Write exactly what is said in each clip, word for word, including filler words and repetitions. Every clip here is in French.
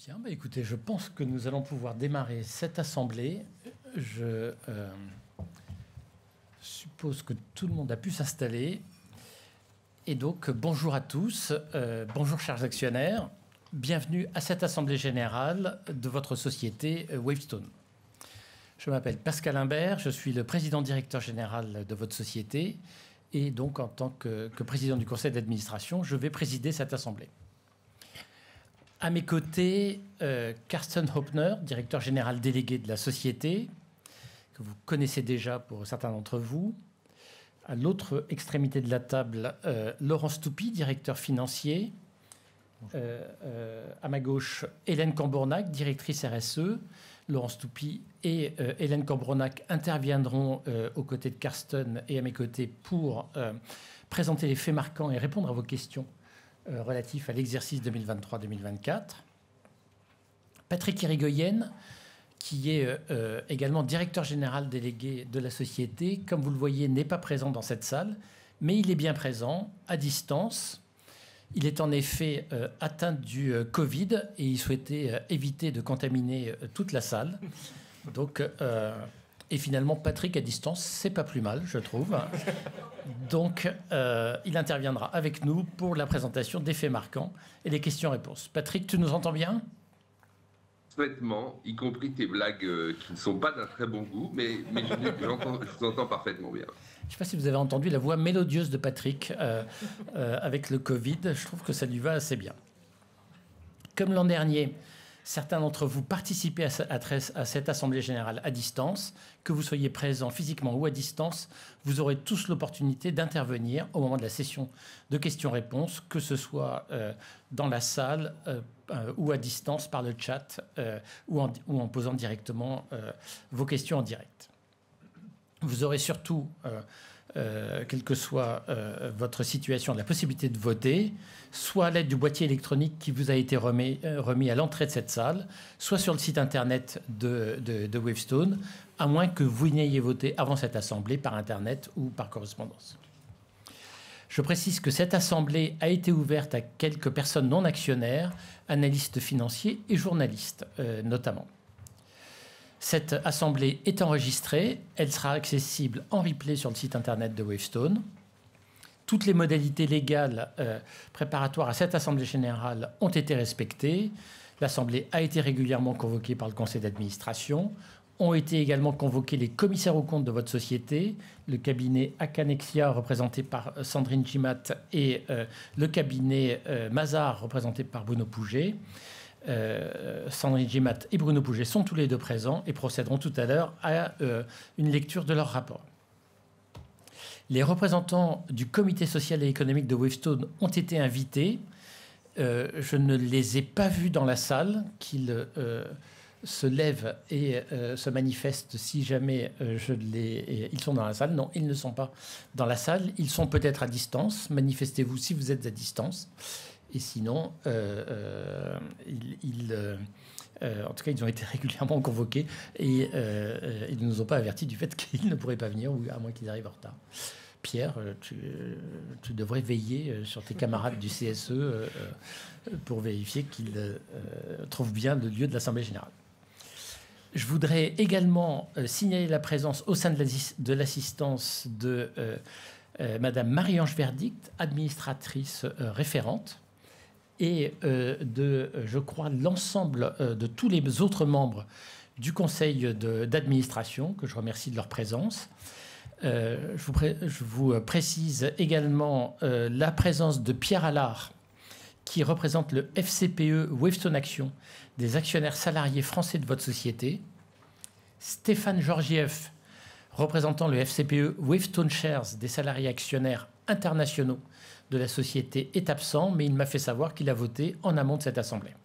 Bien, bah écoutez, je pense que nous allons pouvoir démarrer cette assemblée. Je euh, suppose que tout le monde a pu s'installer. Et donc, bonjour à tous, euh, bonjour chers actionnaires, bienvenue à cette assemblée générale de votre société euh, Wavestone. Je m'appelle Pascal Imbert, je suis le président directeur général de votre société et donc en tant que, que président du conseil d'administration, je vais présider cette assemblée. À mes côtés, euh, Carsten Hoppner, directeur général délégué de la société, que vous connaissez déjà pour certains d'entre vous. À l'autre extrémité de la table, euh, Laurence Toupy, directeur financier. Euh, euh, à ma gauche, Hélène Cambournac, directrice R S E. Laurence Toupy et euh, Hélène Cambournac interviendront euh, aux côtés de Carsten et à mes côtés pour euh, présenter les faits marquants et répondre à vos questions Euh, relatif à l'exercice deux mille vingt-trois deux mille vingt-quatre. Patrick Irigoyen, qui est euh, également directeur général délégué de la société, comme vous le voyez, n'est pas présent dans cette salle, mais il est bien présent à distance. Il est en effet euh, atteint du euh, Covid et il souhaitait euh, éviter de contaminer euh, toute la salle. Donc, euh, et finalement, Patrick à distance, c'est pas plus mal, je trouve. Donc, euh, il interviendra avec nous pour la présentation des faits marquants et les questions-réponses. Patrick, tu nous entends bien ? Parfaitement, y compris tes blagues euh, qui ne sont pas d'un très bon goût, mais, mais je, je vous entends parfaitement bien. Je ne sais pas si vous avez entendu la voix mélodieuse de Patrick euh, euh, avec le Covid. Je trouve que ça lui va assez bien. Comme l'an dernier, certains d'entre vous participez à, à cette assemblée générale à distance. Que vous soyez présents physiquement ou à distance, vous aurez tous l'opportunité d'intervenir au moment de la session de questions-réponses, que ce soit euh, dans la salle euh, euh, ou à distance par le chat euh, ou, en, ou en posant directement euh, vos questions en direct. Vous aurez surtout, euh, euh, quelle que soit euh, votre situation, la possibilité de voter, soit à l'aide du boîtier électronique qui vous a été remis, euh, remis à l'entrée de cette salle, soit sur le site internet de, de, de Wavestone, à moins que vous n'ayez voté avant cette assemblée par internet ou par correspondance. Je précise que cette assemblée a été ouverte à quelques personnes non actionnaires, analystes financiers et journalistes euh, notamment. Cette assemblée est enregistrée, elle sera accessible en replay sur le site internet de Wavestone. Toutes les modalités légales euh, préparatoires à cette assemblée générale ont été respectées. L'assemblée a été régulièrement convoquée par le conseil d'administration. Ont été également convoqués les commissaires aux comptes de votre société, le cabinet Acanexia représenté par Sandrine Gimat et euh, le cabinet euh, Mazars représenté par Bruno Pouget. Euh, Sandrine Gimat et Bruno Pouget sont tous les deux présents et procéderont tout à l'heure à euh, une lecture de leur rapport. Les représentants du comité social et économique de Wavestone ont été invités. Euh, je ne les ai pas vus dans la salle, qu'ils euh, se lèvent et euh, se manifestent si jamais euh, je les... ils sont dans la salle. Non, ils ne sont pas dans la salle. Ils sont peut-être à distance. Manifestez-vous si vous êtes à distance. Et sinon, euh, euh, ils, ils, euh, euh, en tout cas, ils ont été régulièrement convoqués et euh, ils ne nous ont pas avertis du fait qu'ils ne pourraient pas venir, ou à moins qu'ils arrivent en retard. Pierre, tu, tu devrais veiller sur tes camarades du C S E euh, pour vérifier qu'ils euh, trouvent bien le lieu de l'Assemblée générale. Je voudrais également euh, signaler la présence au sein de l'assistance de euh, euh, Madame Marie-Ange Verdict, administratrice euh, référente, et euh, de, je crois, l'ensemble euh, de tous les autres membres du conseil d'administration, que je remercie de leur présence. Euh, je, vous je vous précise également euh, la présence de Pierre Allard, qui représente le F C P E Wavestone Action, des actionnaires salariés français de votre société. Stéphane Georgiev, représentant le F C P E Wavestone Shares, des salariés actionnaires internationaux de la société, est absent, mais il m'a fait savoir qu'il a voté en amont de cette assemblée.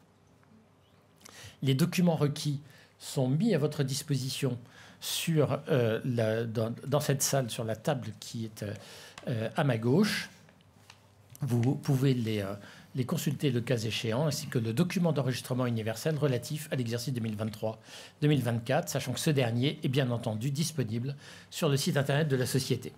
Les documents requis sont mis à votre disposition sur, euh, la, dans, dans cette salle, sur la table qui est euh, à ma gauche. Vous pouvez les, euh, les consulter le cas échéant, ainsi que le document d'enregistrement universel relatif à l'exercice deux mille vingt-trois deux mille vingt-quatre, sachant que ce dernier est bien entendu disponible sur le site internet de la société.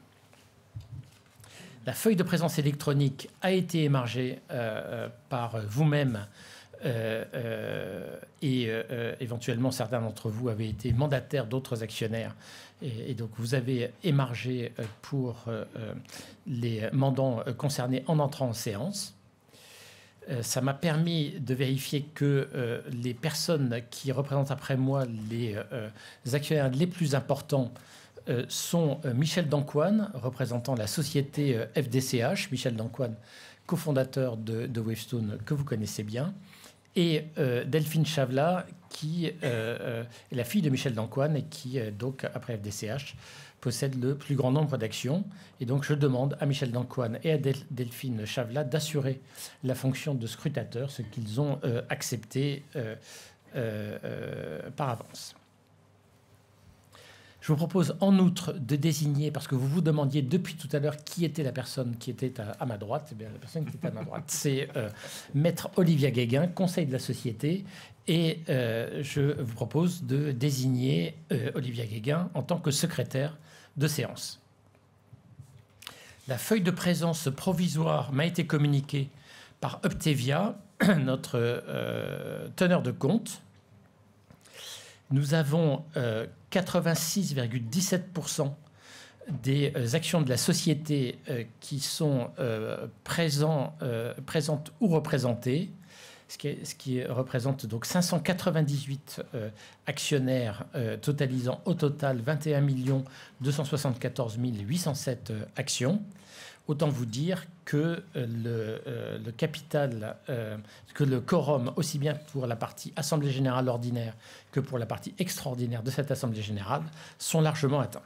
La feuille de présence électronique a été émargée euh, par vous-même euh, euh, et euh, éventuellement certains d'entre vous avaient été mandataires d'autres actionnaires. Et, et donc vous avez émargé pour euh, les mandants concernés en entrant en séance. Euh, ça m'a permis de vérifier que euh, les personnes qui représentent après moi les euh, actionnaires les plus importants euh, sont euh, Michel Dancoine, représentant la société euh, F D C H, Michel Dancoine, cofondateur de, de Wavestone, que vous connaissez bien, et euh, Delphine Chavla, qui euh, euh, est la fille de Michel Dancoine et qui, euh, donc, après F D C H, possède le plus grand nombre d'actions. Et donc, je demande à Michel Dancoine et à Del Delphine Chavla d'assurer la fonction de scrutateur, ce qu'ils ont euh, accepté euh, euh, euh, par avance. Je vous propose en outre de désigner, parce que vous vous demandiez depuis tout à l'heure qui était la personne qui était à, à ma droite. Eh bien, la personne qui était à ma droite, c'est euh, Maître Olivia Guéguin, conseil de la société. Et euh, je vous propose de désigner euh, Olivia Guéguin en tant que secrétaire de séance. La feuille de présence provisoire m'a été communiquée par Uptevia, notre euh, teneur de compte. Nous avons euh, quatre-vingt-six virgule dix-sept pour cent des euh, actions de la société euh, qui sont euh, présents, euh, présentes ou représentées, ce qui, est, ce qui représente donc cinq cent quatre-vingt-dix-huit euh, actionnaires euh, totalisant au total vingt et un millions deux cent soixante-quatorze mille huit cent sept euh, actions. Autant vous dire que euh, le, euh, le capital, euh, que le quorum, aussi bien pour la partie Assemblée générale ordinaire que pour la partie extraordinaire de cette Assemblée générale, sont largement atteints.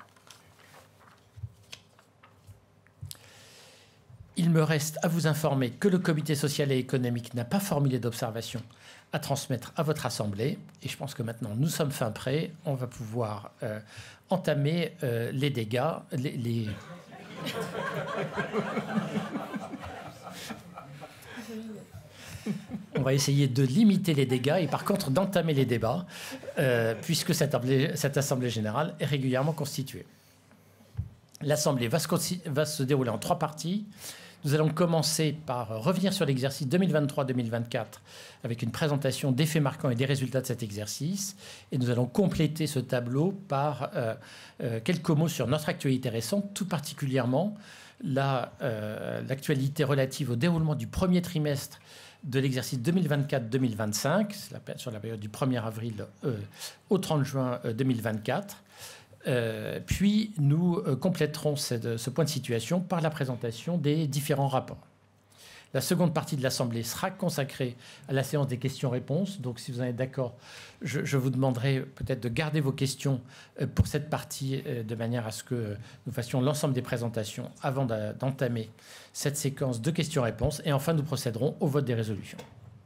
Il me reste à vous informer que le comité social et économique n'a pas formulé d'observation à transmettre à votre Assemblée. Et je pense que maintenant, nous sommes fin prêts. On va pouvoir euh, entamer euh, les dégâts, les... les... On va essayer de limiter les dégâts et par contre d'entamer les débats, euh, puisque cette assemblée, cette assemblée générale est régulièrement constituée. L'Assemblée va se, va se dérouler en trois parties. Nous allons commencer par revenir sur l'exercice deux mille vingt-trois deux mille vingt-quatre avec une présentation des faits marquants et des résultats de cet exercice. Et nous allons compléter ce tableau par euh, euh, quelques mots sur notre actualité récente, tout particulièrement l'actualité euh, relative au déroulement du premier trimestre de l'exercice deux mille vingt-quatre deux mille vingt-cinq, sur la période du premier avril euh, au trente juin deux mille vingt-quatre. Euh, puis nous euh, compléterons cette, ce point de situation par la présentation des différents rapports. La seconde partie de l'Assemblée sera consacrée à la séance des questions-réponses. Donc, si vous en êtes d'accord, je, je vous demanderai peut-être de garder vos questions euh, pour cette partie euh, de manière à ce que nous fassions l'ensemble des présentations avant d'entamer cette séquence de questions-réponses. Et enfin, nous procéderons au vote des résolutions.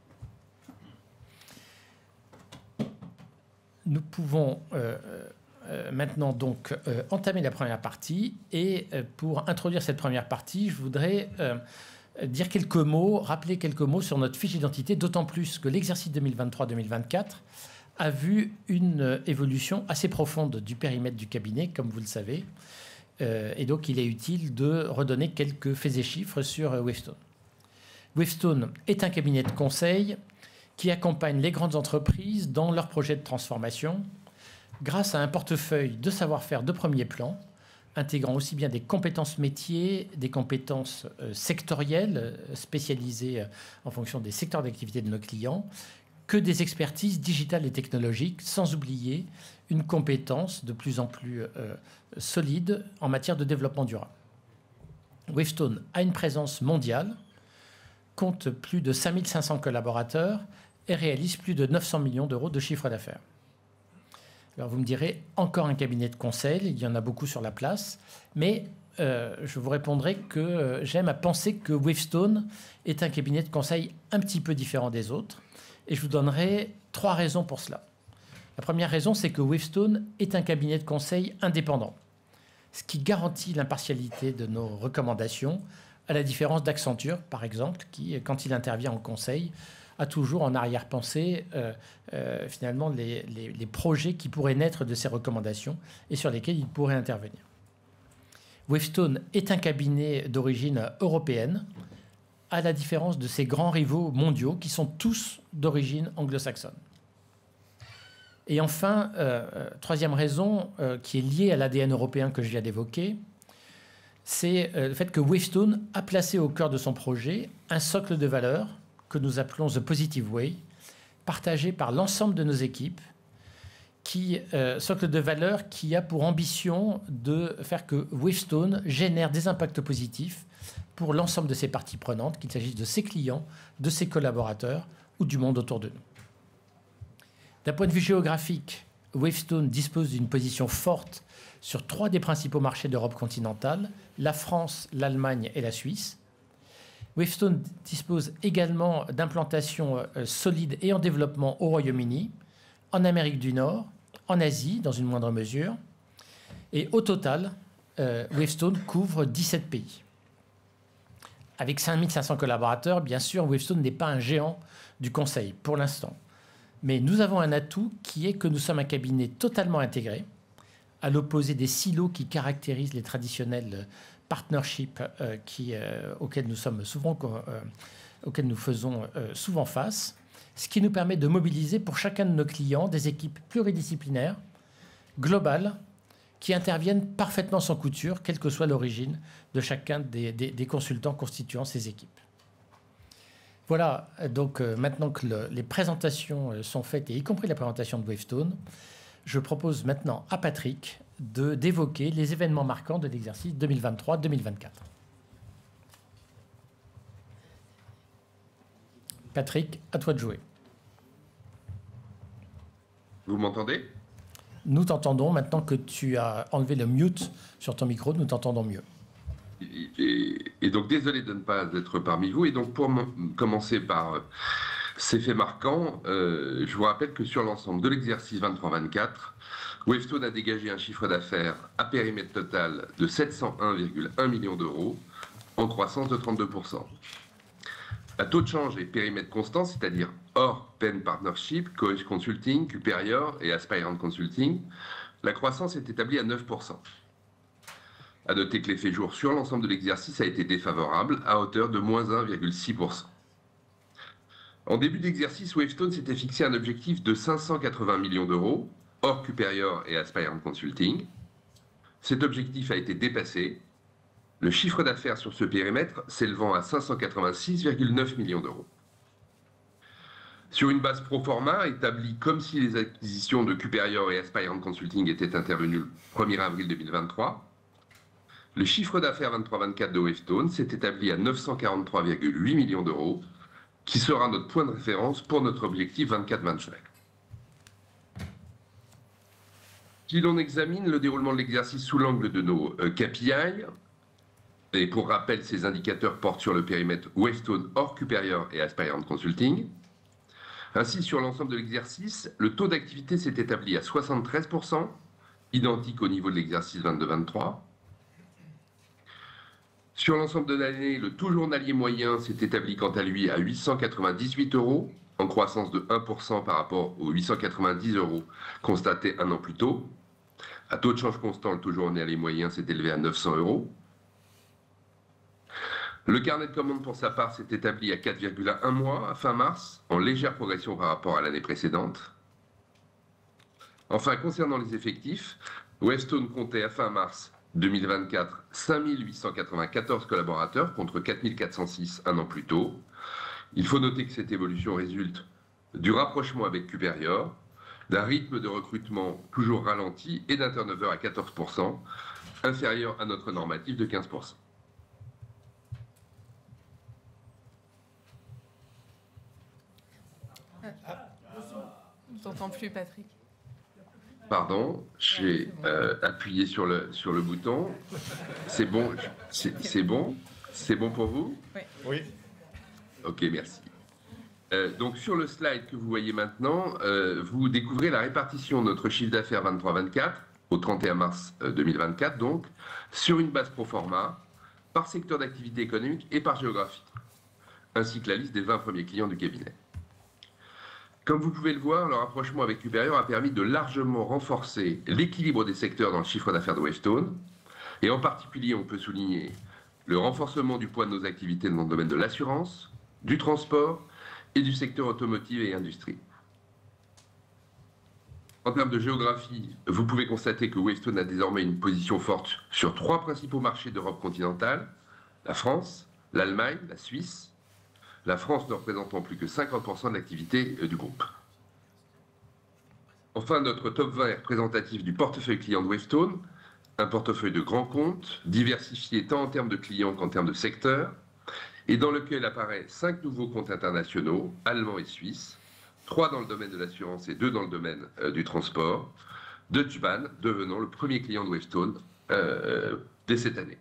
Nous pouvons... Euh, Euh, maintenant donc euh, entamer la première partie et euh, pour introduire cette première partie, je voudrais euh, dire quelques mots, rappeler quelques mots sur notre fiche d'identité, d'autant plus que l'exercice deux mille vingt-trois deux mille vingt-quatre a vu une euh, évolution assez profonde du périmètre du cabinet, comme vous le savez, euh, et donc il est utile de redonner quelques faits et chiffres sur euh, Wavestone. Wavestone est un cabinet de conseil qui accompagne les grandes entreprises dans leurs projets de transformation, grâce à un portefeuille de savoir-faire de premier plan, intégrant aussi bien des compétences métiers, des compétences euh, sectorielles, euh, spécialisées euh, en fonction des secteurs d'activité de nos clients, que des expertises digitales et technologiques, sans oublier une compétence de plus en plus euh, solide en matière de développement durable. Wavestone a une présence mondiale, compte plus de cinq mille cinq cents collaborateurs et réalise plus de neuf cents millions d'euros de chiffre d'affaires. Alors vous me direz, encore un cabinet de conseil, il y en a beaucoup sur la place, mais euh, je vous répondrai que euh, j'aime à penser que Wavestone est un cabinet de conseil un petit peu différent des autres, et je vous donnerai trois raisons pour cela. La première raison, c'est que Wavestone est un cabinet de conseil indépendant, ce qui garantit l'impartialité de nos recommandations, à la différence d'Accenture, par exemple, qui, quand il intervient en conseil, a toujours en arrière-pensée euh, euh, finalement les, les, les projets qui pourraient naître de ces recommandations et sur lesquels il pourrait intervenir. Wavestone est un cabinet d'origine européenne, à la différence de ses grands rivaux mondiaux qui sont tous d'origine anglo-saxonne. Et enfin, euh, troisième raison euh, qui est liée à l'A D N européen que je viens d'évoquer, c'est euh, le fait que Wavestone a placé au cœur de son projet un socle de valeurs que nous appelons The Positive Way, partagé par l'ensemble de nos équipes, qui, euh, socle de valeurs qui a pour ambition de faire que Wavestone génère des impacts positifs pour l'ensemble de ses parties prenantes, qu'il s'agisse de ses clients, de ses collaborateurs ou du monde autour de nous. D'un point de vue géographique, Wavestone dispose d'une position forte sur trois des principaux marchés d'Europe continentale, la France, l'Allemagne et la Suisse. Wavestone dispose également d'implantations euh, solides et en développement au Royaume-Uni, en Amérique du Nord, en Asie dans une moindre mesure. Et au total, euh, Wavestone couvre dix-sept pays. Avec cinq mille cinq cents collaborateurs, bien sûr, Wavestone n'est pas un géant du conseil pour l'instant. Mais nous avons un atout qui est que nous sommes un cabinet totalement intégré, à l'opposé des silos qui caractérisent les traditionnels partnerships euh, qui, euh, auxquels nous sommes souvent, euh, auxquels nous faisons euh, souvent face, ce qui nous permet de mobiliser pour chacun de nos clients des équipes pluridisciplinaires, globales, qui interviennent parfaitement sans couture, quelle que soit l'origine de chacun des, des, des consultants constituant ces équipes. Voilà, donc euh, maintenant que le, les présentations euh, sont faites, et y compris la présentation de Wavestone, je propose maintenant à Patrick de, d'évoquer les événements marquants de l'exercice deux mille vingt-trois deux mille vingt-quatre. Patrick, à toi de jouer. Vous m'entendez ? Nous t'entendons. Maintenant que tu as enlevé le mute sur ton micro, nous t'entendons mieux. Et, et, et donc, désolé de ne pas être parmi vous. Et donc, pour commencer par euh, ces faits marquants, euh, je vous rappelle que sur l'ensemble de l'exercice vingt-trois vingt-quatre, Wavestone a dégagé un chiffre d'affaires à périmètre total de sept cent un virgule un millions d'euros, en croissance de trente-deux pour cent. À taux de change et périmètre constant, c'est-à-dire hors Penn Partnership, Coach Consulting, Cuperior et Aspirant Consulting, la croissance est établie à neuf pour cent. À noter que l'effet jour sur l'ensemble de l'exercice a été défavorable, à hauteur de moins un virgule six pour cent. En début d'exercice, Wavestone s'était fixé un objectif de cinq cent quatre-vingts millions d'euros, hors Cuperior et Aspirant Consulting. Cet objectif a été dépassé. Le chiffre d'affaires sur ce périmètre s'élevant à cinq cent quatre-vingt-six virgule neuf millions d'euros. Sur une base pro forma, établie comme si les acquisitions de Cuperior et Aspirant Consulting étaient intervenues le premier avril deux mille vingt-trois, le chiffre d'affaires vingt-trois vingt-quatre de Wavestone s'est établi à neuf cent quarante-trois virgule huit millions d'euros, qui sera notre point de référence pour notre objectif vingt-quatre vingt-cinq. Si l'on examine le déroulement de l'exercice sous l'angle de nos euh, K P I, et pour rappel, ces indicateurs portent sur le périmètre Wavestone hors Cuperior et Aspirant Consulting. Ainsi, sur l'ensemble de l'exercice, le taux d'activité s'est établi à soixante-treize pour cent, identique au niveau de l'exercice vingt-deux vingt-trois. Sur l'ensemble de l'année, le taux journalier moyen s'est établi quant à lui à huit cent quatre-vingt-dix-huit euros, en croissance de un pour cent par rapport aux huit cent quatre-vingt-dix euros constatés un an plus tôt. À taux de change constant, le taux journalier moyen s'est élevé à neuf cents euros. Le carnet de commandes, pour sa part, s'est établi à quatre virgule un mois à fin mars, en légère progression par rapport à l'année précédente. Enfin, concernant les effectifs, Wavestone comptait à fin mars deux mille vingt-quatre cinq mille huit cent quatre-vingt-quatorze collaborateurs contre quatre mille quatre cent six un an plus tôt. Il faut noter que cette évolution résulte du rapprochement avec Cuperior, d'un rythme de recrutement toujours ralenti et d'un turnover à quatorze pour cent, inférieur à notre normatif de quinze pour cent. On ne t'entend plus, Patrick. Pardon, j'ai euh, appuyé sur le, sur le bouton. C'est bon, c'est bon C'est bon pour vous? Oui. Oui. Ok, merci. Euh, donc sur le slide que vous voyez maintenant, euh, vous découvrez la répartition de notre chiffre d'affaires vingt-trois vingt-quatre au trente et un mars deux mille vingt-quatre, donc sur une base pro forma, par secteur d'activité économique et par géographie, ainsi que la liste des vingt premiers clients du cabinet. Comme vous pouvez le voir, le rapprochement avec Cuperior a permis de largement renforcer l'équilibre des secteurs dans le chiffre d'affaires de Wavestone. Et en particulier, on peut souligner le renforcement du poids de nos activités dans le domaine de l'assurance, du transport et du secteur automotive et industrie. En termes de géographie, vous pouvez constater que Wavestone a désormais une position forte sur trois principaux marchés d'Europe continentale, la France, l'Allemagne, la Suisse, la France ne représentant plus que cinquante pour cent de l'activité du groupe. Enfin, notre top vingt est représentatif du portefeuille client de Wavestone, un portefeuille de grands comptes, diversifié tant en termes de clients qu'en termes de secteurs, et dans lequel apparaissent cinq nouveaux comptes internationaux, allemands et suisses, trois dans le domaine de l'assurance et deux dans le domaine euh, du transport, Deutsche Bahn devenant le premier client de Wavestone euh, dès cette année.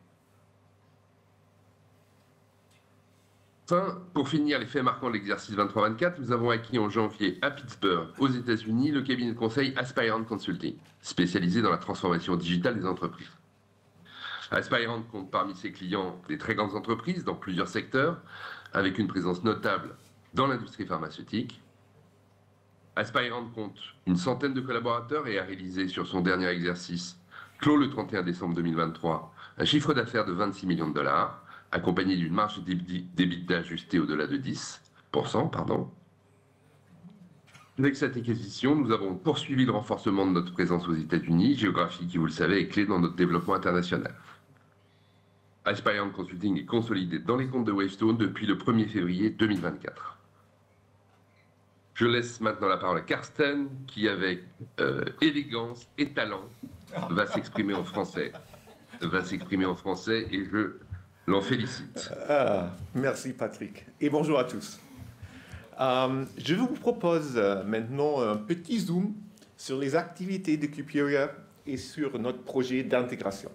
Enfin, pour finir les faits marquants de l'exercice vingt-trois vingt-quatre, nous avons acquis en janvier à Pittsburgh, aux États-Unis, le cabinet de conseil Aspirant Consulting, spécialisé dans la transformation digitale des entreprises. Aspirant compte parmi ses clients des très grandes entreprises dans plusieurs secteurs, avec une présence notable dans l'industrie pharmaceutique. Aspirant compte une centaine de collaborateurs et a réalisé sur son dernier exercice, clos le trente et un décembre deux mille vingt-trois, un chiffre d'affaires de vingt-six millions de dollars, accompagné d'une marge d'EBITDA ajustée au-delà de dix pour cent. Pardon. Avec cette acquisition, nous avons poursuivi le renforcement de notre présence aux États-Unis, géographie qui, vous le savez, est clé dans notre développement international. Aspirant Consulting est consolidé dans les comptes de Wavestone depuis le premier février deux mille vingt-quatre. Je laisse maintenant la parole à Carsten, qui, avec euh, élégance et talent, va s'exprimer en français. Va s'exprimer en français et je l'en félicite. Ah, merci Patrick. Et bonjour à tous. Euh, je vous propose euh, maintenant un petit zoom sur les activités de Cuperia et sur notre projet d'intégration.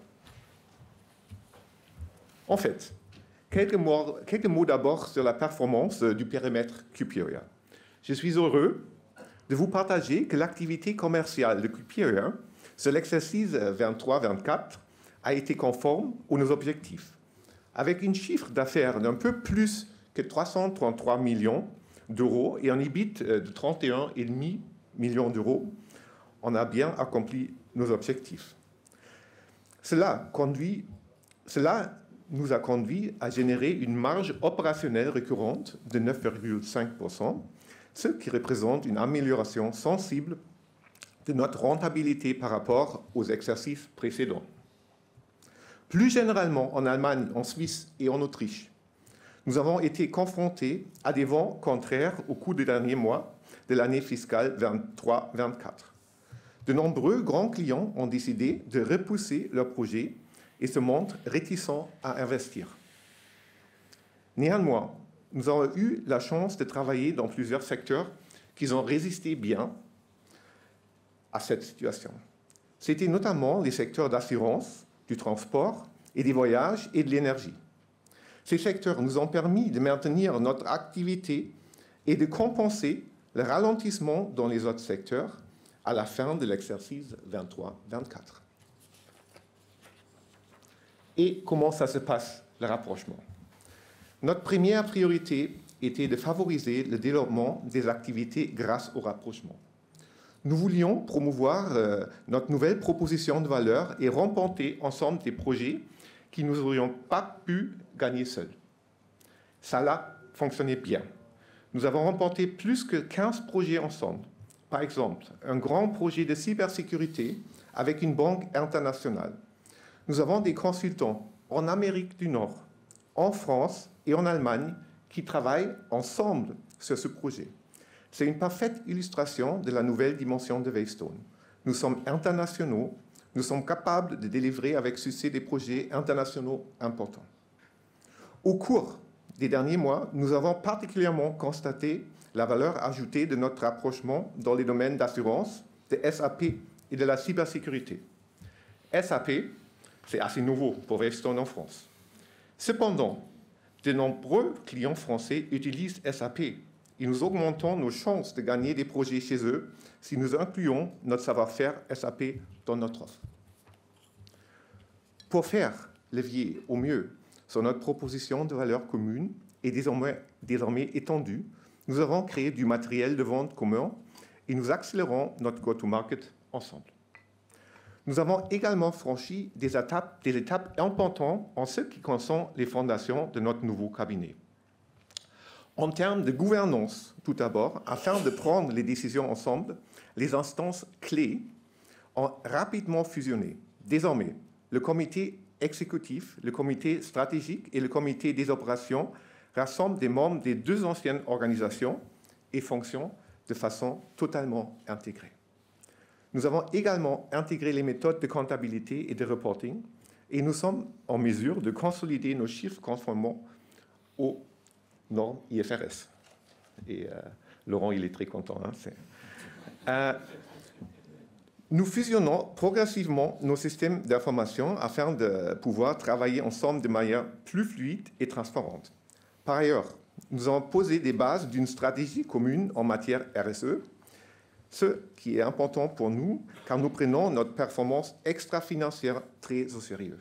En fait, quelques mots, quelques mots d'abord sur la performance du périmètre Cuperia. Je suis heureux de vous partager que l'activité commerciale de Cuperia sur l'exercice vingt-trois vingt-quatre a été conforme aux nos objectifs, avec un chiffre d'affaires d'un peu plus que trois cent trente-trois millions d'euros et un E B I T de trente et un virgule cinq millions d'euros. On a bien accompli nos objectifs. Cela, conduit, cela nous a conduit à générer une marge opérationnelle récurrente de neuf virgule cinq pour cent, ce qui représente une amélioration sensible de notre rentabilité par rapport aux exercices précédents. Plus généralement, en Allemagne, en Suisse et en Autriche, nous avons été confrontés à des vents contraires au cours des derniers mois de l'année fiscale vingt-trois vingt-quatre. De nombreux grands clients ont décidé de repousser leurs projets et se montrent réticents à investir. Néanmoins, nous avons eu la chance de travailler dans plusieurs secteurs qui ont résisté bien à cette situation. C'était notamment les secteurs d'assurance, du transport et des voyages et de l'énergie. Ces secteurs nous ont permis de maintenir notre activité et de compenser le ralentissement dans les autres secteurs à la fin de l'exercice vingt-trois vingt-quatre. Et comment ça se passe, le rapprochement? Notre première priorité était de favoriser le développement des activités grâce au rapprochement. Nous voulions promouvoir euh, notre nouvelle proposition de valeur et remporter ensemble des projets qui nous n'aurions pas pu gagner seuls. Ça a fonctionné bien. Nous avons remporté plus que quinze projets ensemble. Par exemple, un grand projet de cybersécurité avec une banque internationale. Nous avons des consultants en Amérique du Nord, en France et en Allemagne qui travaillent ensemble sur ce projet. C'est une parfaite illustration de la nouvelle dimension de Wavestone. Nous sommes internationaux, nous sommes capables de délivrer avec succès des projets internationaux importants. Au cours des derniers mois, nous avons particulièrement constaté la valeur ajoutée de notre rapprochement dans les domaines d'assurance, de S A P et de la cybersécurité. S A P, c'est assez nouveau pour Wavestone en France. Cependant, de nombreux clients français utilisent S A P et nous augmentons nos chances de gagner des projets chez eux si nous incluons notre savoir-faire S A P dans notre offre. Pour faire levier au mieux sur notre proposition de valeur commune et désormais, désormais étendue, nous avons créé du matériel de vente commun et nous accélérons notre go-to-market ensemble. Nous avons également franchi des étapes, des étapes importantes en ce qui concerne les fondations de notre nouveau cabinet. En termes de gouvernance, tout d'abord, afin de prendre les décisions ensemble, les instances clés ont rapidement fusionné. Désormais, le comité exécutif, le comité stratégique et le comité des opérations rassemblent des membres des deux anciennes organisations et fonctionnent de façon totalement intégrée. Nous avons également intégré les méthodes de comptabilité et de reporting et nous sommes en mesure de consolider nos chiffres conformément aux normes I F R S. Et euh, Laurent, il est très content. Hein, euh, nous fusionnons progressivement nos systèmes d'information afin de pouvoir travailler ensemble de manière plus fluide et transparente. Par ailleurs, nous avons posé des bases d'une stratégie commune en matière R S E, ce qui est important pour nous, car nous prenons notre performance extra-financière très au sérieux.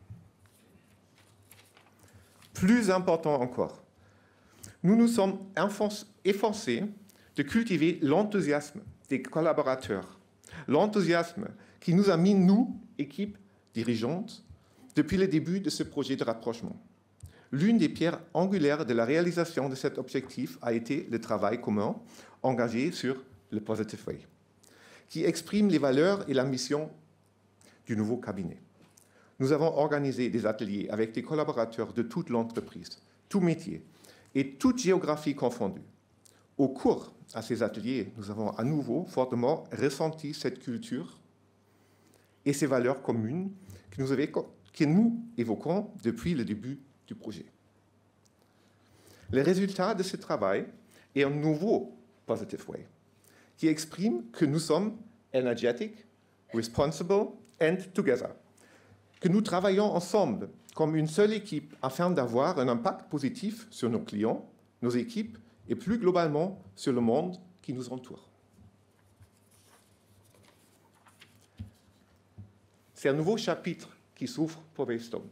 Plus important encore, nous nous sommes efforcés de cultiver l'enthousiasme des collaborateurs, l'enthousiasme qui nous a mis, nous, équipe dirigeante, depuis le début de ce projet de rapprochement. L'une des pierres angulaires de la réalisation de cet objectif a été le travail commun engagé sur le Positive Way, qui exprime les valeurs et la mission du nouveau cabinet. Nous avons organisé des ateliers avec des collaborateurs de toute l'entreprise, tout métier et toute géographie confondue. Au cours de ces ateliers, nous avons à nouveau fortement ressenti cette culture et ces valeurs communes que nous, avait, que nous évoquons depuis le début du projet. Le résultat de ce travail est un nouveau Positive Way qui exprime que nous sommes energetic, responsible and together, que nous travaillons ensemble comme une seule équipe afin d'avoir un impact positif sur nos clients, nos équipes et plus globalement sur le monde qui nous entoure. C'est un nouveau chapitre qui s'ouvre pour Wavestone.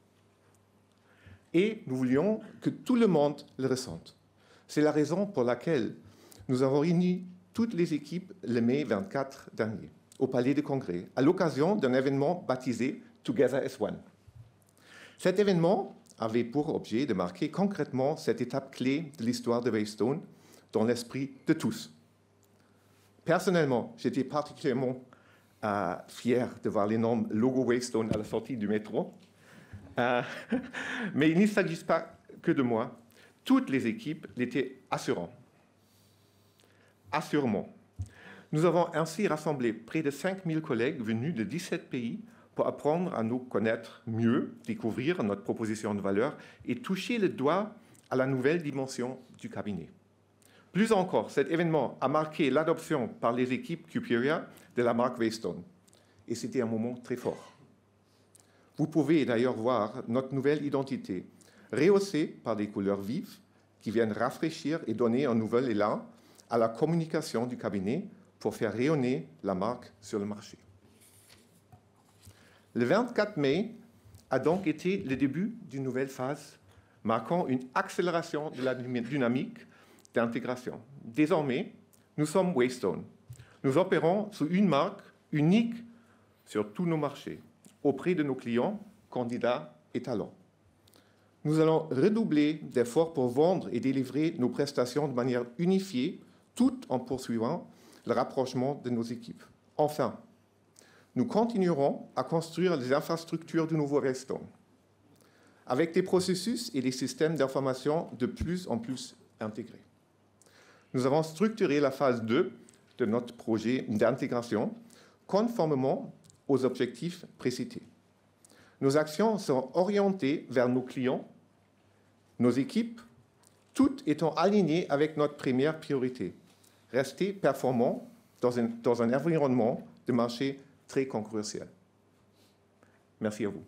Et nous voulions que tout le monde le ressente. C'est la raison pour laquelle nous avons réuni toutes les équipes le mai vingt-quatre dernier, au Palais des Congrès, à l'occasion d'un événement baptisé Together as One. Cet événement avait pour objet de marquer concrètement cette étape clé de l'histoire de Wavestone dans l'esprit de tous. Personnellement, j'étais particulièrement euh, fier de voir l'énorme logo Wavestone à la sortie du métro. Euh, mais il ne s'agit pas que de moi. Toutes les équipes l'étaient assurantes. Assurément. Nous avons ainsi rassemblé près de cinq mille collègues venus de dix-sept pays pour apprendre à nous connaître mieux, découvrir notre proposition de valeur et toucher le doigt à la nouvelle dimension du cabinet. Plus encore, cet événement a marqué l'adoption par les équipes Cuperia de la marque Wavestone. Et c'était un moment très fort. Vous pouvez d'ailleurs voir notre nouvelle identité, rehaussée par des couleurs vives qui viennent rafraîchir et donner un nouvel élan à la communication du cabinet pour faire rayonner la marque sur le marché. Le vingt-quatre mai a donc été le début d'une nouvelle phase, marquant une accélération de la dynamique d'intégration. Désormais, nous sommes Wavestone. Nous opérons sous une marque unique sur tous nos marchés, auprès de nos clients, candidats et talents. Nous allons redoubler d'efforts pour vendre et délivrer nos prestations de manière unifiée, tout en poursuivant le rapprochement de nos équipes. Enfin, nous continuerons à construire les infrastructures du nouveau Wavestone, avec des processus et des systèmes d'information de plus en plus intégrés. Nous avons structuré la phase deux de notre projet d'intégration conformément aux objectifs précités. Nos actions sont orientées vers nos clients, nos équipes, toutes étant alignées avec notre première priorité, rester performants dans un, dans un environnement de marché très concurrentiel. Merci à vous.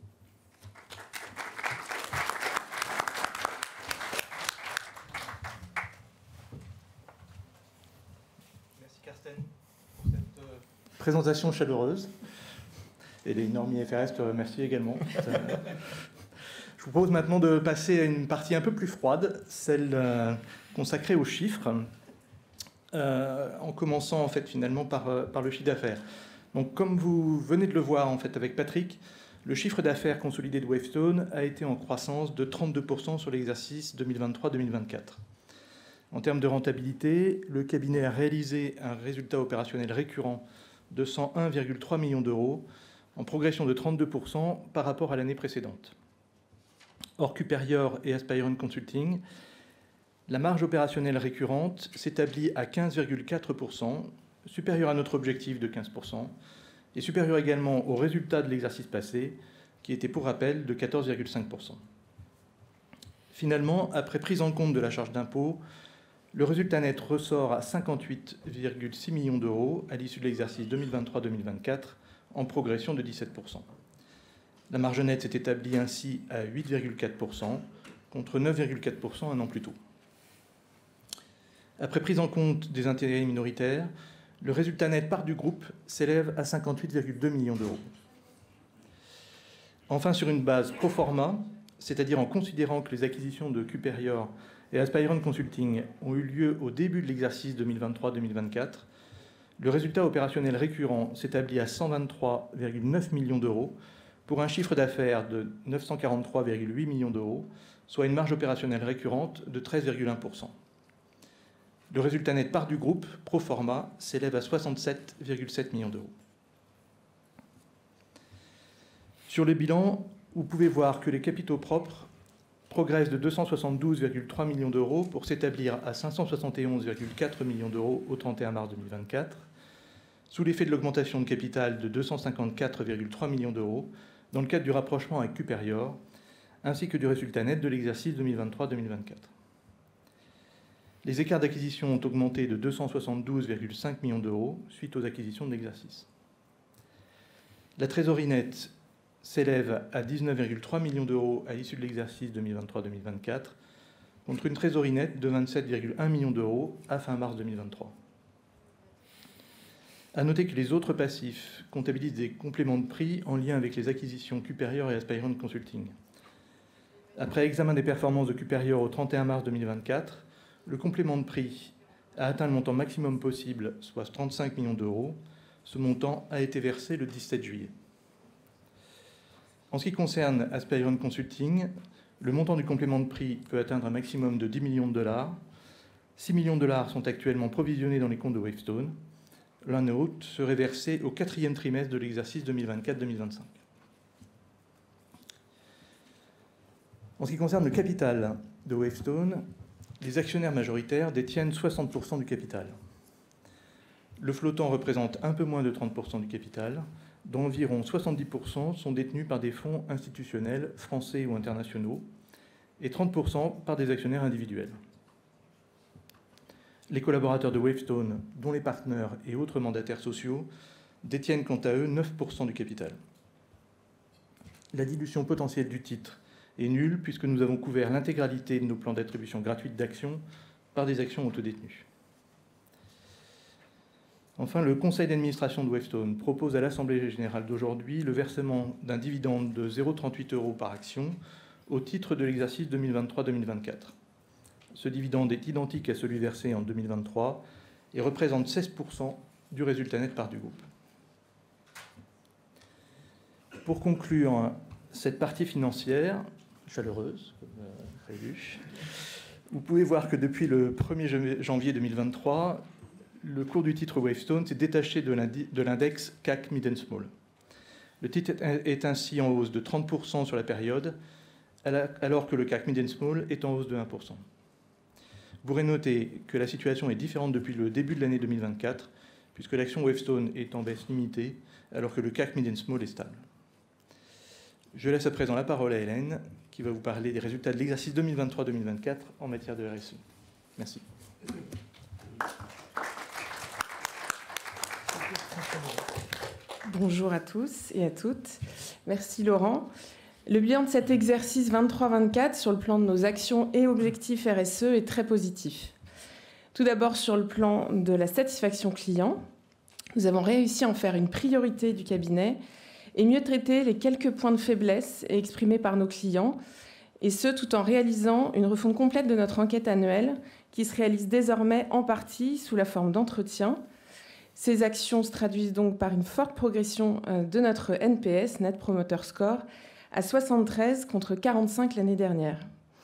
Merci Carsten pour cette euh, présentation chaleureuse. Et les normes I F R S te remercient également. Je vous propose maintenant de passer à une partie un peu plus froide, celle euh, consacrée aux chiffres, euh, en commençant en fait finalement par, euh, par le chiffre d'affaires. Donc, comme vous venez de le voir en fait avec Patrick, le chiffre d'affaires consolidé de Wavestone a été en croissance de trente-deux pour cent sur l'exercice deux mille vingt-trois deux mille vingt-quatre. En termes de rentabilité, le cabinet a réalisé un résultat opérationnel récurrent de cent un virgule trois millions d'euros, en progression de trente-deux pour cent par rapport à l'année précédente. Hors Cuperior et Aspiron Consulting, la marge opérationnelle récurrente s'établit à quinze virgule quatre pour cent, supérieure à notre objectif de quinze pour cent, et supérieure également au résultat de l'exercice passé, qui était pour rappel de quatorze virgule cinq pour cent. Finalement, après prise en compte de la charge d'impôt, le résultat net ressort à cinquante-huit virgule six millions d'euros à l'issue de l'exercice deux mille vingt-trois deux mille vingt-quatre, en progression de dix-sept pour cent. La marge nette s'est établie ainsi à huit virgule quatre pour cent, contre neuf virgule quatre pour cent un an plus tôt. Après prise en compte des intérêts minoritaires, le résultat net part du groupe s'élève à cinquante-huit virgule deux millions d'euros. Enfin, sur une base pro forma, c'est-à-dire en considérant que les acquisitions de Cuperior et Aspiron Consulting ont eu lieu au début de l'exercice deux mille vingt-trois deux mille vingt-quatre, le résultat opérationnel récurrent s'établit à cent vingt-trois virgule neuf millions d'euros pour un chiffre d'affaires de neuf cent quarante-trois virgule huit millions d'euros, soit une marge opérationnelle récurrente de treize virgule un pour cent. Le résultat net part du groupe, pro forma, s'élève à soixante-sept virgule sept millions d'euros. Sur le bilan, vous pouvez voir que les capitaux propres progressent de deux cent soixante-douze virgule trois millions d'euros pour s'établir à cinq cent soixante et onze virgule quatre millions d'euros au trente et un mars deux mille vingt-quatre, sous l'effet de l'augmentation de capital de deux cent cinquante-quatre virgule trois millions d'euros dans le cadre du rapprochement avec Cuperior, ainsi que du résultat net de l'exercice deux mille vingt-trois deux mille vingt-quatre. Les écarts d'acquisition ont augmenté de deux cent soixante-douze virgule cinq millions d'euros suite aux acquisitions de l'exercice. La trésorerie nette s'élève à dix-neuf virgule trois millions d'euros à l'issue de l'exercice deux mille vingt-trois deux mille vingt-quatre, contre une trésorerie nette de vingt-sept virgule un millions d'euros à fin mars deux mille vingt-trois. À noter que les autres passifs comptabilisent des compléments de prix en lien avec les acquisitions Cuperior et Aspiron Consulting. Après examen des performances de Cuperior au trente et un mars deux mille vingt-quatre, le complément de prix a atteint le montant maximum possible, soit trente-cinq millions d'euros. Ce montant a été versé le dix-sept juillet. En ce qui concerne Aspiron Consulting, le montant du complément de prix peut atteindre un maximum de dix millions de dollars. six millions de dollars sont actuellement provisionnés dans les comptes de Wavestone. L'un autre serait versé au quatrième trimestre de l'exercice deux mille vingt-quatre deux mille vingt-cinq. En ce qui concerne le capital de Wavestone, les actionnaires majoritaires détiennent soixante pour cent du capital. Le flottant représente un peu moins de trente pour cent du capital, dont environ soixante-dix pour cent sont détenus par des fonds institutionnels français ou internationaux, et trente pour cent par des actionnaires individuels. Les collaborateurs de Wavestone, dont les partenaires et autres mandataires sociaux, détiennent quant à eux neuf pour cent du capital. La dilution potentielle du titre est nulle puisque nous avons couvert l'intégralité de nos plans d'attribution gratuite d'actions par des actions autodétenues. Enfin, le conseil d'administration de Wavestone propose à l'Assemblée générale d'aujourd'hui le versement d'un dividende de zéro virgule trente-huit euros par action au titre de l'exercice deux mille vingt-trois deux mille vingt-quatre. Ce dividende est identique à celui versé en deux mille vingt-trois et représente seize pour cent du résultat net part du groupe. Pour conclure cette partie financière, chaleureuse, comme prévu, vous pouvez voir que depuis le premier janvier deux mille vingt-trois, le cours du titre Wavestone s'est détaché de l'index C A C Mid and Small. Le titre est ainsi en hausse de trente pour cent sur la période, alors que le C A C Mid and Small est en hausse de un pour cent. Vous pourrez noter que la situation est différente depuis le début de l'année deux mille vingt-quatre, puisque l'action Wavestone est en baisse limitée, alors que le C A C Mid and Small est stable. Je laisse à présent la parole à Hélène, qui va vous parler des résultats de l'exercice deux mille vingt-trois deux mille vingt-quatre en matière de R S E. Merci. Bonjour à tous et à toutes. Merci Laurent. Le bilan de cet exercice vingt-trois vingt-quatre sur le plan de nos actions et objectifs R S E est très positif. Tout d'abord sur le plan de la satisfaction client, nous avons réussi à en faire une priorité du cabinet et mieux traiter les quelques points de faiblesse exprimés par nos clients, et ce tout en réalisant une refonte complète de notre enquête annuelle qui se réalise désormais en partie sous la forme d'entretien. Ces actions se traduisent donc par une forte progression de notre N P S, Net Promoter Score, à soixante-treize contre quarante-cinq l'année dernière.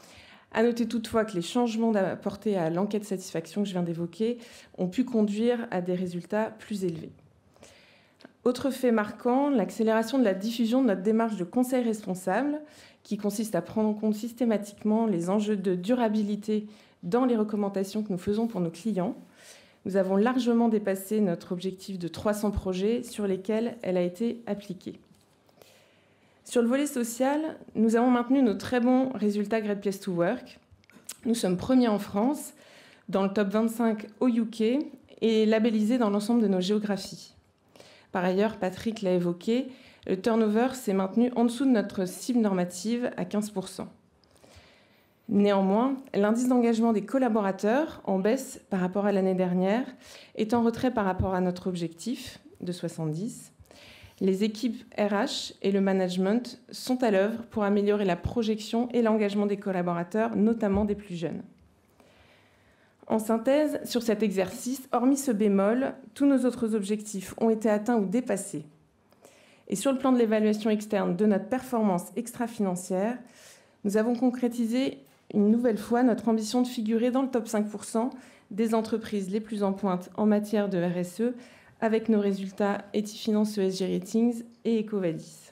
À noter toutefois que les changements apportés à l'enquête de satisfaction que je viens d'évoquer ont pu conduire à des résultats plus élevés. Autre fait marquant, l'accélération de la diffusion de notre démarche de conseil responsable, qui consiste à prendre en compte systématiquement les enjeux de durabilité dans les recommandations que nous faisons pour nos clients. Nous avons largement dépassé notre objectif de trois cents projets sur lesquels elle a été appliquée. Sur le volet social, nous avons maintenu nos très bons résultats Great Place to Work. Nous sommes premiers en France, dans le top vingt-cinq au U K et labellisés dans l'ensemble de nos géographies. Par ailleurs, Patrick l'a évoqué, le turnover s'est maintenu en dessous de notre cible normative à quinze pour cent. Néanmoins, l'indice d'engagement des collaborateurs, en baisse par rapport à l'année dernière, est en retrait par rapport à notre objectif de soixante-dix. Les équipes R H et le management sont à l'œuvre pour améliorer la projection et l'engagement des collaborateurs, notamment des plus jeunes. En synthèse, sur cet exercice, hormis ce bémol, tous nos autres objectifs ont été atteints ou dépassés. Et sur le plan de l'évaluation externe de notre performance extra-financière, nous avons concrétisé une nouvelle fois notre ambition de figurer dans le top cinq pour cent des entreprises les plus en pointe en matière de R S E, avec nos résultats Etifinance E S G Ratings et EcoVadis.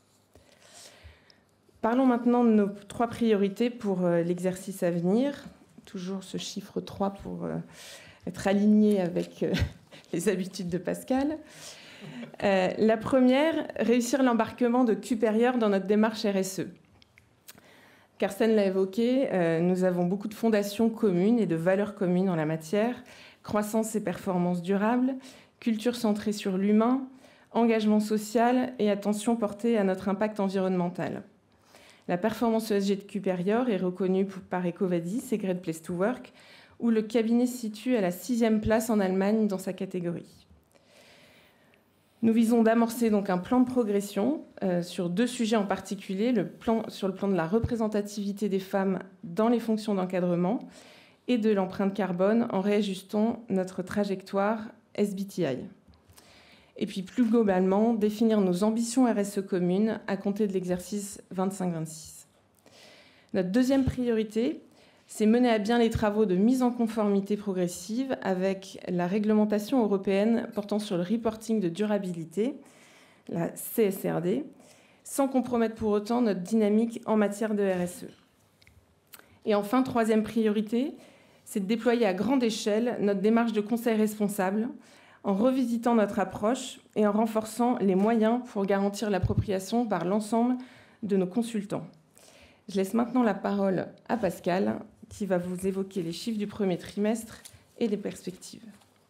Parlons maintenant de nos trois priorités pour l'exercice à venir. Toujours ce chiffre trois pour être aligné avec les habitudes de Pascal. Euh, la première, réussir l'embarquement de Cupérieur dans notre démarche R S E. Carsten l'a évoqué, euh, nous avons beaucoup de fondations communes et de valeurs communes en la matière, croissance et performance durable, culture centrée sur l'humain, engagement social et attention portée à notre impact environnemental. La performance E S G de Cupérieur est reconnue par EcoVadis et Great Place to Work, où le cabinet se situe à la sixième place en Allemagne dans sa catégorie. Nous visons d'amorcer donc un plan de progression euh, sur deux sujets en particulier, le plan, sur le plan de la représentativité des femmes dans les fonctions d'encadrement et de l'empreinte carbone en réajustant notre trajectoire S B T I. Et puis plus globalement, définir nos ambitions R S E communes à compter de l'exercice vingt-cinq vingt-six. Notre deuxième priorité, c'est mener à bien les travaux de mise en conformité progressive avec la réglementation européenne portant sur le reporting de durabilité, la C S R D, sans compromettre pour autant notre dynamique en matière de R S E. Et enfin, troisième priorité, c'est de déployer à grande échelle notre démarche de conseil responsable en revisitant notre approche et en renforçant les moyens pour garantir l'appropriation par l'ensemble de nos consultants. Je laisse maintenant la parole à Pascal, qui va vous évoquer les chiffres du premier trimestre et les perspectives.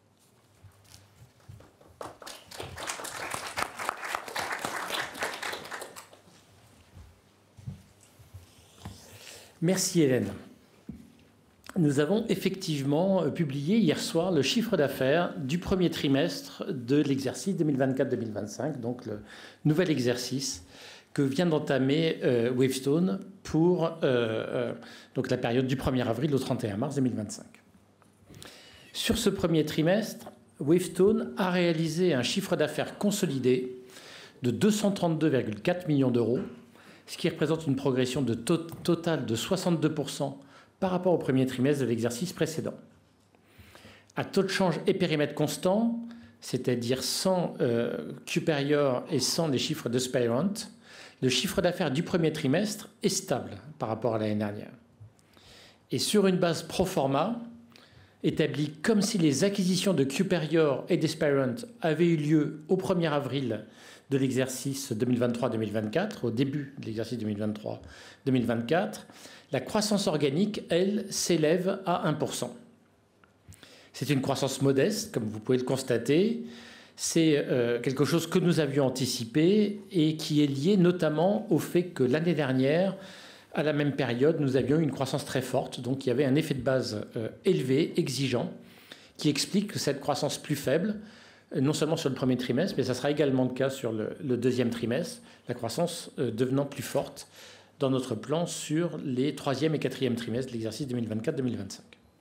Merci Hélène. Nous avons effectivement publié hier soir le chiffre d'affaires du premier trimestre de l'exercice deux mille vingt-quatre deux mille vingt-cinq, donc le nouvel exercice que vient d'entamer euh, Wavestone pour euh, euh, donc la période du premier avril au trente et un mars deux mille vingt-cinq. Sur ce premier trimestre, Wavestone a réalisé un chiffre d'affaires consolidé de deux cent trente-deux virgule quatre millions d'euros, ce qui représente une progression de to- totale de soixante-deux pour cent par rapport au premier trimestre de l'exercice précédent. À taux de change et périmètre constant, c'est-à-dire sans euh, Cupérieur et sans les chiffres de Spirent, le chiffre d'affaires du premier trimestre est stable par rapport à l'année dernière. Et sur une base pro forma, établie comme si les acquisitions de Cupérieur et d'Espirent avaient eu lieu au premier avril de l'exercice deux mille vingt-trois deux mille vingt-quatre, au début de l'exercice deux mille vingt-trois deux mille vingt-quatre, la croissance organique, elle, s'élève à un pour cent. C'est une croissance modeste, comme vous pouvez le constater. C'est euh, quelque chose que nous avions anticipé et qui est lié notamment au fait que l'année dernière, à la même période, nous avions une croissance très forte. Donc il y avait un effet de base euh, élevé, exigeant, qui explique que cette croissance plus faible, non seulement sur le premier trimestre, mais ça sera également le cas sur le, le deuxième trimestre, la croissance euh, devenant plus forte dans notre plan sur les troisième et quatrième trimestres de l'exercice deux mille vingt-quatre deux mille vingt-cinq.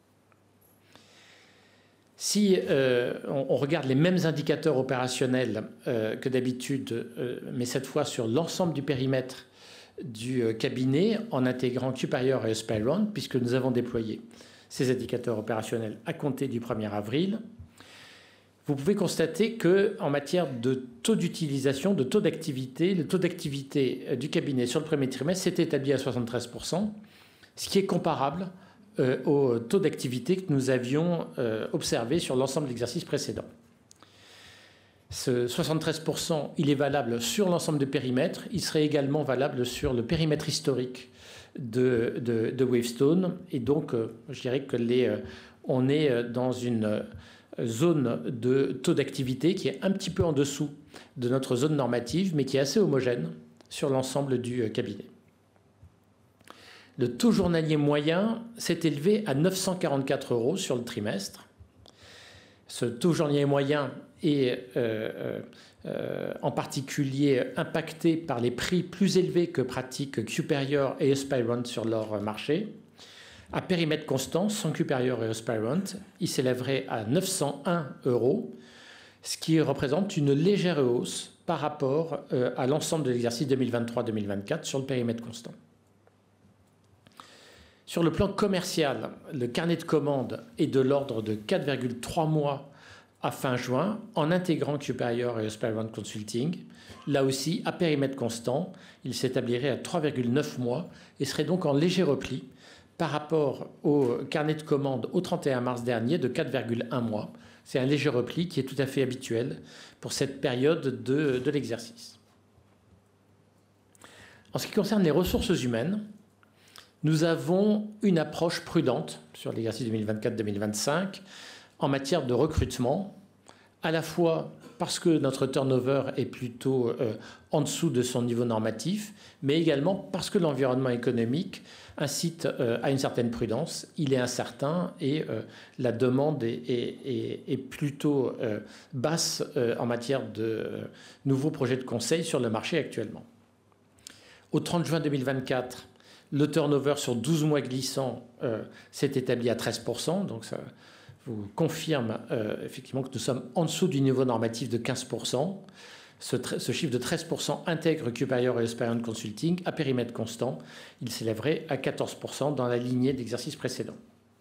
Si euh, on, on regarde les mêmes indicateurs opérationnels euh, que d'habitude, euh, mais cette fois sur l'ensemble du périmètre du cabinet en intégrant Cuperior et Aspirant, puisque nous avons déployé ces indicateurs opérationnels à compter du premier avril. Vous pouvez constater qu'en matière de taux d'utilisation, de taux d'activité, le taux d'activité du cabinet sur le premier trimestre s'est établi à soixante-treize pour cent, ce qui est comparable euh, au taux d'activité que nous avions euh, observé sur l'ensemble de l'exercice précédent. Ce soixante-treize pour cent, il est valable sur l'ensemble des périmètres. Il serait également valable sur le périmètre historique de, de, de Wavestone. Et donc, euh, je dirais que les, euh, on est dans une zone de taux d'activité qui est un petit peu en dessous de notre zone normative, mais qui est assez homogène sur l'ensemble du cabinet. Le taux journalier moyen s'est élevé à neuf cent quarante-quatre euros sur le trimestre. Ce taux journalier moyen est euh, euh, en particulier impacté par les prix plus élevés que pratiquent Cuperior et Aspirant sur leur marché. À périmètre constant, sans Cuperior et Aspirant, il s'élèverait à neuf cent un euros, ce qui représente une légère hausse par rapport euh, à l'ensemble de l'exercice deux mille vingt-trois deux mille vingt-quatre sur le périmètre constant. Sur le plan commercial, le carnet de commandes est de l'ordre de quatre virgule trois mois à fin juin, en intégrant Cuperior et Aspirant Consulting. Là aussi, à périmètre constant, il s'établirait à trois virgule neuf mois et serait donc en léger repli par rapport au carnet de commandes au trente et un mars dernier de quatre virgule un mois. C'est un léger repli qui est tout à fait habituel pour cette période de, de l'exercice. En ce qui concerne les ressources humaines, nous avons une approche prudente sur l'exercice deux mille vingt-quatre deux mille vingt-cinq en matière de recrutement, à la fois parce que notre turnover est plutôt euh, en dessous de son niveau normatif, mais également parce que l'environnement économique incite euh, à une certaine prudence. Il est incertain et euh, la demande est, est, est, est plutôt euh, basse euh, en matière de euh, nouveaux projets de conseil sur le marché actuellement. Au trente juin deux mille vingt-quatre, le turnover sur douze mois glissants euh, s'est établi à treize pour cent, donc ça vous confirme euh, effectivement que nous sommes en dessous du niveau normatif de quinze pour cent. Ce, ce chiffre de treize pour cent intègre Cuperior et Aspirant Consulting. À périmètre constant, il s'élèverait à quatorze pour cent dans la lignée d'exercice précédent.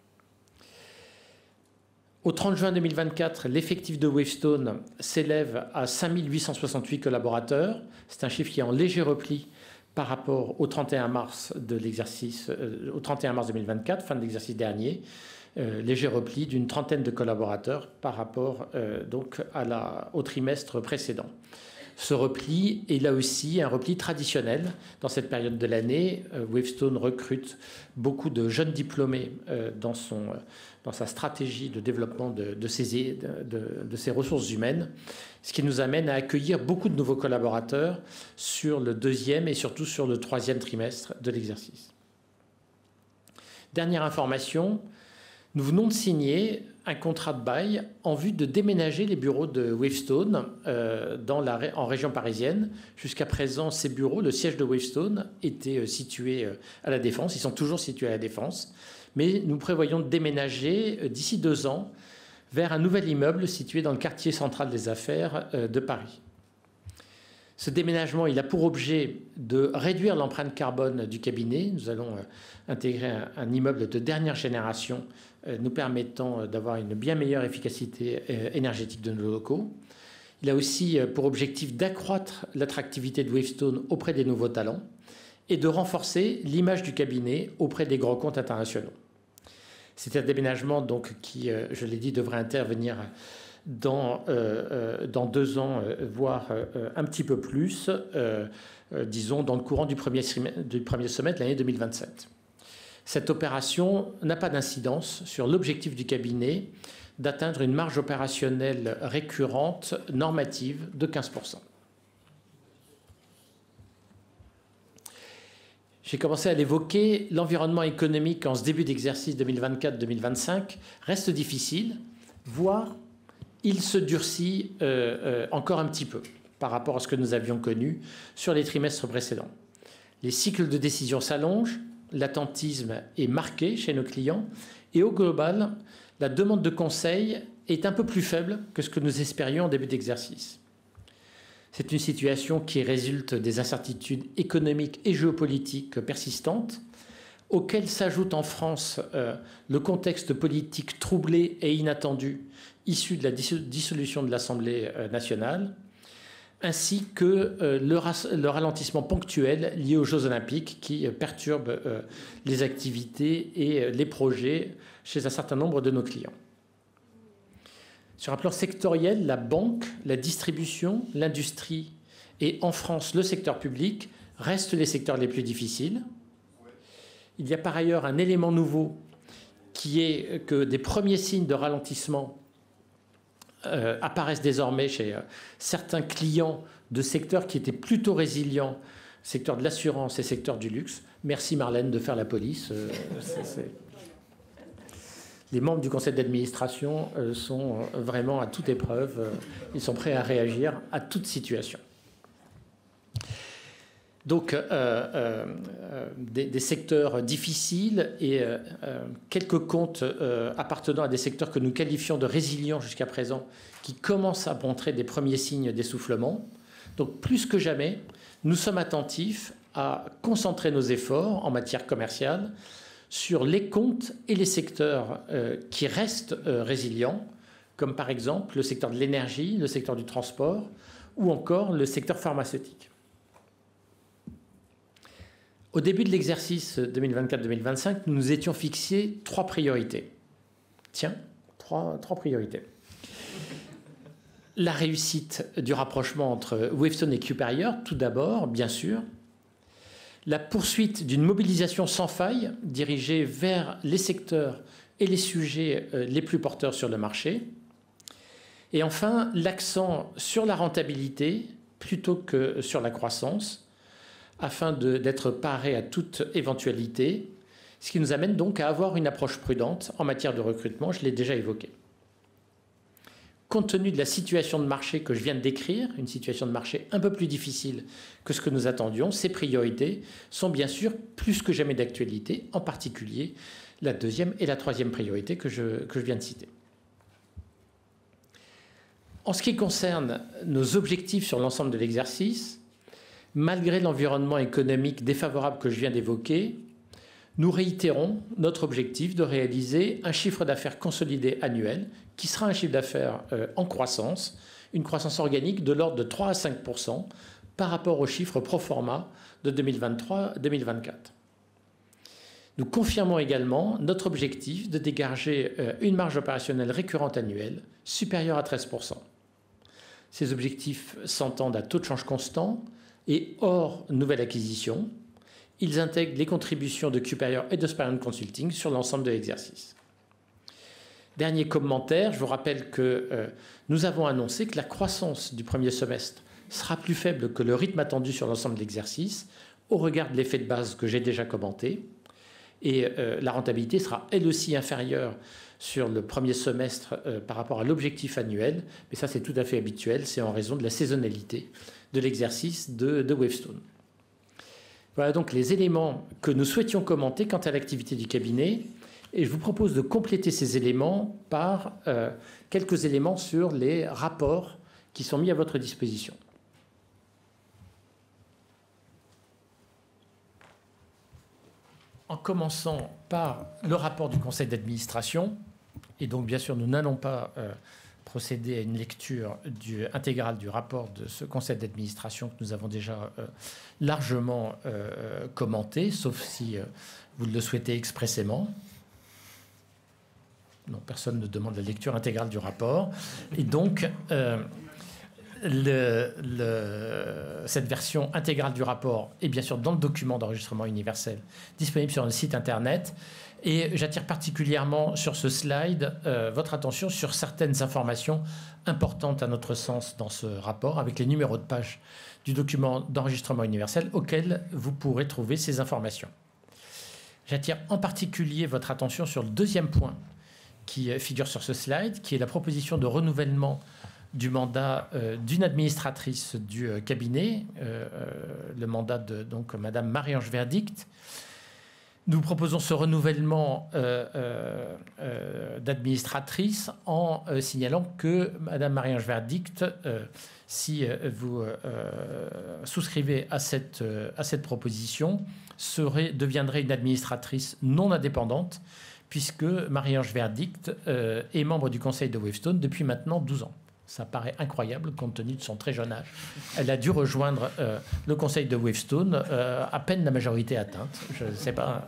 Au trente juin deux mille vingt-quatre, l'effectif de Wavestone s'élève à cinq mille huit cent soixante-huit collaborateurs. C'est un chiffre qui est en léger repli par rapport au trente et un mars de l'exercice, euh, au trente et un mars deux mille vingt-quatre, fin de l'exercice dernier. Euh, léger repli d'une trentaine de collaborateurs par rapport euh, donc à la, au trimestre précédent. Ce repli est là aussi un repli traditionnel dans cette période de l'année. Euh, Wavestone recrute beaucoup de jeunes diplômés euh, dans, son, euh, dans sa stratégie de développement de, de, ses, de, de, de ses ressources humaines, ce qui nous amène à accueillir beaucoup de nouveaux collaborateurs sur le deuxième et surtout sur le troisième trimestre de l'exercice. Dernière information, nous venons de signer un contrat de bail en vue de déménager les bureaux de Wavestone euh, dans la, en région parisienne. Jusqu'à présent, ces bureaux, le siège de Wavestone, étaient situés à la Défense. Ils sont toujours situés à la Défense. Mais nous prévoyons de déménager euh, d'ici deux ans vers un nouvel immeuble situé dans le quartier central des affaires euh, de Paris. Ce déménagement, il a pour objet de réduire l'empreinte carbone du cabinet. Nous allons euh, intégrer un, un immeuble de dernière génération euh, nous permettant euh, d'avoir une bien meilleure efficacité euh, énergétique de nos locaux. Il a aussi euh, pour objectif d'accroître l'attractivité de Wavestone auprès des nouveaux talents et de renforcer l'image du cabinet auprès des grands comptes internationaux. C'est un déménagement donc, qui, euh, je l'ai dit, devrait intervenir Dans, euh, dans deux ans, euh, voire euh, un petit peu plus, euh, euh, disons dans le courant du premier, du premier semestre de l'année deux mille vingt-sept. Cette opération n'a pas d'incidence sur l'objectif du cabinet d'atteindre une marge opérationnelle récurrente normative de quinze pour cent. J'ai commencé à l'évoquer, l'environnement économique en ce début d'exercice deux mille vingt-quatre deux mille vingt-cinq reste difficile, voire il se durcit euh, euh, encore un petit peu par rapport à ce que nous avions connu sur les trimestres précédents. Les cycles de décision s'allongent, l'attentisme est marqué chez nos clients et au global, la demande de conseil est un peu plus faible que ce que nous espérions en début d'exercice. C'est une situation qui résulte des incertitudes économiques et géopolitiques persistantes, auxquelles s'ajoute en France euh, le contexte politique troublé et inattendu issu de la dissolution de l'Assemblée nationale, ainsi que euh, le, le ralentissement ponctuel lié aux Jeux olympiques qui euh, perturbe euh, les activités et euh, les projets chez un certain nombre de nos clients. Sur un plan sectoriel, la banque, la distribution, l'industrie et en France le secteur public restent les secteurs les plus difficiles. Il y a par ailleurs un élément nouveau qui est que des premiers signes de ralentissement euh, apparaissent désormais chez euh, certains clients de secteurs qui étaient plutôt résilients, secteur de l'assurance et secteur du luxe. Merci Marlène de faire la police. Euh, c'est, c'est... Les membres du conseil d'administration euh, sont vraiment à toute épreuve. Euh, ils sont prêts à réagir à toute situation. Donc, euh, euh, des, des secteurs difficiles et euh, quelques comptes euh, appartenant à des secteurs que nous qualifions de résilients jusqu'à présent, qui commencent à montrer des premiers signes d'essoufflement. Donc, plus que jamais, nous sommes attentifs à concentrer nos efforts en matière commerciale sur les comptes et les secteurs euh, qui restent euh, résilients, comme par exemple le secteur de l'énergie, le secteur du transport ou encore le secteur pharmaceutique. Au début de l'exercice deux mille vingt-quatre deux mille vingt-cinq, nous nous étions fixés trois priorités. Tiens, trois, trois priorités. La réussite du rapprochement entre Wavestone et Q-Parieur, tout d'abord, bien sûr. La poursuite d'une mobilisation sans faille dirigée vers les secteurs et les sujets les plus porteurs sur le marché. Et enfin, l'accent sur la rentabilité plutôt que sur la croissance, afin de, d'être paré à toute éventualité, ce qui nous amène donc à avoir une approche prudente en matière de recrutement, je l'ai déjà évoqué. Compte tenu de la situation de marché que je viens de décrire, une situation de marché un peu plus difficile que ce que nous attendions, ces priorités sont bien sûr plus que jamais d'actualité, en particulier la deuxième et la troisième priorité que je, que je viens de citer. En ce qui concerne nos objectifs sur l'ensemble de l'exercice, malgré l'environnement économique défavorable que je viens d'évoquer, nous réitérons notre objectif de réaliser un chiffre d'affaires consolidé annuel qui sera un chiffre d'affaires euh, en croissance, une croissance organique de l'ordre de trois à cinq pour cent par rapport au chiffre pro forma de deux mille vingt-trois deux mille vingt-quatre. Nous confirmons également notre objectif de dégager euh, une marge opérationnelle récurrente annuelle supérieure à treize pour cent. Ces objectifs s'entendent à taux de change constant et hors nouvelle acquisition. Ils intègrent les contributions de Q-Parieur et de Spirion Consulting sur l'ensemble de l'exercice. Dernier commentaire, je vous rappelle que euh, nous avons annoncé que la croissance du premier semestre sera plus faible que le rythme attendu sur l'ensemble de l'exercice, au regard de l'effet de base que j'ai déjà commenté. Et euh, la rentabilité sera elle aussi inférieure sur le premier semestre euh, par rapport à l'objectif annuel. Mais ça, c'est tout à fait habituel, c'est en raison de la saisonnalité de l'exercice de, de Wavestone. Voilà donc les éléments que nous souhaitions commenter quant à l'activité du cabinet. Et je vous propose de compléter ces éléments par euh, quelques éléments sur les rapports qui sont mis à votre disposition. En commençant par le rapport du conseil d'administration, et donc bien sûr nous n'allons pas euh, procéder à une lecture du, intégrale du rapport de ce conseil d'administration que nous avons déjà euh, largement euh, commenté, sauf si euh, vous le souhaitez expressément. Non, personne ne demande la lecture intégrale du rapport. Et donc, euh, le, le, cette version intégrale du rapport est bien sûr dans le document d'enregistrement universel disponible sur le site Internet. Et j'attire particulièrement sur ce slide euh, votre attention sur certaines informations importantes à notre sens dans ce rapport, avec les numéros de page du document d'enregistrement universel auquel vous pourrez trouver ces informations. J'attire en particulier votre attention sur le deuxième point qui figure sur ce slide, qui est la proposition de renouvellement du mandat euh, d'une administratrice du euh, cabinet, euh, euh, le mandat de donc, Madame Marie-Ange Verdict. Nous proposons ce renouvellement euh, euh, euh, d'administratrice en euh, signalant que Madame Marie-Ange Verdict, euh, si euh, vous euh, souscrivez à cette, euh, à cette proposition, serait, deviendrait une administratrice non indépendante, puisque Marie-Ange Verdict euh, est membre du conseil de Wavestone depuis maintenant douze ans. Ça paraît incroyable compte tenu de son très jeune âge. Elle a dû rejoindre euh, le conseil de Wavestone euh, à peine la majorité atteinte. Je ne sais pas.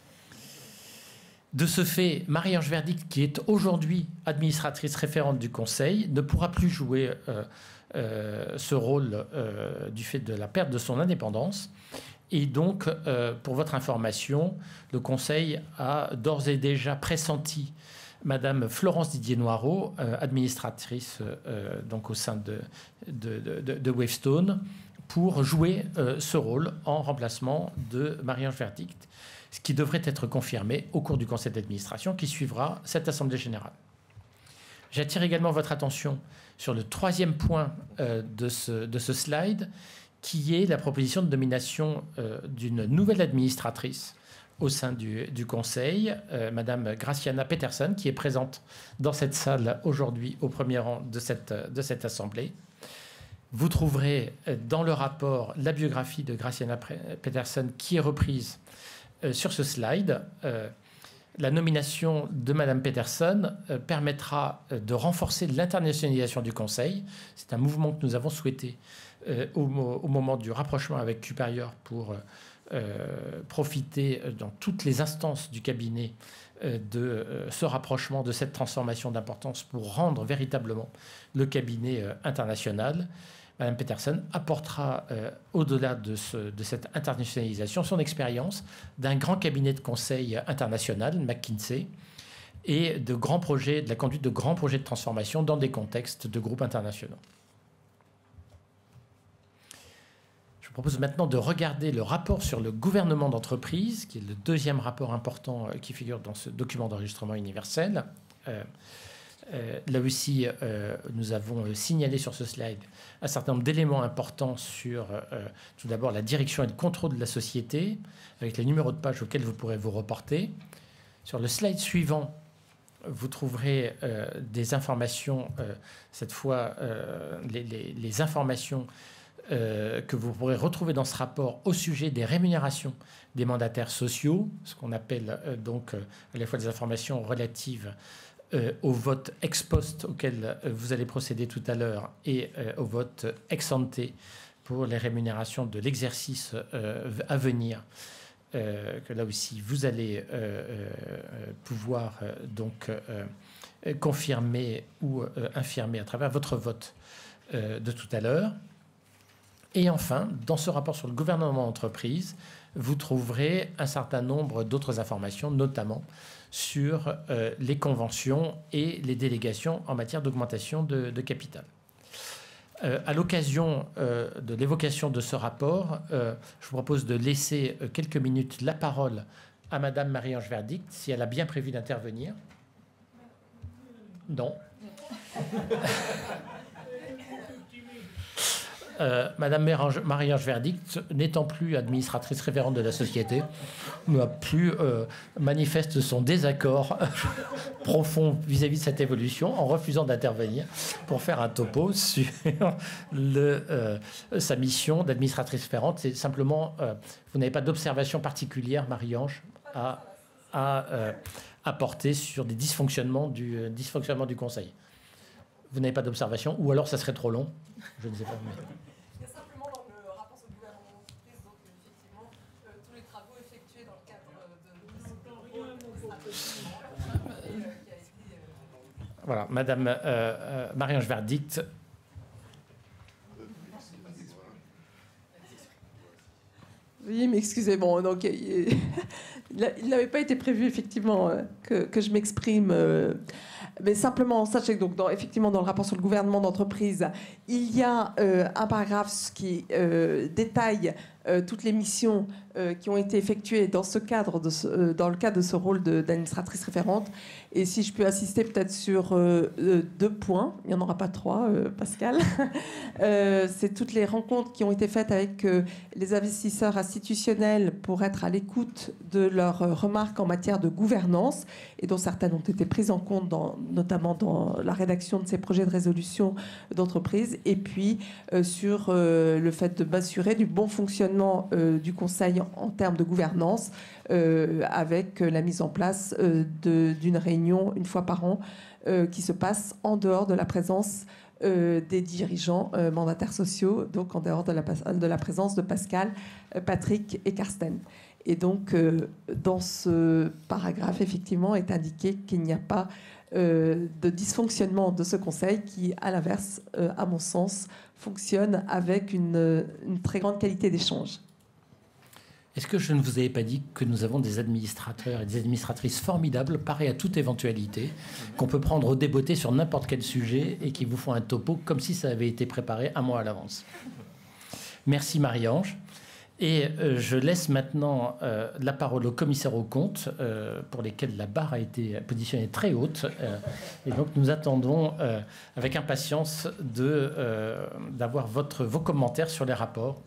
De ce fait, Marie-Ange Verdict, qui est aujourd'hui administratrice référente du conseil, ne pourra plus jouer euh, euh, ce rôle euh, du fait de la perte de son indépendance. Et donc, euh, pour votre information, le conseil a d'ores et déjà pressenti Madame Florence Didier-Noireau, euh, administratrice euh, donc au sein de, de, de, de Wavestone, pour jouer euh, ce rôle en remplacement de Marie-Ange Verdict, ce qui devrait être confirmé au cours du conseil d'administration qui suivra cette assemblée générale. J'attire également votre attention sur le troisième point euh, de, ce, de ce slide, qui est la proposition de nomination euh, d'une nouvelle administratrice au sein du, du Conseil, euh, Madame Graciana Peterson, qui est présente dans cette salle aujourd'hui au premier rang de cette, de cette Assemblée. Vous trouverez dans le rapport la biographie de Graciana Peterson qui est reprise euh, sur ce slide. Euh, la nomination de Madame Peterson euh, permettra de renforcer l'internationalisation du Conseil. C'est un mouvement que nous avons souhaité euh, au, au moment du rapprochement avec Cupérieur pour... Euh, Euh, profiter dans toutes les instances du cabinet euh, de euh, ce rapprochement, de cette transformation d'importance pour rendre véritablement le cabinet euh, international. Madame Peterson apportera, euh, au-delà de, ce, de cette internationalisation, son expérience d'un grand cabinet de conseil international, McKinsey, et de grands projets, de la conduite de grands projets de transformation dans des contextes de groupes internationaux. Je propose maintenant de regarder le rapport sur le gouvernement d'entreprise, qui est le deuxième rapport important qui figure dans ce document d'enregistrement universel. Euh, euh, là aussi, euh, nous avons signalé sur ce slide un certain nombre d'éléments importants sur, euh, tout d'abord, la direction et le contrôle de la société, avec les numéros de page auxquels vous pourrez vous reporter. Sur le slide suivant, vous trouverez euh, des informations, euh, cette fois, euh, les, les, les informations Euh, que vous pourrez retrouver dans ce rapport au sujet des rémunérations des mandataires sociaux, ce qu'on appelle euh, donc euh, à la fois des informations relatives euh, au vote ex post auquel euh, vous allez procéder tout à l'heure et euh, au vote ex ante pour les rémunérations de l'exercice euh, à venir, euh, que là aussi vous allez euh, euh, pouvoir euh, donc euh, confirmer ou euh, infirmer à travers votre vote euh, de tout à l'heure. Et enfin, dans ce rapport sur le gouvernement d'entreprise, vous trouverez un certain nombre d'autres informations, notamment sur euh, les conventions et les délégations en matière d'augmentation de, de capital. Euh, à l'occasion euh, de l'évocation de ce rapport, euh, je vous propose de laisser euh, quelques minutes la parole à Madame Marie-Ange Verdict, si elle a bien prévu d'intervenir. Non. Euh, Madame Marie-Ange Verdict, n'étant plus administratrice référente de la société, n'a plus euh, manifeste son désaccord profond vis-à-vis de cette évolution en refusant d'intervenir pour faire un topo sur le, euh, sa mission d'administratrice référente. C'est simplement, euh, vous n'avez pas d'observation particulière, Marie-Ange, à, à euh, apporter sur des dysfonctionnements du, euh, dysfonctionnement du Conseil. Vous n'avez pas d'observation, ou alors ça serait trop long, je ne sais pas. Mais... Voilà, Madame euh, euh, Marie-Ange Verdict. Oui, mais excusez, bon, donc il n'avait pas été prévu effectivement euh, que, que je m'exprime. Euh, mais simplement, sachez que donc, dans, effectivement, dans le rapport sur le gouvernement d'entreprise, il y a euh, un paragraphe qui euh, détaille euh, toutes les missions euh, qui ont été effectuées dans, ce cadre de ce, euh, dans le cadre de ce rôle d'administratrice référente. Et si je peux insister peut-être sur euh, deux points, il n'y en aura pas trois, euh, Pascal. euh, C'est toutes les rencontres qui ont été faites avec euh, les investisseurs institutionnels pour être à l'écoute de leurs remarques en matière de gouvernance, et dont certaines ont été prises en compte, dans, notamment dans la rédaction de ces projets de résolution d'entreprise, et puis euh, sur euh, le fait de m'assurer du bon fonctionnement euh, du Conseil en, en termes de gouvernance, euh, avec la mise en place euh, d'une réunion une fois par an euh, qui se passe en dehors de la présence euh, des dirigeants euh, mandataires sociaux, donc en dehors de la, de la présence de Pascal, euh, Patrick et Carsten. Et donc, euh, dans ce paragraphe, effectivement, est indiqué qu'il n'y a pas euh, de dysfonctionnement de ce conseil qui, à l'inverse, euh, à mon sens, fonctionne avec une, une très grande qualité d'échange. Est-ce que je ne vous avais pas dit que nous avons des administrateurs et des administratrices formidables, pareils à toute éventualité, qu'on peut prendre au débeauté sur n'importe quel sujet et qui vous font un topo comme si ça avait été préparé un mois à l'avance. Merci Marie-Ange. Et euh, je laisse maintenant euh, la parole aux commissaires aux comptes, euh, pour lesquels la barre a été positionnée très haute. Euh, et donc nous attendons euh, avec impatience de, euh, d'avoir votre, vos commentaires sur les rapports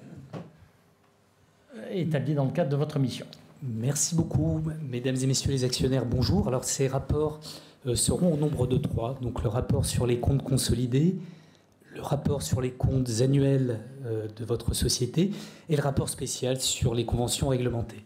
établis dans le cadre de votre mission. Merci beaucoup, mesdames et messieurs les actionnaires, bonjour. Alors ces rapports euh, seront au nombre de trois. Donc le rapport sur les comptes consolidés, le rapport sur les comptes annuels euh, de votre société et le rapport spécial sur les conventions réglementées.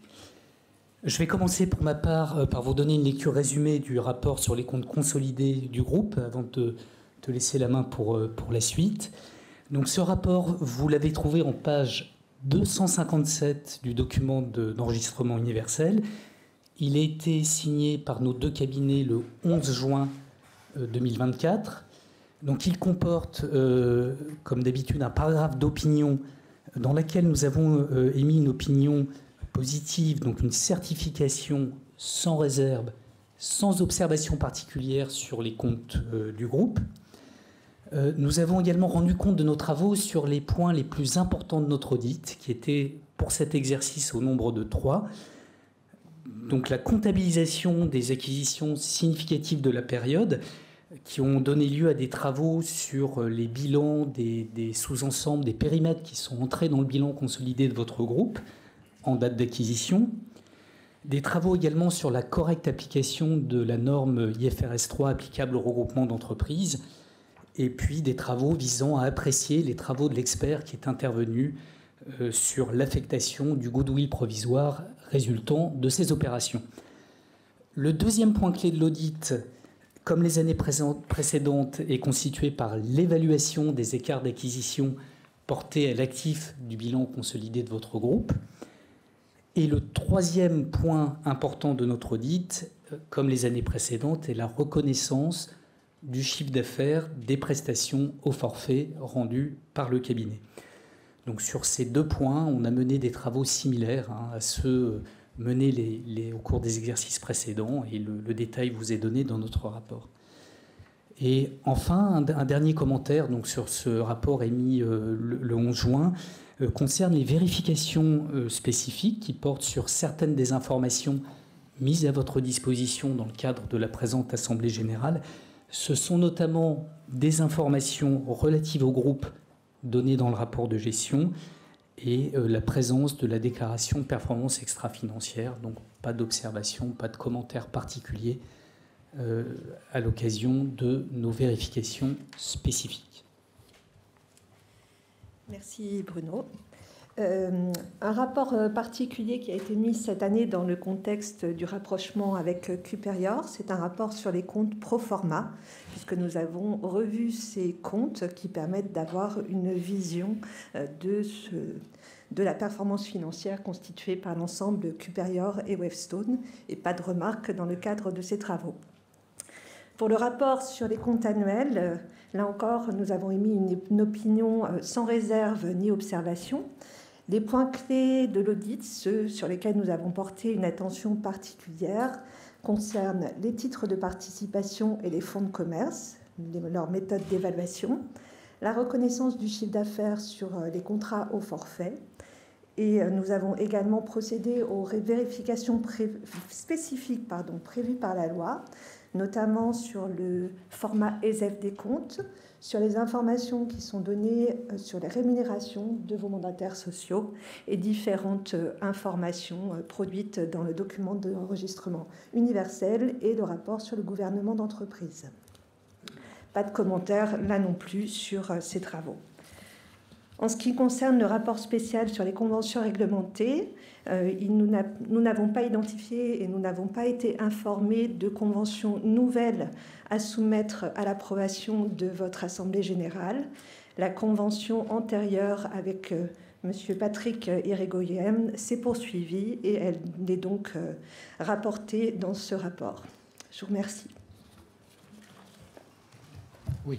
Je vais commencer pour ma part euh, par vous donner une lecture résumée du rapport sur les comptes consolidés du groupe avant de te laisser la main pour, euh, pour la suite. Donc ce rapport, vous l'avez trouvé en page deux cent cinquante-sept du document d'enregistrement universel. Il a été signé par nos deux cabinets le onze juin deux mille vingt-quatre. Donc il comporte, euh, comme d'habitude, un paragraphe d'opinion dans lequel nous avons euh, émis une opinion positive, donc une certification sans réserve, sans observation particulière sur les comptes euh, du groupe. Euh, nous avons également rendu compte de nos travaux sur les points les plus importants de notre audit, qui étaient pour cet exercice au nombre de trois. Donc la comptabilisation des acquisitions significatives de la période, qui ont donné lieu à des travaux sur les bilans des, des sous-ensembles, des périmètres qui sont entrés dans le bilan consolidé de votre groupe en date d'acquisition. Des travaux également sur la correcte application de la norme I F R S trois applicable au regroupement d'entreprises, et puis des travaux visant à apprécier les travaux de l'expert qui est intervenu euh, sur l'affectation du goodwill provisoire résultant de ces opérations. Le deuxième point clé de l'audit, comme les années précédentes, est constitué par l'évaluation des écarts d'acquisition portés à l'actif du bilan consolidé de votre groupe. Et le troisième point important de notre audit, comme les années précédentes, est la reconnaissance du chiffre d'affaires des prestations au forfait rendues par le cabinet. Donc sur ces deux points, on a mené des travaux similaires hein, à ceux menés les, les, au cours des exercices précédents, et le, le détail vous est donné dans notre rapport. Et enfin, un, un dernier commentaire donc, sur ce rapport émis euh, le, le onze juin euh, concerne les vérifications euh, spécifiques qui portent sur certaines des informations mises à votre disposition dans le cadre de la présente Assemblée générale. Ce sont notamment des informations relatives au groupe données dans le rapport de gestion et euh, la présence de la déclaration de performance extra-financière. Donc pas d'observation, pas de commentaires particuliers euh, à l'occasion de nos vérifications spécifiques. Merci Bruno. Euh, un rapport particulier qui a été mis cette année dans le contexte du rapprochement avec Cuperior, c'est un rapport sur les comptes pro forma, puisque nous avons revu ces comptes qui permettent d'avoir une vision de, ce, de la performance financière constituée par l'ensemble de Cuperior et Wavestone, et pas de remarques dans le cadre de ces travaux. Pour le rapport sur les comptes annuels, là encore, nous avons émis une, une opinion sans réserve ni observation. Les points clés de l'audit, ceux sur lesquels nous avons porté une attention particulière, concernent les titres de participation et les fonds de commerce, leur méthode d'évaluation, la reconnaissance du chiffre d'affaires sur les contrats au forfait Et nous avons également procédé aux vérifications pré spécifiques pardon, prévues par la loi, notamment sur le format E S F des comptes, sur les informations qui sont données sur les rémunérations de vos mandataires sociaux et différentes informations produites dans le document d'enregistrement universel et le rapport sur le gouvernement d'entreprise. Pas de commentaires là non plus sur ces travaux. En ce qui concerne le rapport spécial sur les conventions réglementées, euh, nous n'avons pas identifié et nous n'avons pas été informés de conventions nouvelles à soumettre à l'approbation de votre Assemblée générale. La convention antérieure avec euh, M. Patrick Irigoyen s'est poursuivie et elle est donc euh, rapportée dans ce rapport. Je vous remercie. Oui.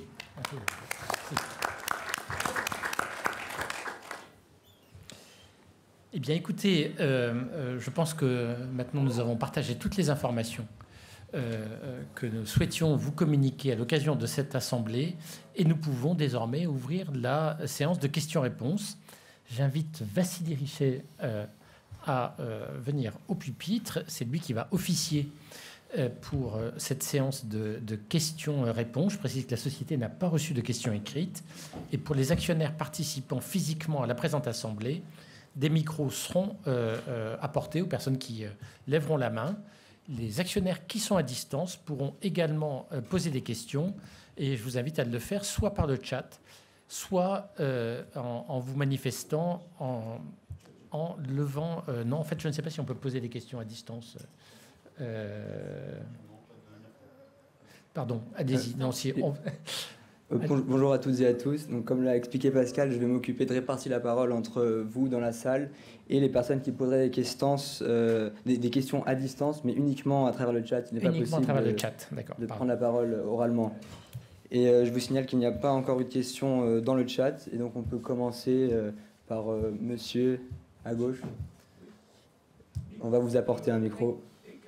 Eh bien, écoutez, euh, euh, je pense que maintenant nous avons partagé toutes les informations euh, que nous souhaitions vous communiquer à l'occasion de cette assemblée et nous pouvons désormais ouvrir la séance de questions-réponses. J'invite Vassili Richet euh, à euh, venir au pupitre. C'est lui qui va officier euh, pour euh, cette séance de, de questions-réponses. Je précise que la société n'a pas reçu de questions écrites. Et pour les actionnaires participant physiquement à la présente assemblée, des micros seront euh, euh, apportés aux personnes qui euh, lèveront la main. Les actionnaires qui sont à distance pourront également euh, poser des questions et je vous invite à le faire soit par le chat, soit euh, en, en vous manifestant, en, en levant... Euh, non, en fait, je ne sais pas si on peut poser des questions à distance. Euh, pardon, allez-y. Non, si on... Euh, bonjour à toutes et à tous. Donc, comme l'a expliqué Pascal, je vais m'occuper de répartir la parole entre vous dans la salle et les personnes qui poseraient des questions, euh, des, des questions à distance, mais uniquement à travers le chat. Il n'est pas possible à travers de, le chat. de prendre la parole oralement. Et euh, je vous signale qu'il n'y a pas encore eu de questions euh, dans le chat, et donc on peut commencer euh, par euh, monsieur à gauche. On va vous apporter un micro.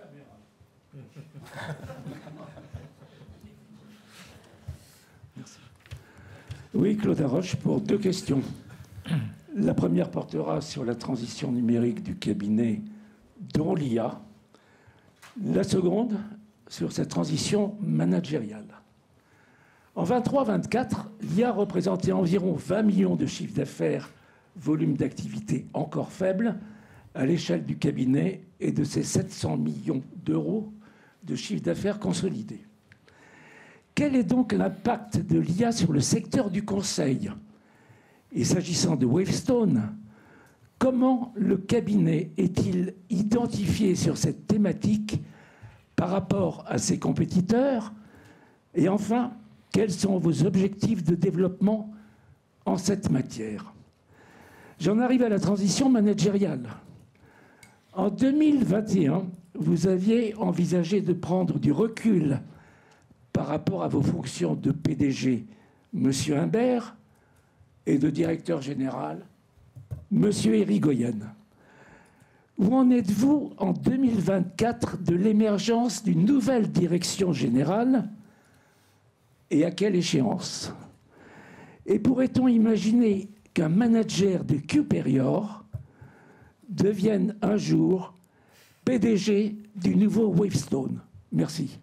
Oui, Claude Arroche, pour deux questions. La première portera sur la transition numérique du cabinet, dont l'I A. La seconde, sur cette transition managériale. En vingt-trois vingt-quatre, l'I A représentait environ vingt millions de chiffres d'affaires, volume d'activité encore faible, à l'échelle du cabinet et de ses sept cents millions d'euros de chiffre d'affaires consolidé. Quel est donc l'impact de l'I A sur le secteur du conseil? Et s'agissant de Wavestone, comment le cabinet est-il identifié sur cette thématique par rapport à ses compétiteurs? Et enfin, quels sont vos objectifs de développement en cette matière? J'en arrive à la transition managériale. En deux mille vingt et un, vous aviez envisagé de prendre du recul par rapport à vos fonctions de P D G, M. Imbert, et de directeur général, M. Irigoyen. Où en êtes-vous en deux mille vingt-quatre de l'émergence d'une nouvelle direction générale et à quelle échéance? Et pourrait-on imaginer qu'un manager de Cuperior devienne un jour P D G du nouveau Wavestone? Merci.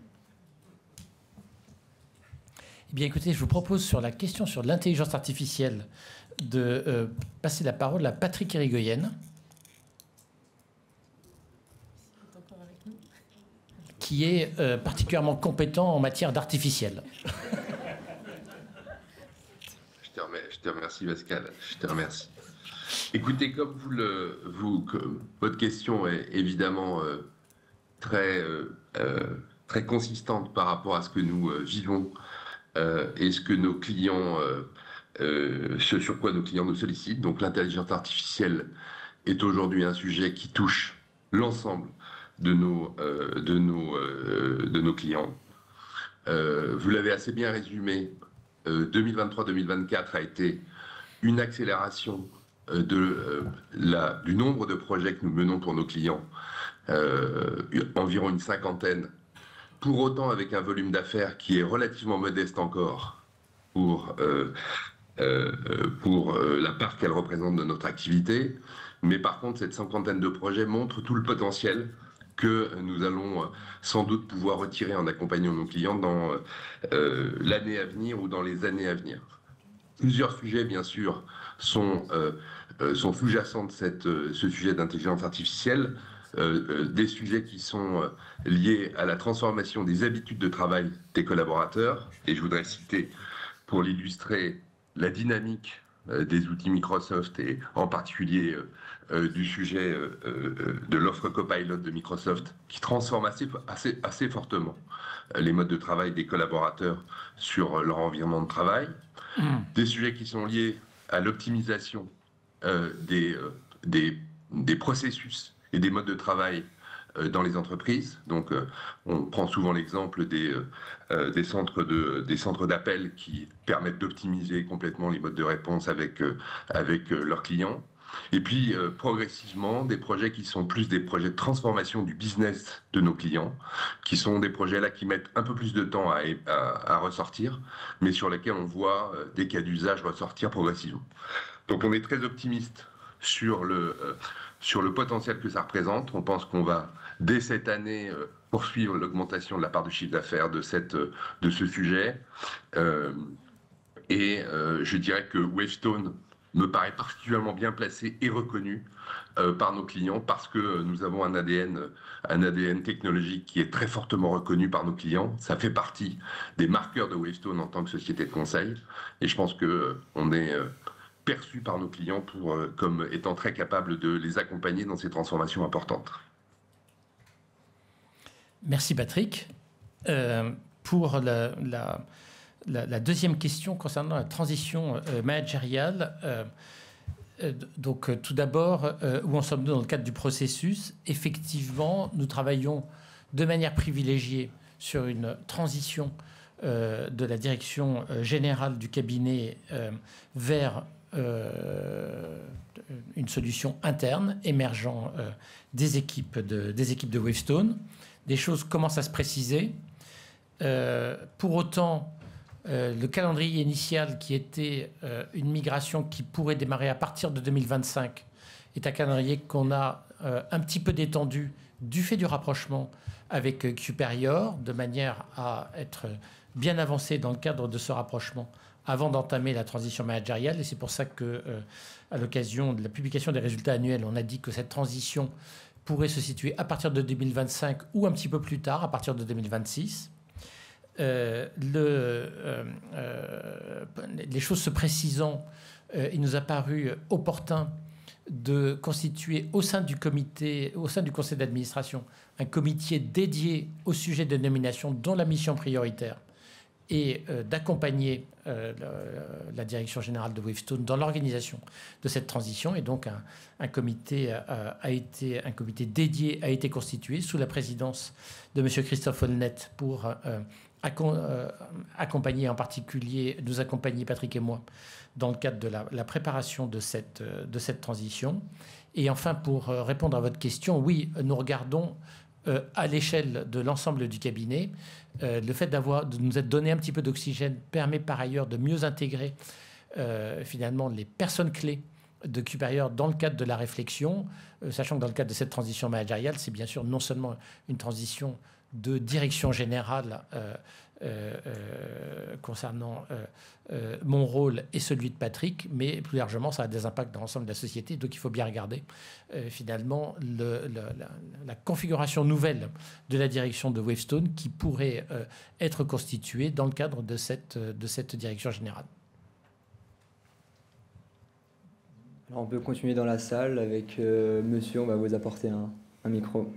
Eh bien, écoutez, je vous propose sur la question sur l'intelligence artificielle de euh, passer la parole à Patrick Irigoyen, qui est euh, particulièrement compétent en matière d'artificiel. Je te remercie, je te remercie Pascal, je te remercie. Écoutez, comme vous le, vous, que votre question est évidemment euh, très, euh, euh, très consistante par rapport à ce que nous euh, vivons euh, et ce que nos clients, euh, euh, ce sur quoi nos clients nous sollicitent. Donc l'intelligence artificielle est aujourd'hui un sujet qui touche l'ensemble de nos, euh, de nos, euh, de nos clients. Euh, vous l'avez assez bien résumé, euh, deux mille vingt-trois deux mille vingt-quatre a été une accélération euh, de, euh, la, du nombre de projets que nous menons pour nos clients, euh, environ une cinquantaine, pour autant avec un volume d'affaires qui est relativement modeste encore pour, euh, euh, pour euh, la part qu'elle représente de notre activité. Mais par contre, cette cinquantaine de projets montre tout le potentiel que nous allons euh, sans doute pouvoir retirer en accompagnant nos clients dans euh, l'année à venir ou dans les années à venir. Plusieurs sujets, bien sûr, sont, euh, euh, sont sous-jacents de cette, euh, ce sujet d'intelligence artificielle. Euh, euh, des sujets qui sont euh, liés à la transformation des habitudes de travail des collaborateurs. Et je voudrais citer, pour l'illustrer, la dynamique euh, des outils Microsoft et en particulier euh, euh, du sujet euh, euh, de l'offre Copilot de Microsoft qui transforme assez, assez, assez fortement euh, les modes de travail des collaborateurs sur leur environnement de travail. Mmh. Des sujets qui sont liés à l'optimisation euh, des, euh, des, des processus et des modes de travail euh, dans les entreprises. Donc, euh, on prend souvent l'exemple des, euh, des centres de, des centres d'appel qui permettent d'optimiser complètement les modes de réponse avec, euh, avec euh, leurs clients. Et puis, euh, progressivement, des projets qui sont plus des projets de transformation du business de nos clients, qui sont des projets là qui mettent un peu plus de temps à, à, à ressortir, mais sur lesquels on voit euh, des cas d'usage ressortir progressivement. Donc, on est très optimiste sur le... Euh, sur le potentiel que ça représente. On pense qu'on va, dès cette année, euh, poursuivre l'augmentation de la part du chiffre d'affaires de, cette, euh, de ce sujet. Euh, et euh, je dirais que Wavestone me paraît particulièrement bien placé et reconnu euh, par nos clients parce que nous avons un A D N, un A D N technologique qui est très fortement reconnu par nos clients. Ça fait partie des marqueurs de Wavestone en tant que société de conseil. Et je pense qu'on est... Euh, perçu par nos clients pour, euh, comme étant très capable de les accompagner dans ces transformations importantes. Merci Patrick. Euh, pour la, la, la, la deuxième question concernant la transition euh, managériale, euh, euh, donc euh, tout d'abord, euh, où en sommes-nous dans le cadre du processus? Effectivement, nous travaillons de manière privilégiée sur une transition euh, de la direction euh, générale du cabinet euh, vers Euh, une solution interne émergeant euh, des équipes de, des équipes de Wavestone. Des choses commencent à se préciser. Euh, pour autant, euh, le calendrier initial qui était euh, une migration qui pourrait démarrer à partir de deux mille vingt-cinq est un calendrier qu'on a euh, un petit peu détendu du fait du rapprochement avec euh, Cuperior, de manière à être bien avancé dans le cadre de ce rapprochement avant d'entamer la transition managériale. Et c'est pour ça que, euh, à l'occasion de la publication des résultats annuels, on a dit que cette transition pourrait se situer à partir de deux mille vingt-cinq ou un petit peu plus tard, à partir de deux mille vingt-six. Euh, le, euh, euh, les choses se précisant, euh, il nous a paru opportun de constituer au sein du comité, au sein du conseil d'administration, un comité dédié au sujet de nomination dont la mission prioritaire et euh, d'accompagner euh, la, la direction générale de Wavestone dans l'organisation de cette transition. Et donc, un, un, comité, euh, a été, un comité dédié a été constitué sous la présidence de M. Christophe Holnet pour euh, accom euh, accompagner, en particulier, nous accompagner, Patrick et moi, dans le cadre de la, la préparation de cette, de cette transition. Et enfin, pour euh, répondre à votre question, oui, nous regardons euh, à l'échelle de l'ensemble du cabinet. Euh, le fait d'avoir, de nous être donné un petit peu d'oxygène permet par ailleurs de mieux intégrer euh, finalement les personnes clés de Cuperior dans le cadre de la réflexion, euh, sachant que dans le cadre de cette transition managériale, c'est bien sûr non seulement une transition de direction générale euh, euh, euh, concernant euh, euh, mon rôle et celui de Patrick, mais plus largement, ça a des impacts dans l'ensemble de la société. Donc, il faut bien regarder euh, finalement le, le, la, la configuration nouvelle de la direction de Wavestone qui pourrait euh, être constituée dans le cadre de cette, de cette direction générale. Alors, on peut continuer dans la salle avec euh, monsieur, on va vous apporter un, un micro.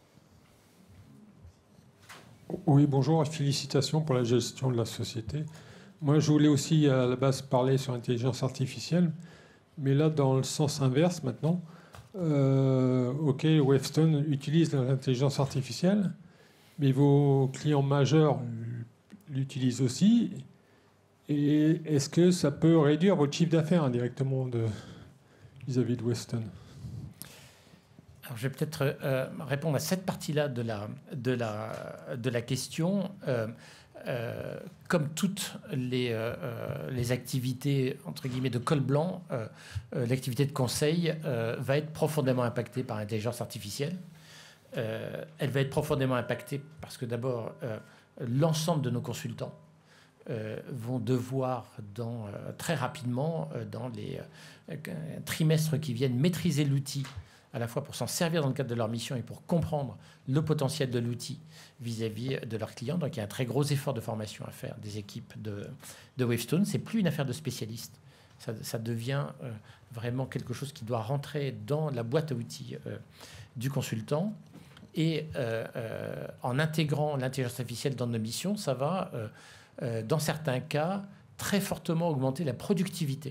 Oui, bonjour, félicitations pour la gestion de la société. Moi, je voulais aussi à la base parler sur l'intelligence artificielle, mais là, dans le sens inverse maintenant. Euh, ok, Wavestone utilise l'intelligence artificielle, mais vos clients majeurs l'utilisent aussi. Et est-ce que ça peut réduire votre chiffre d'affaires indirectement de, vis-à-vis de Wavestone ? Alors, je vais peut-être euh, répondre à cette partie-là de la, de, la, de la question. Euh, euh, comme toutes les, euh, les activités, entre guillemets, de col blanc, euh, euh, l'activité de conseil euh, va être profondément impactée par l'intelligence artificielle. Euh, elle va être profondément impactée parce que d'abord, euh, l'ensemble de nos consultants euh, vont devoir dans, euh, très rapidement, euh, dans les euh, trimestres qui viennent, maîtriser l'outil à la fois pour s'en servir dans le cadre de leur mission et pour comprendre le potentiel de l'outil vis-à-vis de leurs clients. Donc il y a un très gros effort de formation à faire des équipes de, de Wavestone. Ce n'est plus une affaire de spécialistes. Ça, ça devient euh, vraiment quelque chose qui doit rentrer dans la boîte à outils euh, du consultant. Et euh, euh, en intégrant l'intelligence artificielle dans nos missions, ça va, euh, euh, dans certains cas, très fortement augmenter la productivité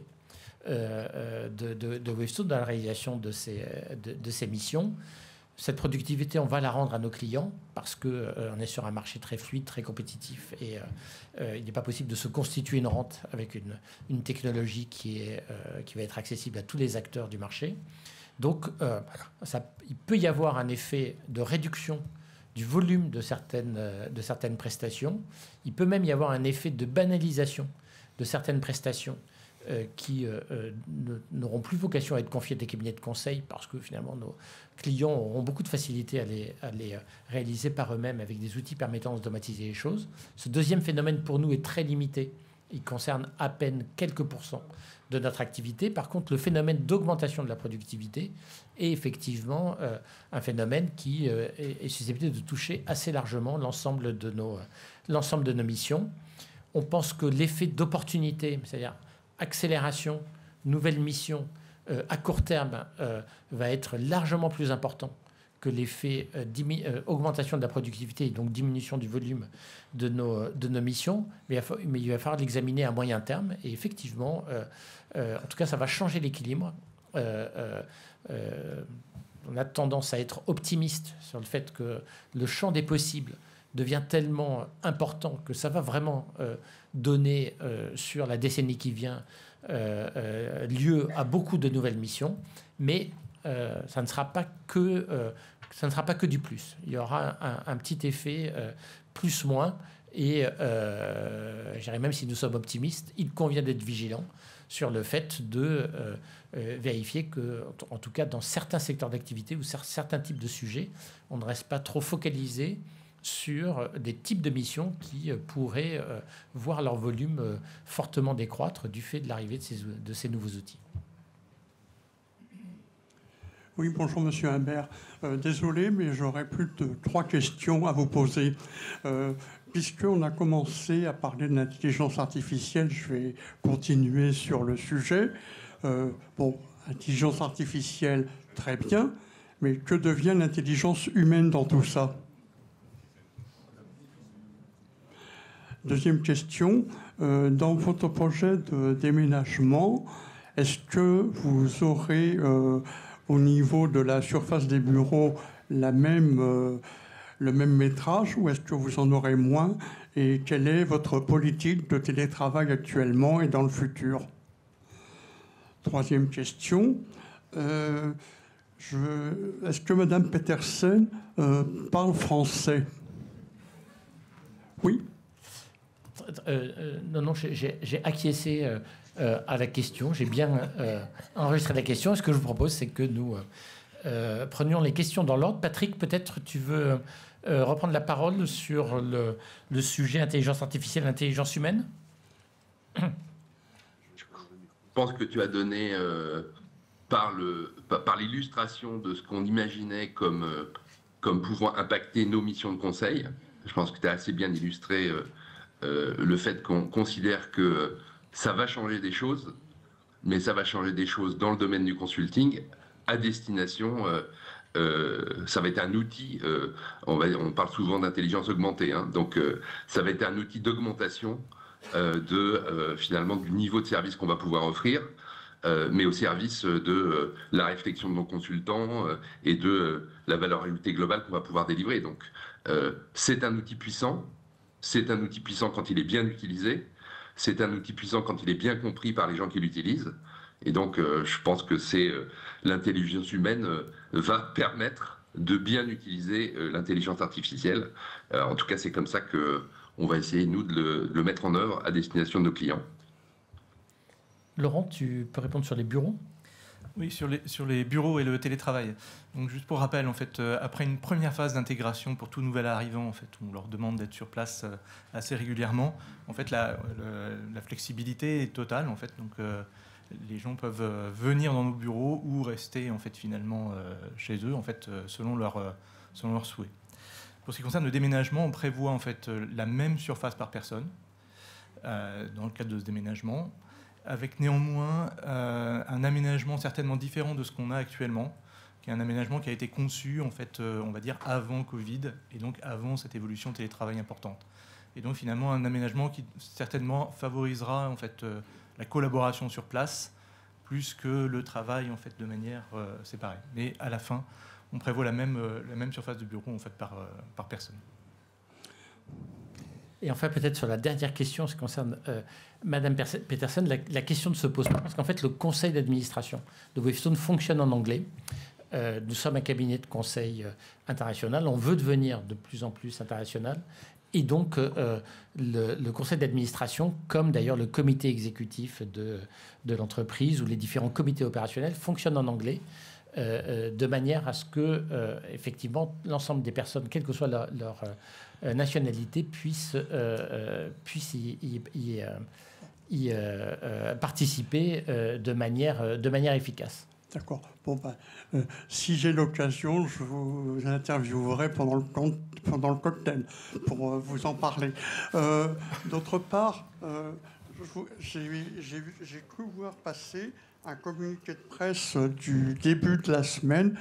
euh, de, de, de Wavestone dans la réalisation de ces, de, de ces missions. Cette productivité, on va la rendre à nos clients parce qu'on euh, est sur un marché très fluide, très compétitif et euh, euh, il n'est pas possible de se constituer une rente avec une, une technologie qui, est, euh, qui va être accessible à tous les acteurs du marché. Donc, euh, ça, il peut y avoir un effet de réduction du volume de certaines, de certaines prestations. Il peut même y avoir un effet de banalisation de certaines prestations euh, qui euh, n'auront plus vocation à être confiées à des cabinets de conseil parce que finalement, nos clients auront beaucoup de facilité à les, à les réaliser par eux-mêmes avec des outils permettant d'automatiser les choses. Ce deuxième phénomène, pour nous, est très limité. Il concerne à peine quelques pourcents de notre activité. Par contre, le phénomène d'augmentation de la productivité est effectivement euh, un phénomène qui euh, est, est susceptible de toucher assez largement l'ensemble de nos, l'ensemble de nos missions. On pense que l'effet d'opportunité, c'est-à-dire accélération, nouvelle mission, euh, à court terme, euh, va être largement plus important que l'effet euh, euh, augmentation de la productivité et donc diminution du volume de nos, de nos missions, mais il, va, mais il va falloir l'examiner à moyen terme. Et effectivement, euh, euh, en tout cas, ça va changer l'équilibre. Euh, euh, euh, on a tendance à être optimiste sur le fait que le champ des possibles devient tellement important que ça va vraiment euh, donner euh, sur la décennie qui vient euh, euh, lieu à beaucoup de nouvelles missions, mais Euh, ça ne sera pas que euh, ça ne sera pas que du plus. Il y aura un, un petit effet euh, plus-moins. Et euh, je dirais même si nous sommes optimistes, il convient d'être vigilant sur le fait de euh, euh, vérifier que, en tout cas, dans certains secteurs d'activité ou certains types de sujets, on ne reste pas trop focalisé sur des types de missions qui euh, pourraient euh, voir leur volume euh, fortement décroître du fait de l'arrivée de ces, de ces nouveaux outils. Oui, bonjour Monsieur Imbert. Euh, désolé, mais j'aurais plus de trois questions à vous poser. Euh, Puisqu'on a commencé à parler de l'intelligence artificielle, je vais continuer sur le sujet. Euh, bon, intelligence artificielle, très bien, mais que devient l'intelligence humaine dans tout ça? Deuxième question, euh, dans votre projet de déménagement, est-ce que vous aurez... Euh, au niveau de la surface des bureaux, la même, euh, le même métrage, ou est-ce que vous en aurez moins? Et quelle est votre politique de télétravail actuellement et dans le futur? Troisième question. Euh, est-ce que Madame Petersen euh, parle français? Oui. Euh, euh, non, non, j'ai acquiescé... Euh... Euh, à la question. J'ai bien euh, enregistré la question. Ce que je vous propose, c'est que nous euh, euh, prenions les questions dans l'ordre. Patrick, peut-être tu veux euh, reprendre la parole sur le, le sujet intelligence artificielle, intelligence humaine? Je pense que tu as donné, euh, par le, par l'illustration de ce qu'on imaginait comme, euh, comme pouvant impacter nos missions de conseil, je pense que tu as assez bien illustré euh, euh, le fait qu'on considère que ça va changer des choses, mais ça va changer des choses dans le domaine du consulting à destination. Euh, euh, ça va être un outil. Euh, on, va, on parle souvent d'intelligence augmentée, hein, donc euh, ça va être un outil d'augmentation euh, de euh, finalement du niveau de service qu'on va pouvoir offrir, euh, mais au service de euh, la réflexion de nos consultants euh, et de euh, la valeur ajoutée globale qu'on va pouvoir délivrer. Donc, euh, c'est un outil puissant. C'est un outil puissant quand il est bien utilisé. C'est un outil puissant quand il est bien compris par les gens qui l'utilisent. Et donc, euh, je pense que c'est euh, l'intelligence humaine euh, va permettre de bien utiliser euh, l'intelligence artificielle. Euh, en tout cas, c'est comme ça que on va essayer, nous, de le, de le mettre en œuvre à destination de nos clients. Laurent, tu peux répondre sur les bureaux ? Oui, sur les, sur les bureaux et le télétravail. Donc, juste pour rappel, en fait, euh, après une première phase d'intégration pour tout nouvel arrivant, en fait, on leur demande d'être sur place euh, assez régulièrement. En fait, la, le, la flexibilité est totale, en fait. Donc, euh, les gens peuvent euh, venir dans nos bureaux ou rester, en fait, finalement, euh, chez eux, en fait, euh, selon leur, euh, selon leurs souhaits. Pour ce qui concerne le déménagement, on prévoit, en fait, euh, la même surface par personne euh, dans le cadre de ce déménagement, avec néanmoins euh, un aménagement certainement différent de ce qu'on a actuellement, qui est un aménagement qui a été conçu, en fait, euh, on va dire, avant Covid, et donc avant cette évolution télétravail importante. Et donc, finalement, un aménagement qui certainement favorisera, en fait, euh, la collaboration sur place, plus que le travail, en fait, de manière euh, séparée. Mais à la fin, on prévoit la même, euh, la même surface de bureau, en fait, par, euh, par personne. Et enfin, peut-être sur la dernière question, ce qui concerne euh, Madame Peterson, la, la question ne se pose pas, parce qu'en fait, le conseil d'administration de Wavestone fonctionne en anglais. Euh, nous sommes un cabinet de conseil euh, international. On veut devenir de plus en plus international. Et donc, euh, le, le conseil d'administration, comme d'ailleurs le comité exécutif de, de l'entreprise ou les différents comités opérationnels, fonctionnent en anglais. Euh, de manière à ce que, euh, effectivement, l'ensemble des personnes, quelle que soit leur, leur euh, nationalité, puissent, euh, euh, puissent y, y, y, euh, y euh, euh, participer euh, de, manière, de manière efficace. D'accord. Bon, ben, euh, si j'ai l'occasion, je vous interviewerai pendant le, pendant le cocktail pour euh, vous en parler. Euh, d'autre part, euh, j'ai cru voir passer un communiqué de presse du début de la semaine,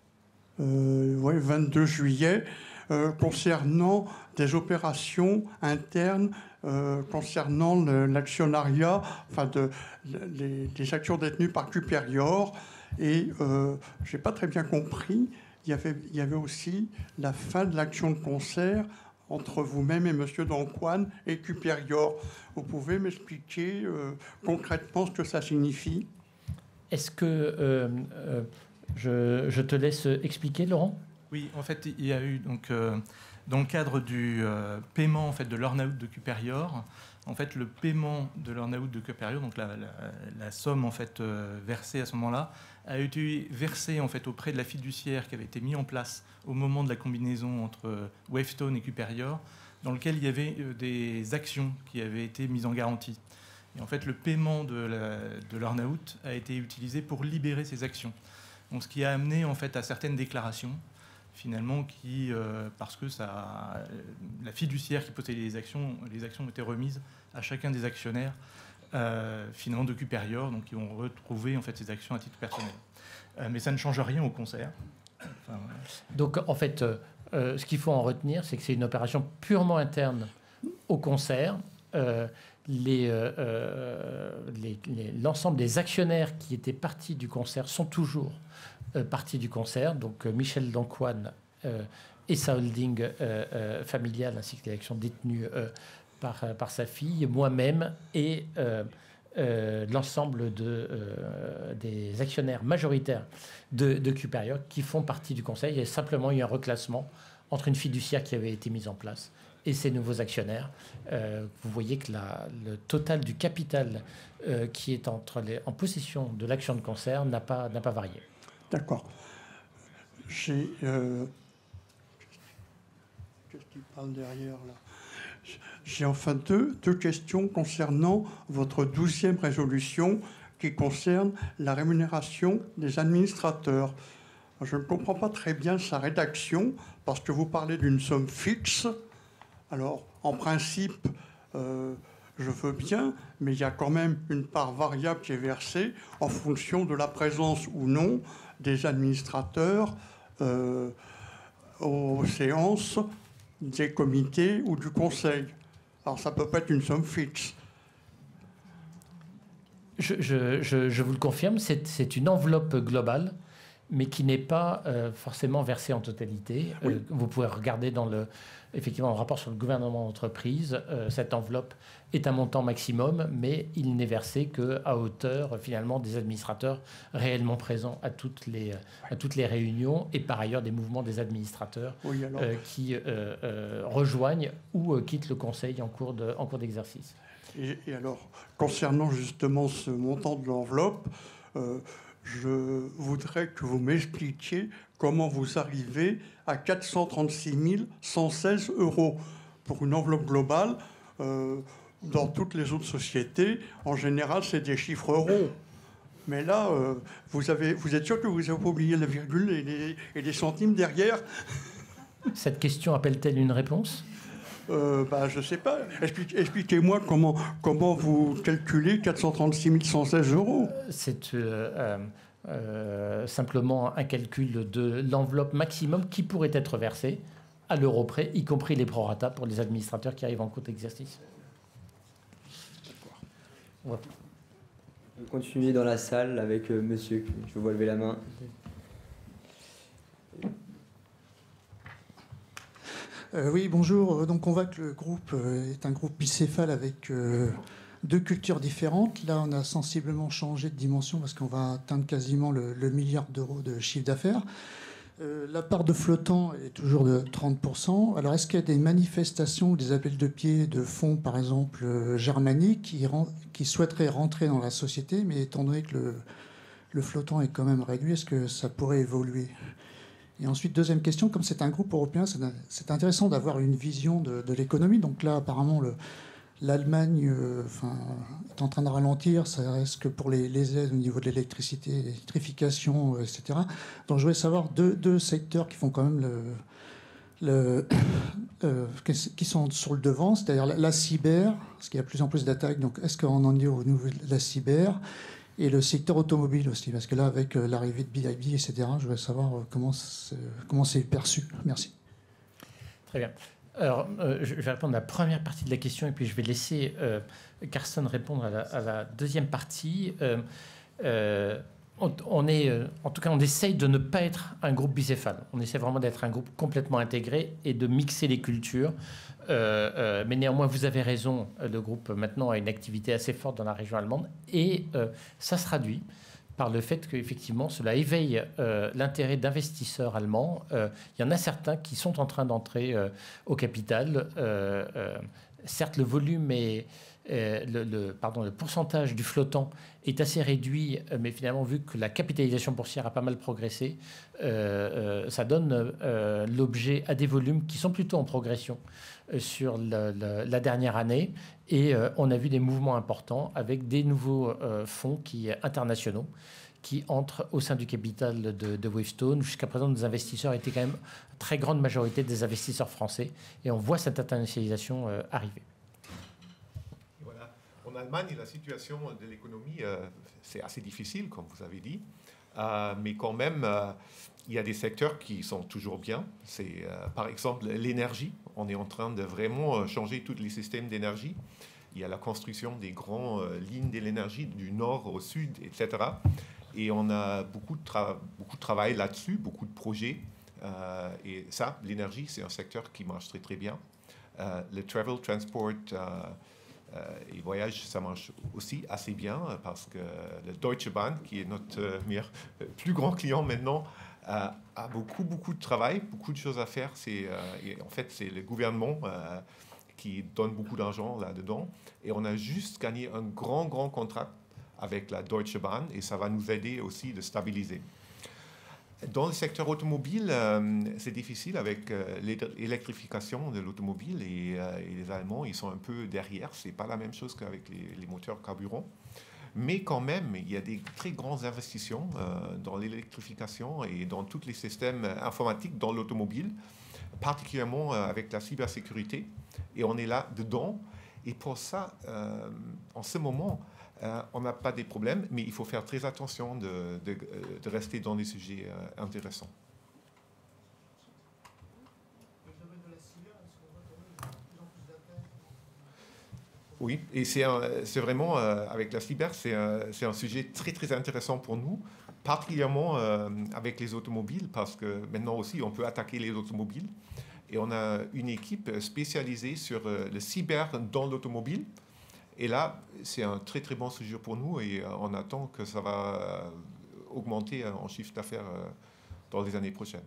euh, ouais, vingt-deux juillet, euh, concernant des opérations internes euh, concernant l'actionnariat, enfin de, les, les actions détenues par Cuperior. Et euh, je n'ai pas très bien compris, il y avait, il y avait aussi la fin de l'action de concert entre vous-même et M. Dancoine et Cuperior. Vous pouvez m'expliquer euh, concrètement ce que ça signifie ? Est-ce que euh, euh, je, je te laisse expliquer, Laurent ? Oui, en fait, il y a eu, donc, euh, dans le cadre du euh, paiement en fait, de l'earn-out de Cuperior, en fait, le paiement de l'earn-out de Cuperior, donc la, la, la somme en fait, euh, versée à ce moment-là, a été versée en fait, auprès de la fiduciaire qui avait été mise en place au moment de la combinaison entre Wavestone et Cuperior, dans lequel il y avait euh, des actions qui avaient été mises en garantie. Et en fait, le paiement de l'earn-out a été utilisé pour libérer ces actions. Donc, ce qui a amené en fait, à certaines déclarations, finalement, qui, euh, parce que ça, la fiduciaire qui possédait les actions, les actions ont été remises à chacun des actionnaires, euh, finalement, de Cuperior, donc qui ont retrouvé en fait, ces actions à titre personnel. Euh, mais ça ne change rien au concert. Enfin, voilà. Donc, en fait, euh, ce qu'il faut en retenir, c'est que c'est une opération purement interne au concert. Euh, les, euh, les, les, l'ensemble des actionnaires qui étaient partis du concert sont toujours euh, partis du concert. Donc euh, Michel Dancoine euh, et sa holding euh, euh, familiale, ainsi que les actions détenues euh, par, par sa fille, moi-même et euh, euh, l'ensemble de, euh, des actionnaires majoritaires de, de Cuperior qui font partie du conseil. Il y a simplement eu un reclassement entre une fiduciaire qui avait été mise en place et ces nouveaux actionnaires. Euh, vous voyez que la, le total du capital euh, qui est entre les, en possession de l'action de concert n'a pas, n'a pas varié. D'accord. J'ai... Euh... Qu'est-ce qu'il parle derrière, là ? J'ai enfin deux, deux questions concernant votre douzième résolution qui concerne la rémunération des administrateurs. Je ne comprends pas très bien sa rédaction parce que vous parlez d'une somme fixe. Alors, en principe, euh, je veux bien, mais il y a quand même une part variable qui est versée en fonction de la présence ou non des administrateurs euh, aux séances des comités ou du conseil. Alors, ça ne peut pas être une somme fixe. Je, je, je, je vous le confirme, c'est, c'est une enveloppe globale mais qui n'est pas euh, forcément versé en totalité. Oui. Euh, vous pouvez regarder dans le, effectivement, le rapport sur le gouvernement d'entreprise, euh, cette enveloppe est un montant maximum, mais il n'est versé qu'à hauteur, finalement, des administrateurs réellement présents à toutes les, à toutes les réunions, et par ailleurs des mouvements des administrateurs oui, euh, qui euh, euh, rejoignent ou euh, quittent le conseil en cours, de, en cours d'exercice. Et, et alors, concernant justement ce montant de l'enveloppe, euh, je voudrais que vous m'expliquiez comment vous arrivez à quatre cent trente-six mille cent seize euros pour une enveloppe globale. Euh, dans toutes les autres sociétés, en général, c'est des chiffres ronds. Mais là, euh, vous, avez, vous êtes sûr que vous avez oublié la virgule et les, et les centimes derrière? Cette question appelle-t-elle une réponse? Euh, bah, je ne sais pas. Explique, expliquez-moi comment, comment vous calculez quatre cent trente-six mille cent seize euros. C'est euh, euh, simplement un calcul de l'enveloppe maximum qui pourrait être versée à l'euro près, y compris les prorata pour les administrateurs qui arrivent en cours d'exercice. On va continuer dans la salle avec euh, monsieur. Je vous vois lever la main. Euh, oui, bonjour. Donc on voit que le groupe est un groupe bicéphale avec euh, deux cultures différentes. Là, on a sensiblement changé de dimension parce qu'on va atteindre quasiment le, le milliard d'euros de chiffre d'affaires. Euh, la part de flottant est toujours de trente pour cent. Alors, est-ce qu'il y a des manifestations ou des appels de pied de fonds, par exemple, euh, germaniques, qui, qui souhaiteraient rentrer dans la société, mais étant donné que le, le flottant est quand même réduit, est-ce que ça pourrait évoluer? Et ensuite, deuxième question, comme c'est un groupe européen, c'est intéressant d'avoir une vision de, de l'économie. Donc là, apparemment, l'Allemagne euh, enfin, est en train de ralentir. Ça reste que pour les, les aides au niveau de l'électricité, l'électrification, et cetera. Donc je voulais savoir deux, deux secteurs qui font quand même le, le, euh, qui sont sur le devant, c'est-à-dire la, la cyber, parce qu'il y a de plus en plus d'attaques. Donc est-ce qu'on en est au niveau de la cyber? Et le secteur automobile aussi, parce que là, avec l'arrivée de B I B, et cetera, je voudrais savoir comment c'est, comment c'est perçu. Merci. Très bien. Alors, euh, je vais répondre à la première partie de la question, et puis je vais laisser euh, Carsten répondre à la, à la deuxième partie. Euh, euh, on, on est, euh, en tout cas, on essaye de ne pas être un groupe bicéphale. On essaie vraiment d'être un groupe complètement intégré et de mixer les cultures. Euh, euh, mais néanmoins, vous avez raison, le groupe maintenant a une activité assez forte dans la région allemande et euh, ça se traduit par le fait qu'effectivement cela éveille euh, l'intérêt d'investisseurs allemands. Euh, il y en a certains qui sont en train d'entrer euh, au capital. Euh, euh, certes, le volume est... Euh, le, le, pardon, le pourcentage du flottant est assez réduit, mais finalement, vu que la capitalisation boursière a pas mal progressé, euh, euh, ça donne euh, l'objet à des volumes qui sont plutôt en progression euh, sur la, la, la dernière année. Et euh, on a vu des mouvements importants avec des nouveaux euh, fonds qui, internationaux qui entrent au sein du capital de, de Wavestone. Jusqu'à présent, nos investisseurs étaient quand même une très grande majorité des investisseurs français. Et on voit cette internationalisation euh, arriver. En Allemagne, la situation de l'économie, euh, c'est assez difficile, comme vous avez dit. Euh, mais quand même, euh, il y a des secteurs qui sont toujours bien. C'est, euh, par exemple, l'énergie. On est en train de vraiment changer tous les systèmes d'énergie. Il y a la construction des grandes euh, lignes de l'énergie du nord au sud, et cetera. Et on a beaucoup de, tra- beaucoup de travail là-dessus, beaucoup de projets. Euh, et ça, l'énergie, c'est un secteur qui marche très, très bien. Euh, le travel, transport... Euh, Euh, et voyage, ça marche aussi assez bien parce que le Deutsche Bahn, qui est notre euh, meilleur, euh, plus grand client maintenant, euh, a beaucoup, beaucoup de travail, beaucoup de choses à faire. C'est, euh, et en fait, c'est le gouvernement euh, qui donne beaucoup d'argent là-dedans. Et on a juste gagné un grand, grand contrat avec la Deutsche Bahn et ça va nous aider aussi de stabiliser. Dans le secteur automobile, euh, c'est difficile avec euh, l'électrification de l'automobile et, euh, et les Allemands, ils sont un peu derrière. C'est pas la même chose qu'avec les, les moteurs carburants. Mais quand même, il y a des très grands investissements euh, dans l'électrification et dans tous les systèmes informatiques dans l'automobile, particulièrement euh, avec la cybersécurité. Et on est là dedans. Et pour ça, euh, en ce moment, Euh, on n'a pas des problèmes, mais il faut faire très attention de, de, de rester dans des sujets euh, intéressants. Oui, Oui, et c'est vraiment, euh, avec la cyber, c'est un, un sujet très très intéressant pour nous, particulièrement euh, avec les automobiles, parce que maintenant aussi on peut attaquer les automobiles. Et on a une équipe spécialisée sur euh, le cyber dans l'automobile. Et là, c'est un très très bon sujet pour nous et euh, on attend que ça va euh, augmenter euh, en chiffre d'affaires euh, dans les années prochaines.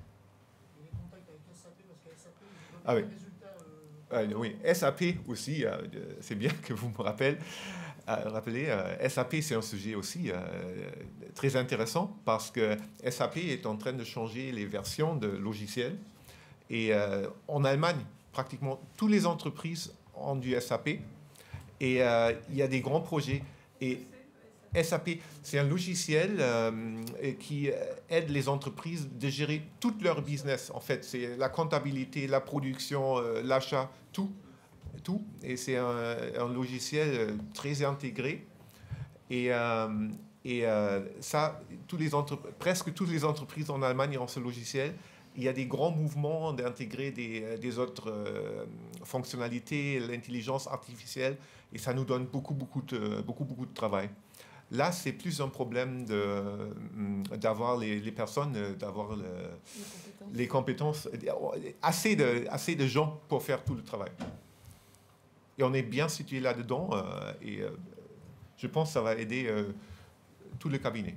Ah oui. Euh, oui, S A P aussi, euh, c'est bien que vous me rappelez. Euh, rappelez, euh, S A P, c'est un sujet aussi euh, très intéressant parce que S A P est en train de changer les versions de logiciels. Et euh, en Allemagne, pratiquement toutes les entreprises ont du S A P. Et euh, il y a des grands projets. Et S A P, c'est un logiciel euh, qui aide les entreprises de gérer tout leur business. En fait, c'est la comptabilité, la production, euh, l'achat, tout, tout. Et c'est un, un logiciel très intégré. Et, euh, et euh, ça, tous les presque toutes les entreprises en Allemagne ont ce logiciel. Il y a des grands mouvements d'intégrer des, des autres euh, fonctionnalités, l'intelligence artificielle, et ça nous donne beaucoup, beaucoup de, beaucoup, beaucoup de travail. Là, c'est plus un problème d'avoir les, les personnes, d'avoir le, les compétences, assez de, assez de gens pour faire tout le travail. Et on est bien situé là-dedans, euh, et euh, je pense que ça va aider euh, tout le cabinet.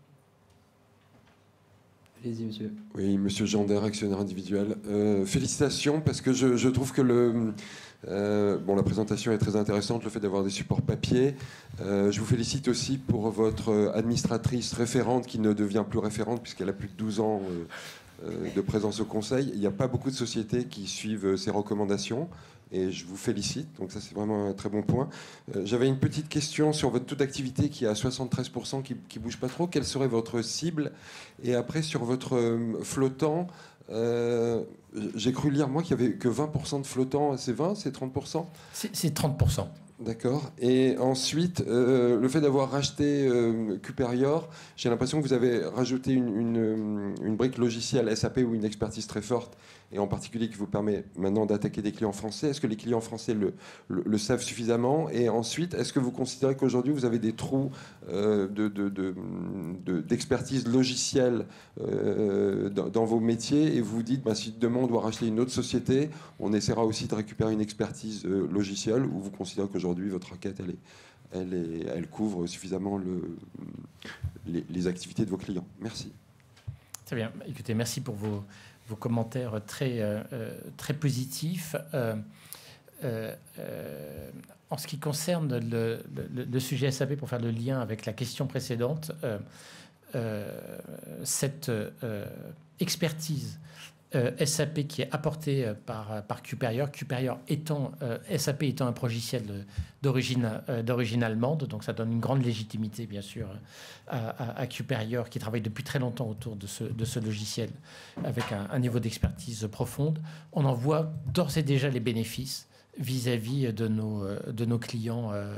Allez-y, monsieur. Oui, monsieur Gender, actionnaire individuel. Euh, félicitations, parce que je, je trouve que le, euh, bon, la présentation est très intéressante, le fait d'avoir des supports papier. Euh, je vous félicite aussi pour votre administratrice référente qui ne devient plus référente puisqu'elle a plus de douze ans euh, euh, de présence au Conseil. Il n'y a pas beaucoup de sociétés qui suivent ces recommandations. Et je vous félicite, donc ça c'est vraiment un très bon point. Euh, J'avais une petite question sur votre taux d'activité qui est à soixante-treize pour cent, qui ne bouge pas trop. Quelle serait votre cible? Et après, sur votre euh, flottant, euh, j'ai cru lire, moi, qu'il n'y avait que vingt pour cent de flottant. C'est vingt, c'est trente pour cent? C'est trente pour cent. D'accord. Et ensuite, euh, le fait d'avoir racheté euh, Cuperior, j'ai l'impression que vous avez rajouté une, une, une brique logicielle S A P ou une expertise très forte, et en particulier qui vous permet maintenant d'attaquer des clients français. Est-ce que les clients français le, le, le savent suffisamment? Et ensuite, est-ce que vous considérez qu'aujourd'hui, vous avez des trous euh, de, de, de, de, d'expertise logicielle euh, dans, dans vos métiers, et vous vous dites, bah, si demain on doit racheter une autre société, on essaiera aussi de récupérer une expertise euh, logicielle, ou vous considérez qu'aujourd'hui, votre requête, elle, est, elle, est, elle couvre suffisamment le, les, les activités de vos clients? Merci. Très bien. Écoutez, merci pour vos... vos commentaires très, euh, très positifs. Euh, euh, euh, en ce qui concerne le, le, le sujet S A P, pour faire le lien avec la question précédente, euh, euh, cette euh, expertise euh, S A P qui est apportée par, par Cuperior, Cuperior étant, euh, S A P étant un logiciel d'origine euh, d'origine allemande, donc ça donne une grande légitimité, bien sûr, à, à, à Cuperior, qui travaille depuis très longtemps autour de ce, de ce logiciel, avec un, un niveau d'expertise profonde. On en voit d'ores et déjà les bénéfices vis-à-vis de nos, de nos clients euh,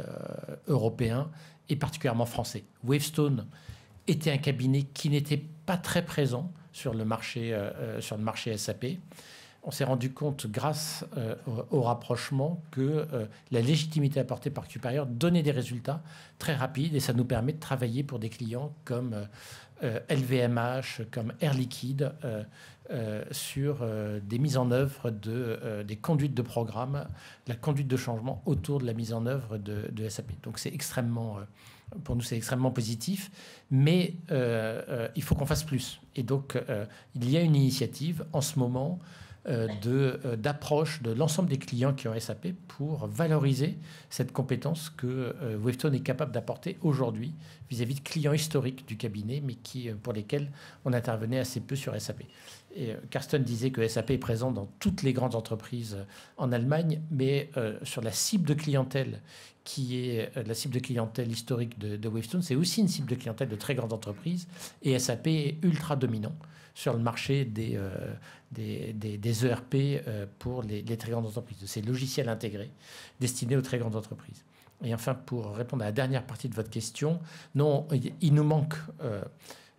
européens et particulièrement français. Wavestone était un cabinet qui n'était pas très présent sur le marché, euh, sur le marché S A P. On s'est rendu compte, grâce euh, au, au rapprochement, que euh, la légitimité apportée par Cuperior donnait des résultats très rapides, et ça nous permet de travailler pour des clients comme euh, L V M H, comme Air Liquide, euh, euh, sur euh, des mises en œuvre de, euh, des conduites de programme, la conduite de changement autour de la mise en œuvre de, de S A P. Donc c'est extrêmement... Euh, Pour nous, c'est extrêmement positif, mais euh, euh, il faut qu'on fasse plus. Et donc, euh, il y a une initiative en ce moment euh, de, euh, d'approche de l'ensemble des clients qui ont S A P pour valoriser cette compétence que euh, Wavestone est capable d'apporter aujourd'hui vis-à-vis de clients historiques du cabinet, mais qui, euh, pour lesquels on intervenait assez peu sur S A P. Et euh, Carsten disait que S A P est présent dans toutes les grandes entreprises euh, en Allemagne, mais euh, sur la cible de clientèle qui est la cible de clientèle historique de, de Wavestone, c'est aussi une cible de clientèle de très grandes entreprises, et S A P est ultra dominant sur le marché des, euh, des, des, des E R P euh, pour les, les très grandes entreprises, de ces logiciels intégrés destinés aux très grandes entreprises. Et enfin, pour répondre à la dernière partie de votre question, non, il, il nous manque... Euh,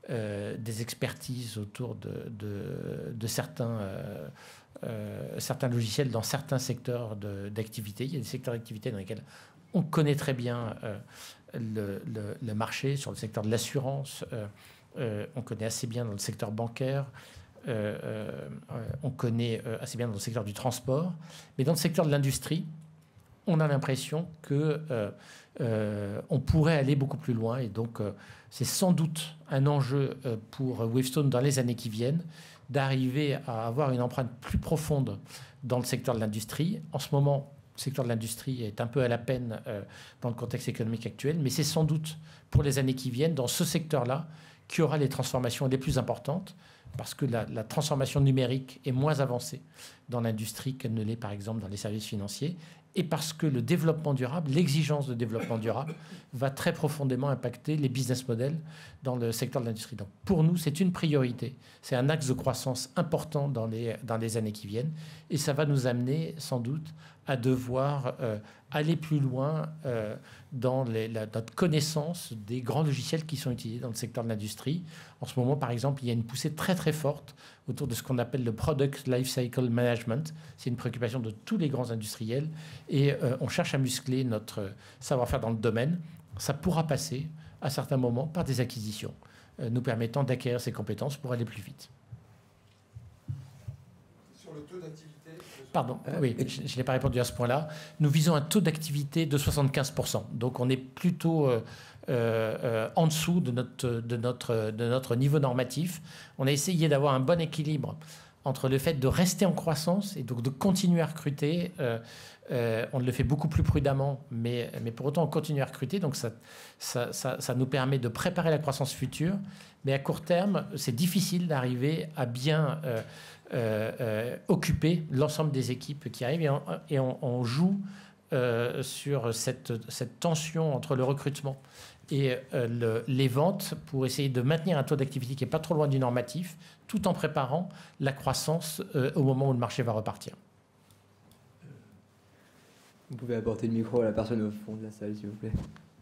euh, des expertises autour de, de, de certains, euh, euh, certains logiciels dans certains secteurs d'activité. Il y a des secteurs d'activité dans lesquels on connaît très bien euh, le, le, le marché, sur le secteur de l'assurance, euh, euh, on connaît assez bien dans le secteur bancaire, euh, euh, on connaît assez bien dans le secteur du transport, mais dans le secteur de l'industrie, on a l'impression que euh, euh, on pourrait aller beaucoup plus loin, et donc euh, c'est sans doute un enjeu euh, pour Wavestone dans les années qui viennent d'arriver à avoir une empreinte plus profonde dans le secteur de l'industrie. En ce moment, le secteur de l'industrie est un peu à la peine euh, dans le contexte économique actuel, mais c'est sans doute pour les années qui viennent dans ce secteur-là qu'il y aura les transformations les plus importantes, parce que la, la transformation numérique est moins avancée dans l'industrie qu'elle ne l'est par exemple dans les services financiers, et parce que le développement durable, l'exigence de développement durable va très profondément impacter les business models dans le secteur de l'industrie. Donc pour nous, c'est une priorité, c'est un axe de croissance important dans les, dans les années qui viennent, et ça va nous amener sans doute à devoir euh, aller plus loin euh, dans les, la, notre connaissance des grands logiciels qui sont utilisés dans le secteur de l'industrie. En ce moment, par exemple, il y a une poussée très très forte autour de ce qu'on appelle le Product Lifecycle Management. C'est une préoccupation de tous les grands industriels, et euh, on cherche à muscler notre savoir-faire dans le domaine. Ça pourra passer à certains moments par des acquisitions, euh, nous permettant d'acquérir ces compétences pour aller plus vite. Sur le taux d'activité. Pardon, oui, je n'ai pas répondu à ce point-là. Nous visons un taux d'activité de soixante-quinze pour cent. Donc on est plutôt euh, euh, en dessous de notre, de, notre, de notre niveau normatif. On a essayé d'avoir un bon équilibre entre le fait de rester en croissance et donc de continuer à recruter. Euh, euh, on le fait beaucoup plus prudemment, mais, mais pour autant on continue à recruter. Donc ça, ça, ça, ça nous permet de préparer la croissance future. Mais à court terme, c'est difficile d'arriver à bien... Euh, Euh, euh, occuper l'ensemble des équipes qui arrivent, et on, et on, on joue euh, sur cette, cette tension entre le recrutement et euh, le, les ventes pour essayer de maintenir un taux d'activité qui n'est pas trop loin du normatif, tout en préparant la croissance euh, au moment où le marché va repartir. Vous pouvez apporter le micro à la personne au fond de la salle, s'il vous plaît.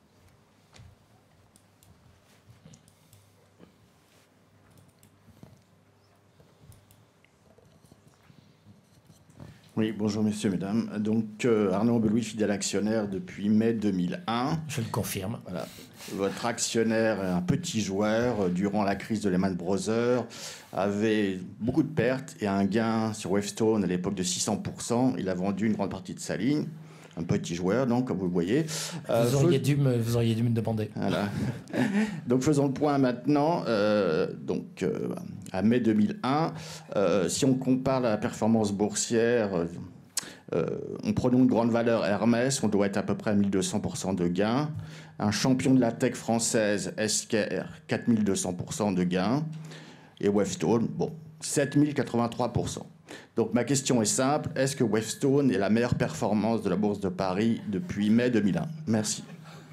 Oui, bonjour messieurs, mesdames. Donc euh, Arnaud Belouis, fidèle actionnaire depuis mai deux mille un. Je le confirme. Voilà. Votre actionnaire est un petit joueur. Durant la crise de Lehman Brothers, avait beaucoup de pertes et un gain sur Wavestone à l'époque de six cents pour cent. Il a vendu une grande partie de sa ligne. Un petit joueur, donc, comme vous le voyez. Vous auriez, euh, dû, me, vous auriez dû me demander. Voilà. Donc, faisons le point maintenant. Euh, donc, euh, à mai deux mille un, euh, si on compare la performance boursière, euh, on prenons une grande valeur Hermès, on doit être à peu près à mille deux cents pour cent de gain. Un champion de la tech française, S K R, quatre mille deux cents pour cent de gain. Et Wavestone, bon, sept mille quatre-vingt-trois pour cent. Donc ma question est simple, est-ce que Wavestone est la meilleure performance de la Bourse de Paris depuis mai deux mille un? Merci.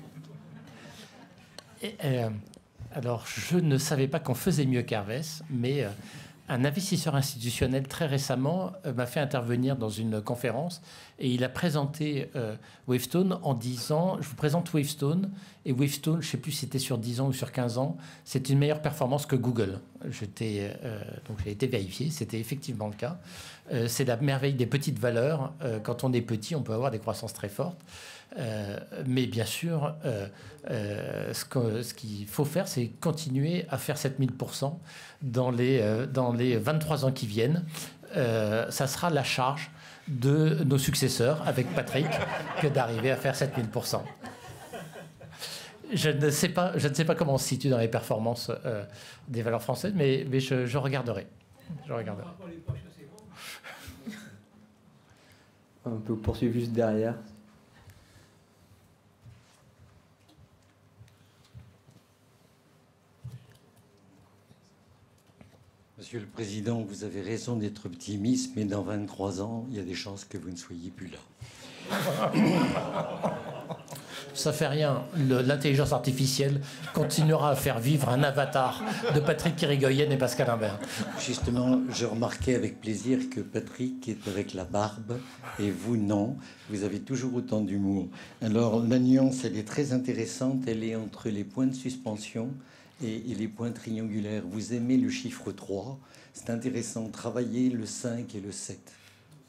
Et, euh, alors, je ne savais pas qu'on faisait mieux qu'Hermès, mais euh, un investisseur institutionnel très récemment euh, m'a fait intervenir dans une conférence, et il a présenté euh, Wavestone en disant, je vous présente Wavestone, et Wavestone, je ne sais plus si c'était sur dix ans ou sur quinze ans, c'est une meilleure performance que Google. Euh, donc j'ai été vérifié, c'était effectivement le cas. Euh, c'est la merveille des petites valeurs. Euh, quand on est petit, on peut avoir des croissances très fortes. Euh, mais bien sûr, euh, euh, ce que, ce qu'il faut faire, c'est continuer à faire sept mille pour cent dans les, euh, dans les vingt-trois ans qui viennent. Euh, ça sera la charge de nos successeurs, avec Patrick, que d'arriver à faire sept mille pour cent. Je ne sais pas, je ne sais pas comment on se situe dans les performances euh, des valeurs françaises, mais, mais je, je regarderai. Je regarderai. On peut poursuivre juste derrière. Monsieur le Président, vous avez raison d'être optimiste, mais dans vingt-trois ans, il y a des chances que vous ne soyez plus là. ça fait rien. Le- L'intelligence artificielle continuera à faire vivre un avatar de Patrick Kirigoyen et Pascal Imbert. Justement, je remarquais avec plaisir que Patrick est avec la barbe et vous, non. Vous avez toujours autant d'humour. Alors, la nuance, elle est très intéressante. Elle est entre les points de suspension et, et les points triangulaires. Vous aimez le chiffre trois. C'est intéressant. Travaillez le cinq et le sept. OK ?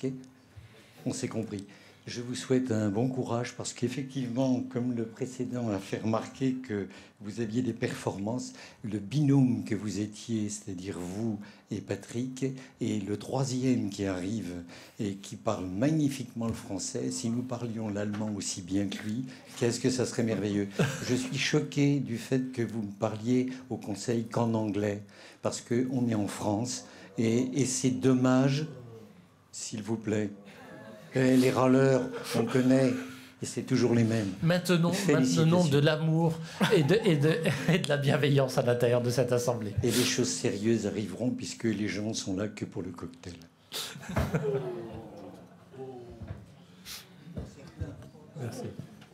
On s'est compris. Je vous souhaite un bon courage parce qu'effectivement, comme le précédent a fait remarquer que vous aviez des performances, le binôme que vous étiez, c'est-à-dire vous et Patrick, et le troisième qui arrive et qui parle magnifiquement le français, si nous parlions l'allemand aussi bien que lui, qu'est-ce que ça serait merveilleux. Je suis choqué du fait que vous ne parliez au Conseil qu'en anglais, parce qu'on est en France, et, et c'est dommage, s'il vous plaît. Et les râleurs, on connaît, et c'est toujours les mêmes. Maintenons, maintenons de l'amour et de, et, de, et de la bienveillance à l'intérieur de cette assemblée. Et les choses sérieuses arriveront puisque les gens sont là que pour le cocktail. Merci.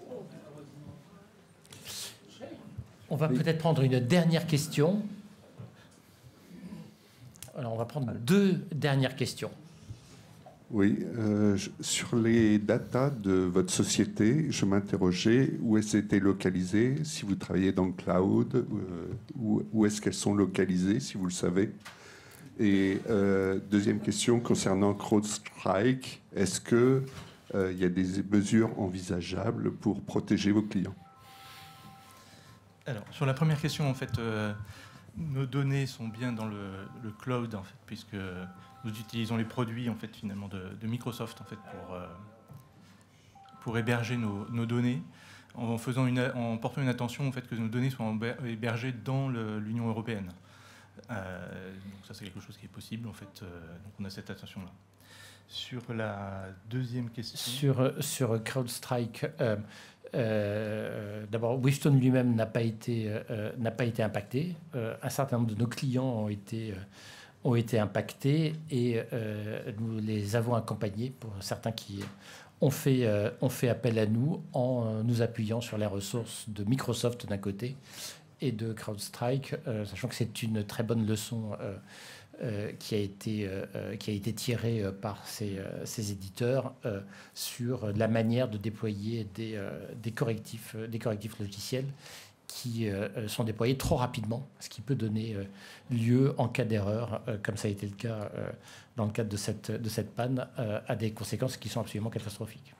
On va peut-être prendre une dernière question. Alors, on va prendre deux dernières questions. Oui, euh, je- sur les datas de votre société, je m'interrogeais où elles étaient localisées, si vous travaillez dans le cloud, euh, où, où est-ce qu'elles sont localisées, si vous le savez. Et euh, deuxième question concernant CrowdStrike, est-ce qu'il euh, y a des mesures envisageables pour protéger vos clients? Alors, sur la première question, en fait, euh, nos données sont bien dans le, le cloud, en fait, puisque nous utilisons les produits, en fait, finalement, de, de Microsoft, en fait, pour, euh, pour héberger nos, nos données, en, faisant une, en portant une attention au fait que nos données soient hébergées dans le- l'Union européenne. Euh, donc ça, c'est quelque chose qui est possible, en fait. euh, donc on a cette attention-là. Sur la deuxième question... Sur, sur CrowdStrike, euh, euh, d'abord, Wavestone lui-même n'a pas été, euh, n'a pas été impacté. Euh, un certain nombre de nos clients ont été, euh, ont été impactés et euh, nous les avons accompagnés pour certains qui ont fait, euh, ont fait appel à nous en nous appuyant sur les ressources de Microsoft d'un côté et de CrowdStrike, euh, sachant que c'est une très bonne leçon euh, euh, qui, a été, euh, qui a été tirée euh, par ces, euh, ces éditeurs euh, sur la manière de déployer des, euh, des, correctifs, euh, des correctifs logiciels qui euh, sont déployés trop rapidement, ce qui peut donner euh, lieu, en cas d'erreur, euh, comme ça a été le cas euh, dans le cadre de cette, de cette panne, euh, à des conséquences qui sont absolument catastrophiques.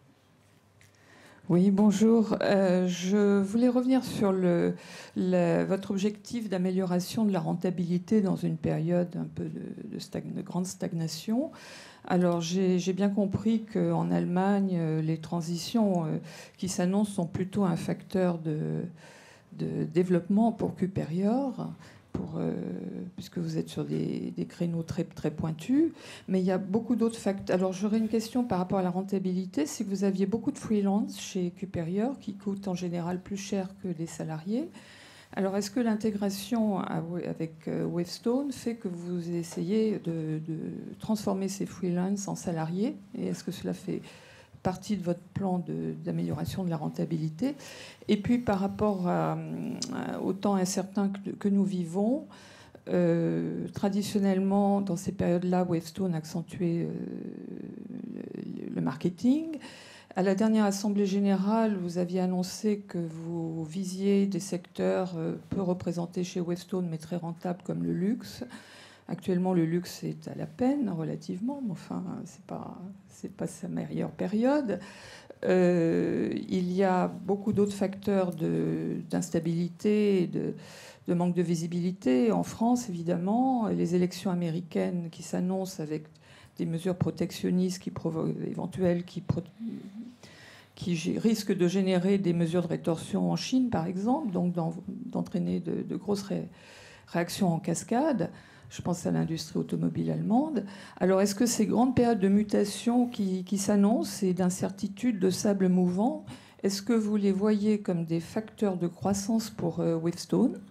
Oui, bonjour. Euh, je voulais revenir sur le, le- votre objectif d'amélioration de la rentabilité dans une période un peu de, de stag- de grande stagnation. Alors, j'ai j'ai bien compris qu'en Allemagne, euh, les transitions euh, qui s'annoncent sont plutôt un facteur de, de développement pour Cuperior, pour, euh, puisque vous êtes sur des, des créneaux très, très pointus. Mais il y a beaucoup d'autres facteurs. Alors, j'aurais une question par rapport à la rentabilité. Si vous aviez beaucoup de freelance chez Cuperior, qui coûtent en général plus cher que les salariés, alors est-ce que l'intégration à- avec euh, Wavestone fait que vous essayez de, de transformer ces freelance en salariés? Et est-ce que cela fait partie de votre plan de- d'amélioration de la rentabilité? Et puis par rapport à, à- au temps incertain que, que nous vivons, euh, traditionnellement, dans ces périodes-là, Wavestone accentuait euh, le, le marketing. À la dernière Assemblée générale, vous aviez annoncé que vous visiez des secteurs euh, peu représentés chez Wavestone, mais très rentables, comme le luxe. Actuellement, le luxe est à la peine, relativement, mais enfin, c'est pas, c'est pas sa meilleure période. Euh, il y a beaucoup d'autres facteurs de- d'instabilité et de, de manque de visibilité. En France, évidemment, les élections américaines qui s'annoncent avec des mesures protectionnistes qui provo- éventuelles qui, pro- qui gé- risquent de générer des mesures de rétorsion en Chine, par exemple, donc d'en- d'entraîner de, de grosses ré- réactions en cascade. Je pense à l'industrie automobile allemande. Alors, est-ce que ces grandes périodes de mutation qui, qui s'annoncent et d'incertitude, de sable mouvant, est-ce que vous les voyez comme des facteurs de croissance pour euh, Wavestone,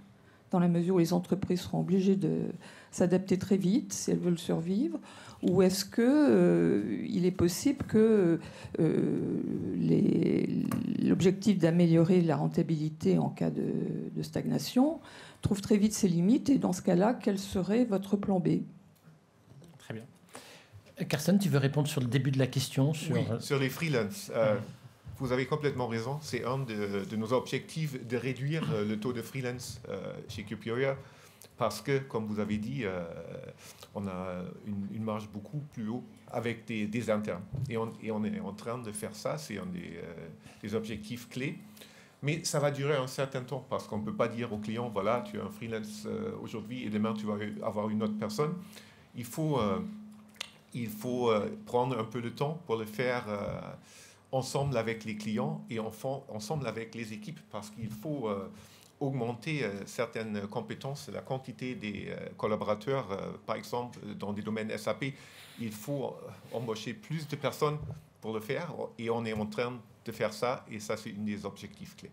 dans la mesure où les entreprises seront obligées de s'adapter très vite si elles veulent survivre, ou est-ce que euh, il est possible que euh, les, l'objectif d'améliorer la rentabilité en cas de, de stagnation trouve très vite ses limites, et dans ce cas-là, quel serait votre plan B? Très bien. Carsten, tu veux répondre sur le début de la question sur, oui, sur les freelances. Euh, vous avez complètement raison. C'est un de, de nos objectifs de réduire le taux de freelance euh, chez Cuperia. Parce que, comme vous avez dit, euh, on a une, une marge beaucoup plus haute avec des, des internes. Et on, et on est en train de faire ça, c'est un des, euh, des objectifs clés. Mais ça va durer un certain temps, parce qu'on ne peut pas dire au client, voilà, tu as un freelance euh, aujourd'hui et demain tu vas avoir une autre personne. Il faut, euh, il faut euh, prendre un peu de temps pour le faire euh, ensemble avec les clients et enfin, ensemble avec les équipes, parce qu'il faut... Euh, augmenter euh, certaines compétences, la quantité des euh, collaborateurs, euh, par exemple, dans des domaines S A P, il faut euh, embaucher plus de personnes pour le faire, et on est en train de faire ça, et ça, c'est un des objectifs clés.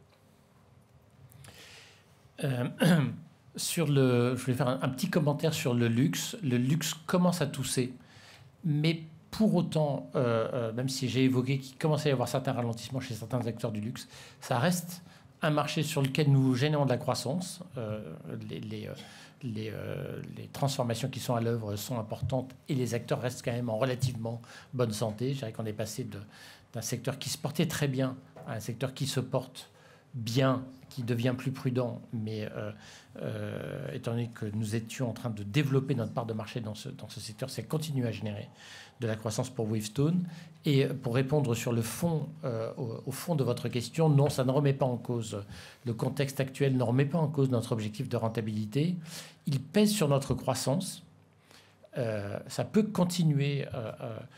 Euh, sur le, je voulais faire un, un petit commentaire sur le luxe. Le luxe commence à tousser, mais pour autant, euh, euh, même si j'ai évoqué qu'il commençait à y avoir certains ralentissements chez certains acteurs du luxe, ça reste un marché sur lequel nous générons de la croissance. Euh, les, les, les, euh, les transformations qui sont à l'œuvre sont importantes et les acteurs restent quand même en relativement bonne santé. Je dirais qu'on est passé de, d'un secteur qui se portait très bien à un secteur qui se porte bien, qui devient plus prudent, mais euh, euh, étant donné que nous étions en train de développer notre part de marché dans ce, dans ce secteur, c'est continuer à générer de la croissance pour Wavestone. Et pour répondre sur le fond, euh, au, au fond de votre question, non, ça ne remet pas en cause, le contexte actuel ne remet pas en cause notre objectif de rentabilité. Il pèse sur notre croissance. Euh, ça peut continuer euh,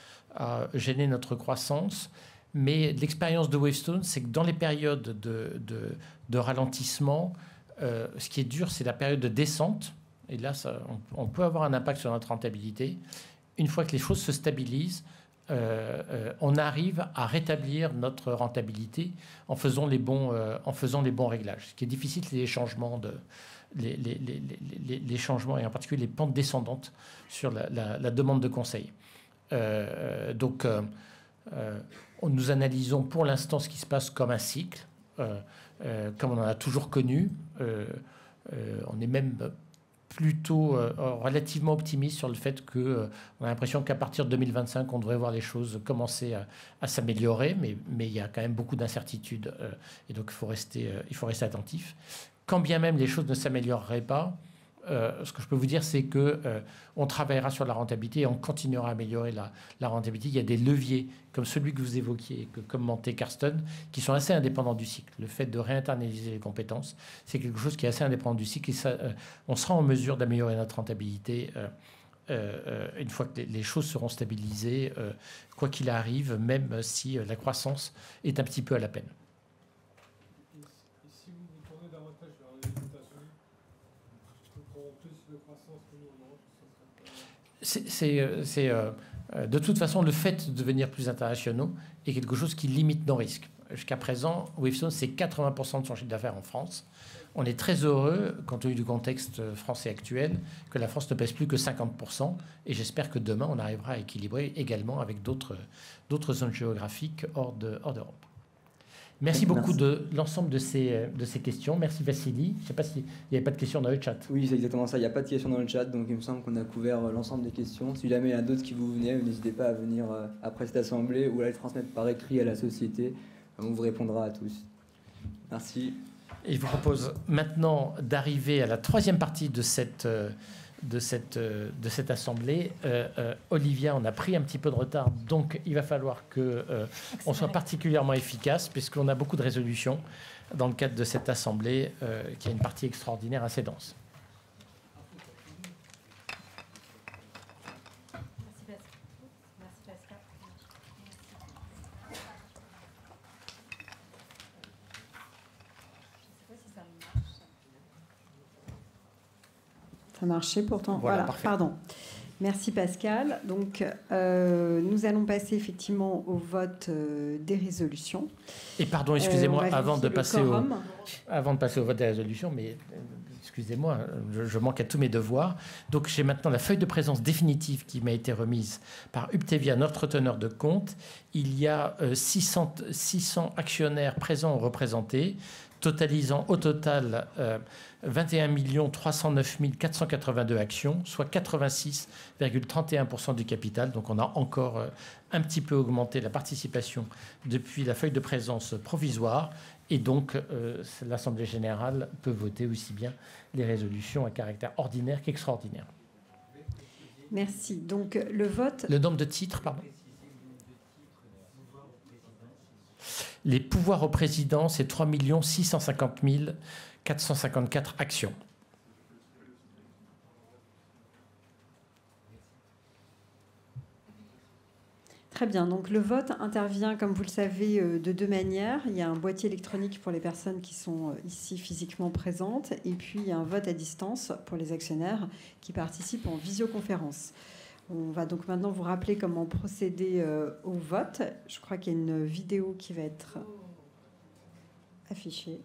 à gêner notre croissance, mais l'expérience de Wavestone, c'est que dans les périodes de, de, de ralentissement, euh, ce qui est dur, c'est la période de descente. Et là, ça, on, on peut avoir un impact sur notre rentabilité. Une fois que les choses se stabilisent, euh, euh, on arrive à rétablir notre rentabilité en faisant les bons, euh, en faisant les bons réglages. Ce qui est difficile, c'est les changements, de, les, les, les, les, les changements, et en particulier les pentes descendantes sur la, la, la demande de conseil. Euh, donc, euh, euh, nous analysons pour l'instant ce qui se passe comme un cycle, euh, euh, comme on en a toujours connu. Euh, euh, on est même plutôt euh, relativement optimiste sur le fait qu'on euh, a l'impression qu'à partir de deux mille vingt-cinq, on devrait voir les choses commencer à, à s'améliorer, mais, mais il y a quand même beaucoup d'incertitudes, euh, et donc il faut rester, euh, il faut rester attentif. Quand bien même les choses ne s'amélioreraient pas, euh, ce que je peux vous dire, c'est qu'on euh, travaillera sur la rentabilité et on continuera à améliorer la, la rentabilité. Il y a des leviers, comme celui que vous évoquiez, que commentait Carsten, qui sont assez indépendants du cycle. Le fait de réinternaliser les compétences, c'est quelque chose qui est assez indépendant du cycle, et ça, euh, on sera en mesure d'améliorer notre rentabilité euh, euh, une fois que les, les choses seront stabilisées, euh, quoi qu'il arrive, même si euh, la croissance est un petit peu à la peine. C'est, c'est euh, de toute façon, le fait de devenir plus internationaux est quelque chose qui limite nos risques. Jusqu'à présent, Wavestone, c'est quatre-vingts pour cent de son chiffre d'affaires en France. On est très heureux, compte tenu du contexte français actuel, que la France ne pèse plus que cinquante pour cent. Et j'espère que demain, on arrivera à équilibrer également avec d'autres, d'autres zones géographiques hors, de, hors d'Europe. Merci beaucoup Merci. de l'ensemble de ces, de ces questions. Merci Vassili. Je ne sais pas s'il n'y avait pas de questions dans le chat. Oui, c'est exactement ça. Il n'y a pas de questions dans le chat, donc il me semble qu'on a couvert l'ensemble des questions. Si jamais il y en a d'autres qui vous venaient, n'hésitez pas à venir après cette assemblée ou à les transmettre par écrit à la société. On vous répondra à tous. Merci. Et je vous propose maintenant d'arriver à la troisième partie de cette... De cette, de cette assemblée. Euh, euh, Olivia, on a pris un petit peu de retard, donc il va falloir qu'on euh, soit particulièrement efficace, puisqu'on a beaucoup de résolutions dans le cadre de cette assemblée, euh, qui a une partie extraordinaire assez dense. Ça marchait pourtant. Voilà, voilà pardon. Merci Pascal. Donc, euh, nous allons passer effectivement au vote euh, des résolutions. Et pardon, excusez-moi, euh, avant de passer au, avant de passer au vote des résolutions, mais excusez-moi, je, je manque à tous mes devoirs. Donc j'ai maintenant la feuille de présence définitive qui m'a été remise par Uptevia, notre teneur de compte. Il y a euh, six cents, six cents actionnaires présents ou représentés, totalisant au total euh, vingt et un millions trois cent neuf mille quatre cent quatre-vingt-deux actions, soit quatre-vingt-six virgule trente et un pour cent du capital. Donc on a encore euh, un petit peu augmenté la participation depuis la feuille de présence provisoire. Et donc, euh, l'Assemblée générale peut voter aussi bien les résolutions à caractère ordinaire qu'extraordinaire. Merci. Donc, le vote... Le nombre de titres, pardon. Les pouvoirs au président, c'est trois millions six cent cinquante mille quatre cent cinquante-quatre actions. Très bien. Donc le vote intervient, comme vous le savez, de deux manières. Il y a un boîtier électronique pour les personnes qui sont ici physiquement présentes, et puis il y a un vote à distance pour les actionnaires qui participent en visioconférence. On va donc maintenant vous rappeler comment procéder au vote. Je crois qu'il y a une vidéo qui va être affichée.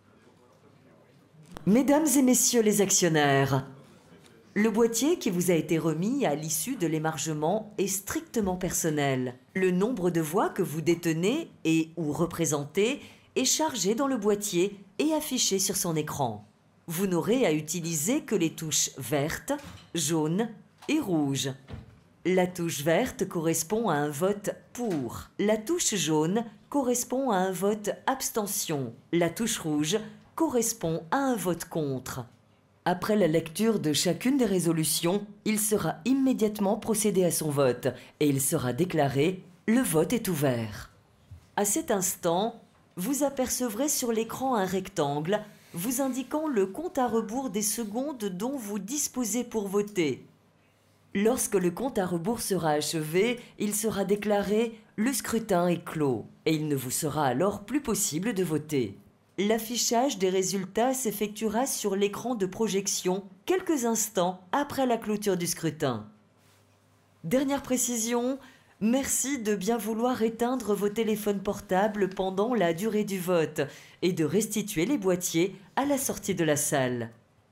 Mesdames et messieurs les actionnaires, le boîtier qui vous a été remis à l'issue de l'émargement est strictement personnel. Le nombre de voix que vous détenez et ou représentez est chargé dans le boîtier et affiché sur son écran. Vous n'aurez à utiliser que les touches vertes, jaunes et rouges. La touche verte correspond à un vote pour. La touche jaune correspond à un vote abstention. La touche rouge correspond à un vote contre. Après la lecture de chacune des résolutions, il sera immédiatement procédé à son vote et il sera déclaré « Le vote est ouvert ». À cet instant, vous apercevrez sur l'écran un rectangle vous indiquant le compte à rebours des secondes dont vous disposez pour voter. Lorsque le compte à rebours sera achevé, il sera déclaré « Le scrutin est clos » et il ne vous sera alors plus possible de voter. L'affichage des résultats s'effectuera sur l'écran de projection quelques instants après la clôture du scrutin. Dernière précision, merci de bien vouloir éteindre vos téléphones portables pendant la durée du vote et de restituer les boîtiers à la sortie de la salle.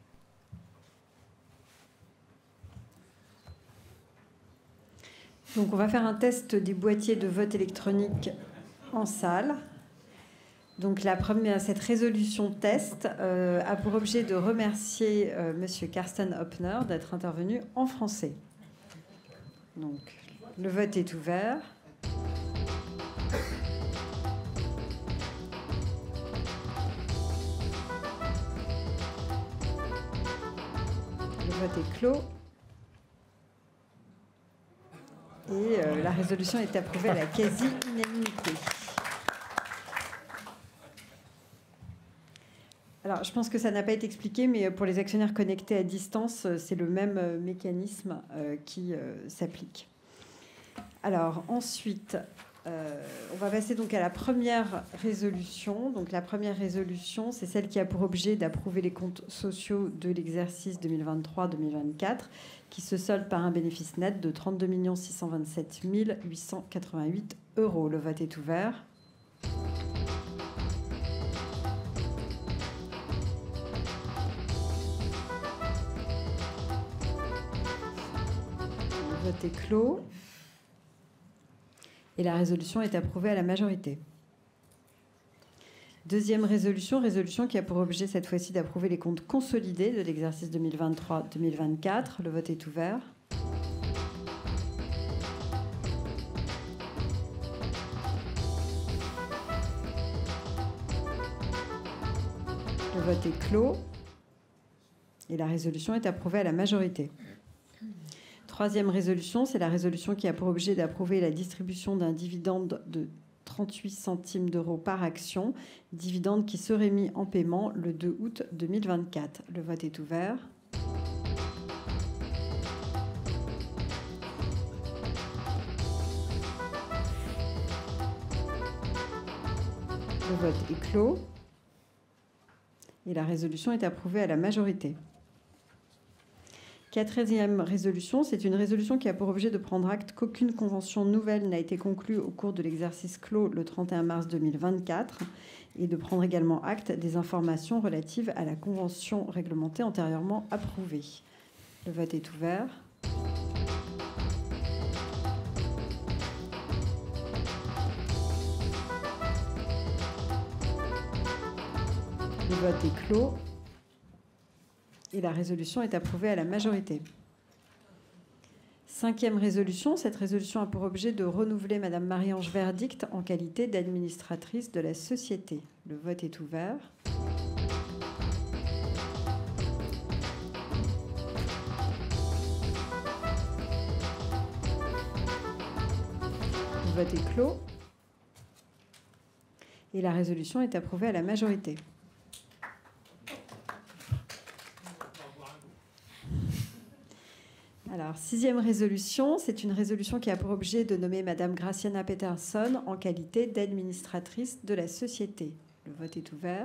Donc on va faire un test des boîtiers de vote électronique en salle. Donc la première, cette résolution test euh, a pour objet de remercier euh, Monsieur Carsten Hoppner d'être intervenu en français. Donc le vote est ouvert. Le vote est clos. Et euh, la résolution est approuvée à la quasi-unanimité. Alors, je pense que ça n'a pas été expliqué, mais pour les actionnaires connectés à distance, c'est le même mécanisme euh, qui euh, s'applique. Alors, ensuite, euh, on va passer donc à la première résolution. Donc, la première résolution, c'est celle qui a pour objet d'approuver les comptes sociaux de l'exercice deux mille vingt-trois deux mille vingt-quatre, qui se solde par un bénéfice net de trente-deux millions six cent vingt-sept mille huit cent quatre-vingt-huit euros. Le vote est ouvert. Le vote est clos. Et la résolution est approuvée à la majorité. Deuxième résolution, résolution qui a pour objet cette fois-ci d'approuver les comptes consolidés de l'exercice deux mille vingt-trois deux mille vingt-quatre. Le vote est ouvert. Le vote est clos. Et la résolution est approuvée à la majorité. Troisième résolution, c'est la résolution qui a pour objet d'approuver la distribution d'un dividende de trente-huit centimes d'euros par action, dividende qui serait mis en paiement le deux août deux mille vingt-quatre. Le vote est ouvert. Le vote est clos. Et la résolution est approuvée à la majorité. Quatrième résolution, c'est une résolution qui a pour objet de prendre acte qu'aucune convention nouvelle n'a été conclue au cours de l'exercice clos le trente et un mars deux mille vingt-quatre et de prendre également acte des informations relatives à la convention réglementée antérieurement approuvée. Le vote est ouvert. Le vote est clos. Et la résolution est approuvée à la majorité. Cinquième résolution, cette résolution a pour objet de renouveler Madame Marie-Ange Verdict en qualité d'administratrice de la société. Le vote est ouvert. Le vote est clos. Et la résolution est approuvée à la majorité. Alors, sixième résolution, c'est une résolution qui a pour objet de nommer Madame Graciana Peterson en qualité d'administratrice de la société. Le vote est ouvert.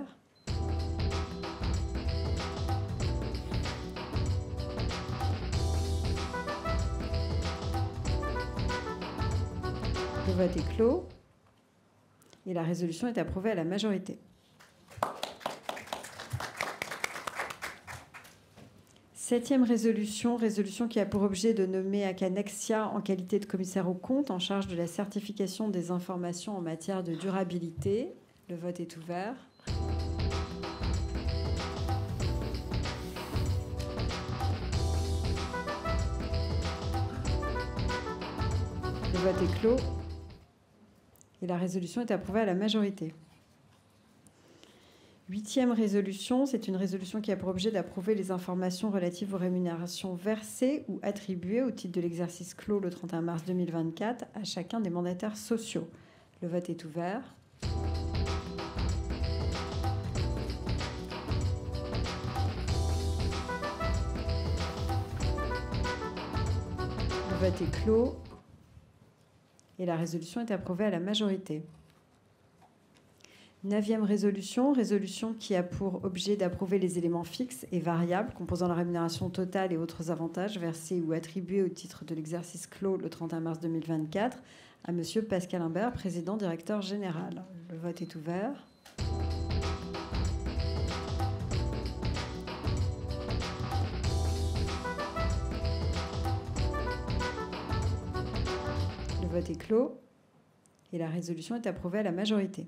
Le vote est clos. Et la résolution est approuvée à la majorité. Septième résolution, résolution qui a pour objet de nommer Akanexia en qualité de commissaire aux comptes en charge de la certification des informations en matière de durabilité. Le vote est ouvert. Le vote est clos. Et la résolution est approuvée à la majorité. Huitième résolution, c'est une résolution qui a pour objet d'approuver les informations relatives aux rémunérations versées ou attribuées au titre de l'exercice clos le trente et un mars deux mille vingt-quatre à chacun des mandataires sociaux. Le vote est ouvert. Le vote est clos. Et la résolution est approuvée à la majorité. Neuvième résolution, résolution qui a pour objet d'approuver les éléments fixes et variables composant la rémunération totale et autres avantages versés ou attribués au titre de l'exercice clos le trente et un mars deux mille vingt-quatre à Monsieur Pascal Imbert, président directeur général. Le vote est ouvert. Le vote est clos et la résolution est approuvée à la majorité.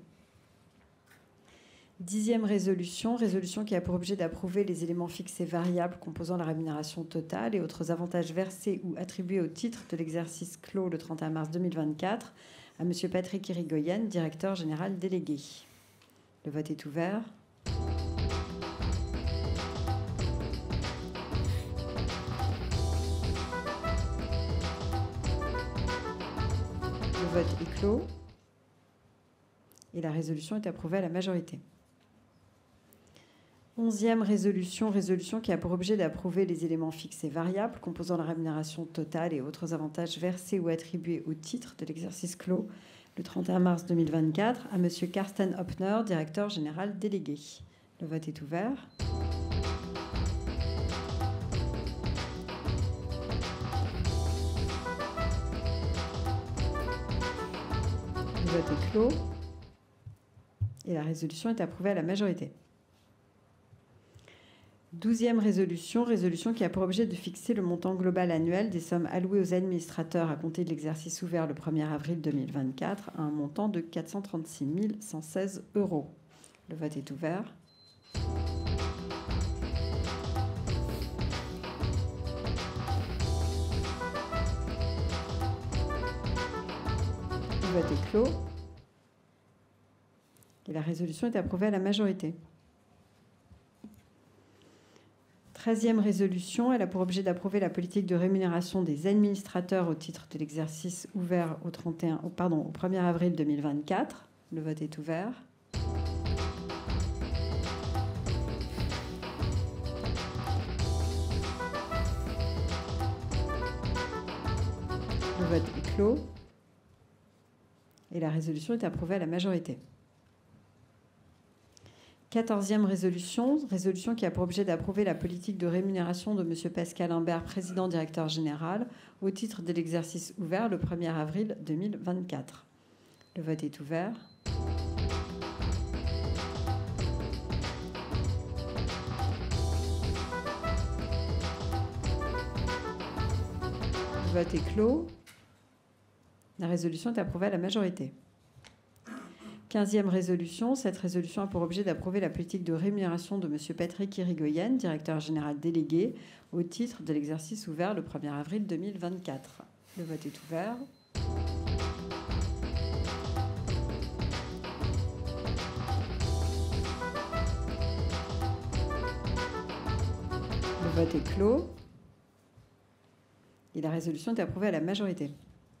Dixième résolution, résolution qui a pour objet d'approuver les éléments fixes et variables composant la rémunération totale et autres avantages versés ou attribués au titre de l'exercice clos le trente et un mars deux mille vingt-quatre à Monsieur Patrick Irigoyen, directeur général délégué. Le vote est ouvert. Le vote est clos et la résolution est approuvée à la majorité. Onzième résolution, résolution qui a pour objet d'approuver les éléments fixes et variables composant la rémunération totale et autres avantages versés ou attribués au titre de l'exercice clos le trente et un mars deux mille vingt-quatre à Monsieur Karsten Hoppner, directeur général délégué. Le vote est ouvert. Le vote est clos et la résolution est approuvée à la majorité. Douzième résolution, résolution qui a pour objet de fixer le montant global annuel des sommes allouées aux administrateurs à compter de l'exercice ouvert le premier avril deux mille vingt-quatre à un montant de quatre cent trente-six mille cent seize euros. Le vote est ouvert. Le vote est clos. Et la résolution est approuvée à la majorité. Treizième résolution, elle a pour objet d'approuver la politique de rémunération des administrateurs au titre de l'exercice ouvert au, trente et un, pardon, au premier avril deux mille vingt-quatre. Le vote est ouvert. Le vote est clos. Et la résolution est approuvée à la majorité. Quatorzième résolution, résolution qui a pour objet d'approuver la politique de rémunération de M. Pascal Imbert, président directeur général, au titre de l'exercice ouvert le premier avril deux mille vingt-quatre. Le vote est ouvert. Le vote est clos. La résolution est approuvée à la majorité. Quinzième résolution, cette résolution a pour objet d'approuver la politique de rémunération de M. Patrick Irigoyen, directeur général délégué, au titre de l'exercice ouvert le premier avril deux mille vingt-quatre. Le vote est ouvert. Le vote est clos. Et la résolution est approuvée à la majorité.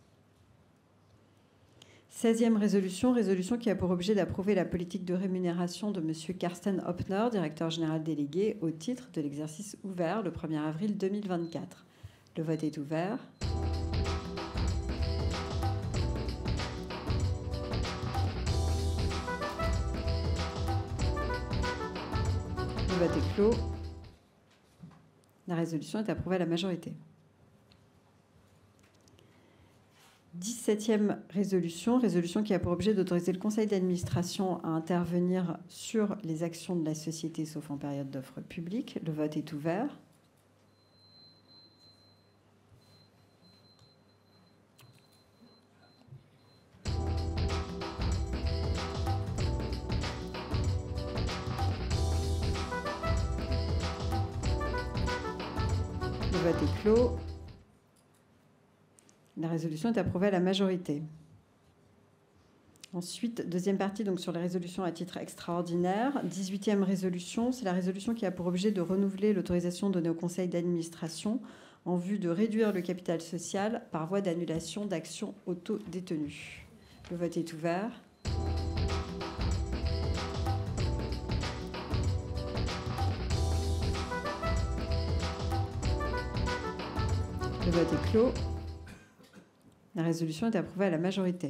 seizième résolution, résolution qui a pour objet d'approuver la politique de rémunération de M. Karsten Hoppner, directeur général délégué, au titre de l'exercice ouvert le premier avril deux mille vingt-quatre. Le vote est ouvert. Le vote est clos. La résolution est approuvée à la majorité. dix-septième résolution, résolution qui a pour objet d'autoriser le conseil d'administration à intervenir sur les actions de la société sauf en période d'offre publique. Le vote est ouvert. Le vote est clos. La résolution est approuvée à la majorité. Ensuite, deuxième partie donc sur les résolutions à titre extraordinaire. dix-huitième résolution, c'est la résolution qui a pour objet de renouveler l'autorisation donnée au conseil d'administration en vue de réduire le capital social par voie d'annulation d'actions autodétenues. Le vote est ouvert. Le vote est clos. La résolution est approuvée à la majorité.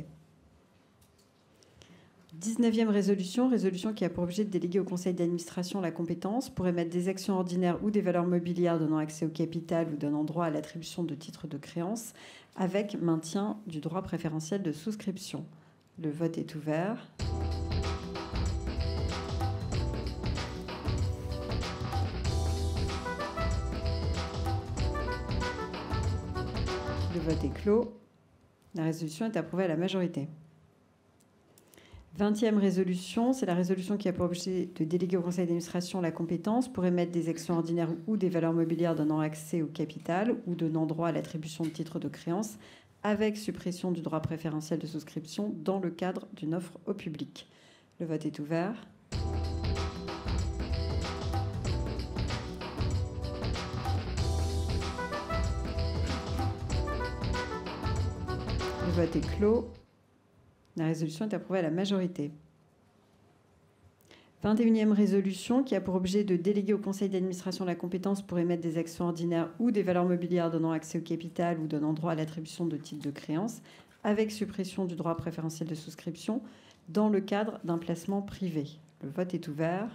dix-neuvième résolution, résolution qui a pour objet de déléguer au conseil d'administration la compétence pour émettre des actions ordinaires ou des valeurs mobilières donnant accès au capital ou donnant droit à l'attribution de titres de créance avec maintien du droit préférentiel de souscription. Le vote est ouvert. Le vote est clos. La résolution est approuvée à la majorité. vingtième résolution, c'est la résolution qui a pour objet de déléguer au conseil d'administration la compétence pour émettre des actions ordinaires ou des valeurs mobilières donnant accès au capital ou donnant droit à l'attribution de titres de créance avec suppression du droit préférentiel de souscription dans le cadre d'une offre au public. Le vote est ouvert. Le vote est clos. La résolution est approuvée à la majorité. vingt et unième résolution qui a pour objet de déléguer au conseil d'administration la compétence pour émettre des actions ordinaires ou des valeurs mobilières donnant accès au capital ou donnant droit à l'attribution de titres de créance avec suppression du droit préférentiel de souscription dans le cadre d'un placement privé. Le vote est ouvert.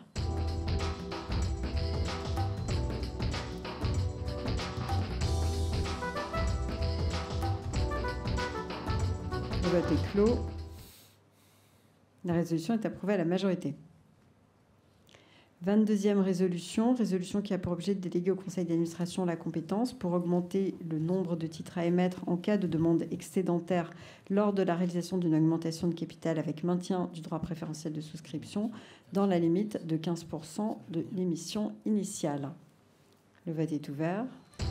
Le vote est clos. La résolution est approuvée à la majorité. vingt-deuxième résolution, résolution qui a pour objet de déléguer au conseil d'administration la compétence pour augmenter le nombre de titres à émettre en cas de demande excédentaire lors de la réalisation d'une augmentation de capital avec maintien du droit préférentiel de souscription dans la limite de quinze pour cent de l'émission initiale. Le vote est ouvert.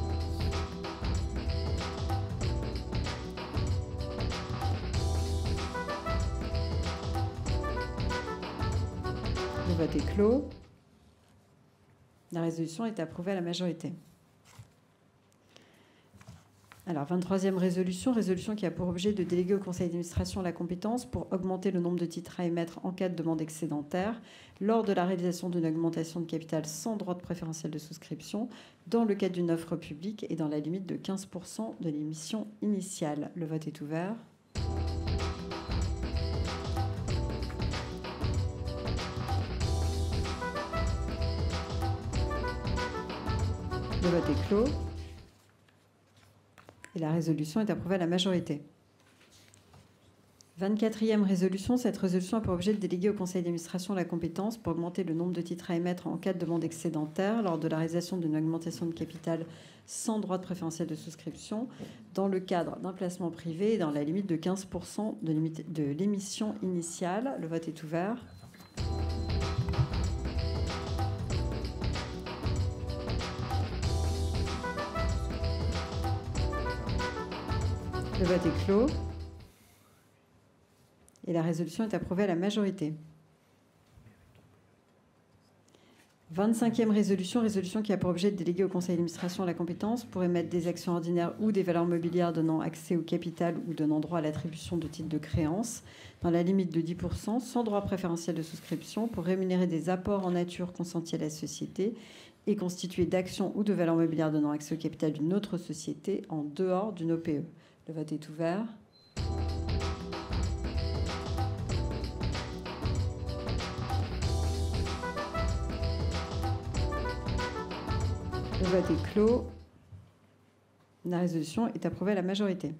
Le vote est clos. La résolution est approuvée à la majorité. Alors, vingt-troisième résolution, résolution qui a pour objet de déléguer au conseil d'administration la compétence pour augmenter le nombre de titres à émettre en cas de demande excédentaire lors de la réalisation d'une augmentation de capital sans droit de préférentiel de souscription dans le cadre d'une offre publique et dans la limite de quinze pour cent de l'émission initiale. Le vote est ouvert. Le vote est clos. Et la résolution est approuvée à la majorité. vingt-quatrième résolution. Cette résolution a pour objet de déléguer au conseil d'administration la compétence pour augmenter le nombre de titres à émettre en cas de demande excédentaire lors de la réalisation d'une augmentation de capital sans droit de préférentiel de souscription dans le cadre d'un placement privé et dans la limite de quinze pour cent de, de l'émission initiale. Le vote est ouvert. Le vote est clos. Et la résolution est approuvée à la majorité. vingt-cinquième résolution, résolution qui a pour objet de déléguer au conseil d'administration la compétence pour émettre des actions ordinaires ou des valeurs mobilières donnant accès au capital ou donnant droit à l'attribution de titres de créance dans la limite de dix pour cent sans droit préférentiel de souscription pour rémunérer des apports en nature consentis à la société et constitués d'actions ou de valeurs mobilières donnant accès au capital d'une autre société en dehors d'une O P E. Le vote est ouvert. Le vote est clos. La résolution est approuvée à la majorité.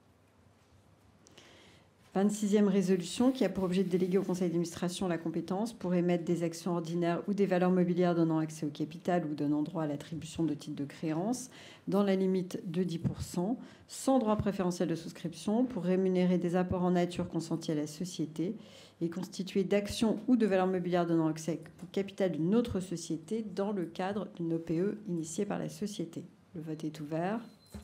vingt-sixième résolution qui a pour objet de déléguer au conseil d'administration la compétence pour émettre des actions ordinaires ou des valeurs mobilières donnant accès au capital ou donnant droit à l'attribution de titres de créance dans la limite de dix pour cent sans droit préférentiel de souscription pour rémunérer des apports en nature consentis à la société et constitués d'actions ou de valeurs mobilières donnant accès au capital d'une autre société dans le cadre d'une O P E initiée par la société. Le vote est ouvert.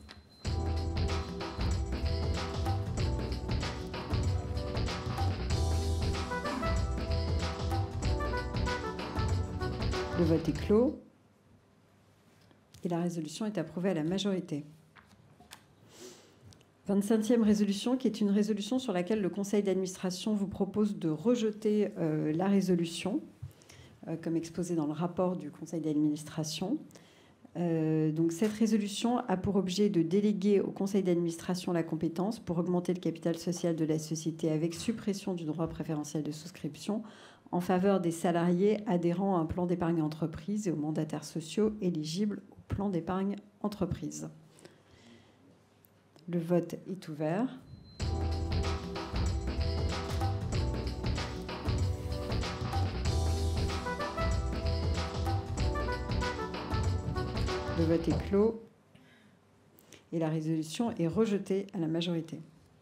Le vote est clos. Et la résolution est approuvée à la majorité. vingt-cinquième résolution, qui est une résolution sur laquelle le conseil d'administration vous propose de rejeter euh, la résolution, euh, comme exposé dans le rapport du conseil d'administration. Euh, donc cette résolution a pour objet de déléguer au conseil d'administration la compétence pour augmenter le capital social de la société avec suppression du droit préférentiel de souscription en faveur des salariés adhérant à un plan d'épargne entreprise et aux mandataires sociaux éligibles au plan d'épargne entreprise. Le vote est ouvert. Le vote est clos. Et la résolution est rejetée à la majorité.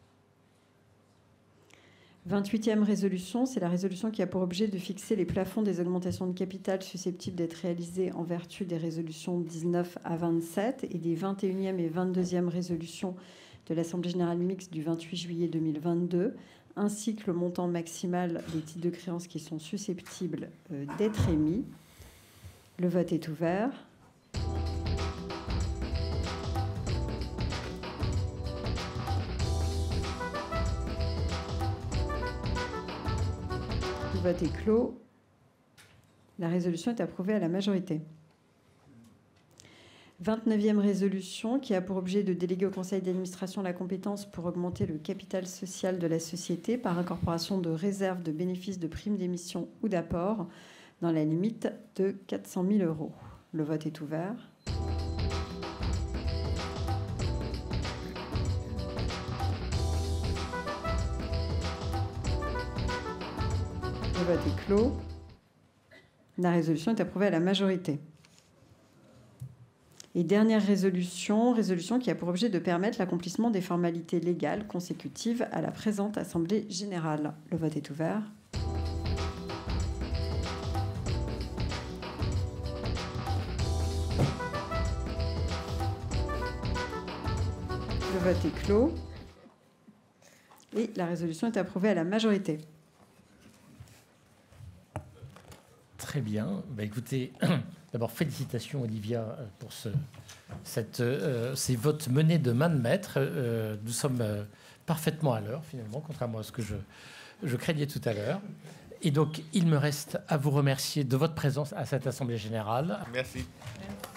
vingt-huitième résolution, c'est la résolution qui a pour objet de fixer les plafonds des augmentations de capital susceptibles d'être réalisées en vertu des résolutions dix-neuf à vingt-sept et des vingt et unième et vingt-deuxième résolutions de l'Assemblée générale mixte du vingt-huit juillet deux mille vingt-deux, ainsi que le montant maximal des titres de créance qui sont susceptibles euh, d'être émis. Le vote est ouvert. Le vote est clos. La résolution est approuvée à la majorité. vingt-neuvième résolution qui a pour objet de déléguer au conseil d'administration la compétence pour augmenter le capital social de la société par incorporation de réserves de bénéfices de primes d'émission ou d'apport dans la limite de quatre cent mille euros. Le vote est ouvert. Le vote est clos. La résolution est approuvée à la majorité. Et dernière résolution, résolution qui a pour objet de permettre l'accomplissement des formalités légales consécutives à la présente Assemblée générale. Le vote est ouvert. Le vote est clos. Et la résolution est approuvée à la majorité. Très bien. Bah, écoutez, d'abord, félicitations, Olivia, pour ce, cette, euh, ces votes menés de main de maître. Euh, nous sommes euh, parfaitement à l'heure, finalement, contrairement à ce que je, je craignais tout à l'heure. Et donc, il me reste à vous remercier de votre présence à cette Assemblée générale. Merci. Merci.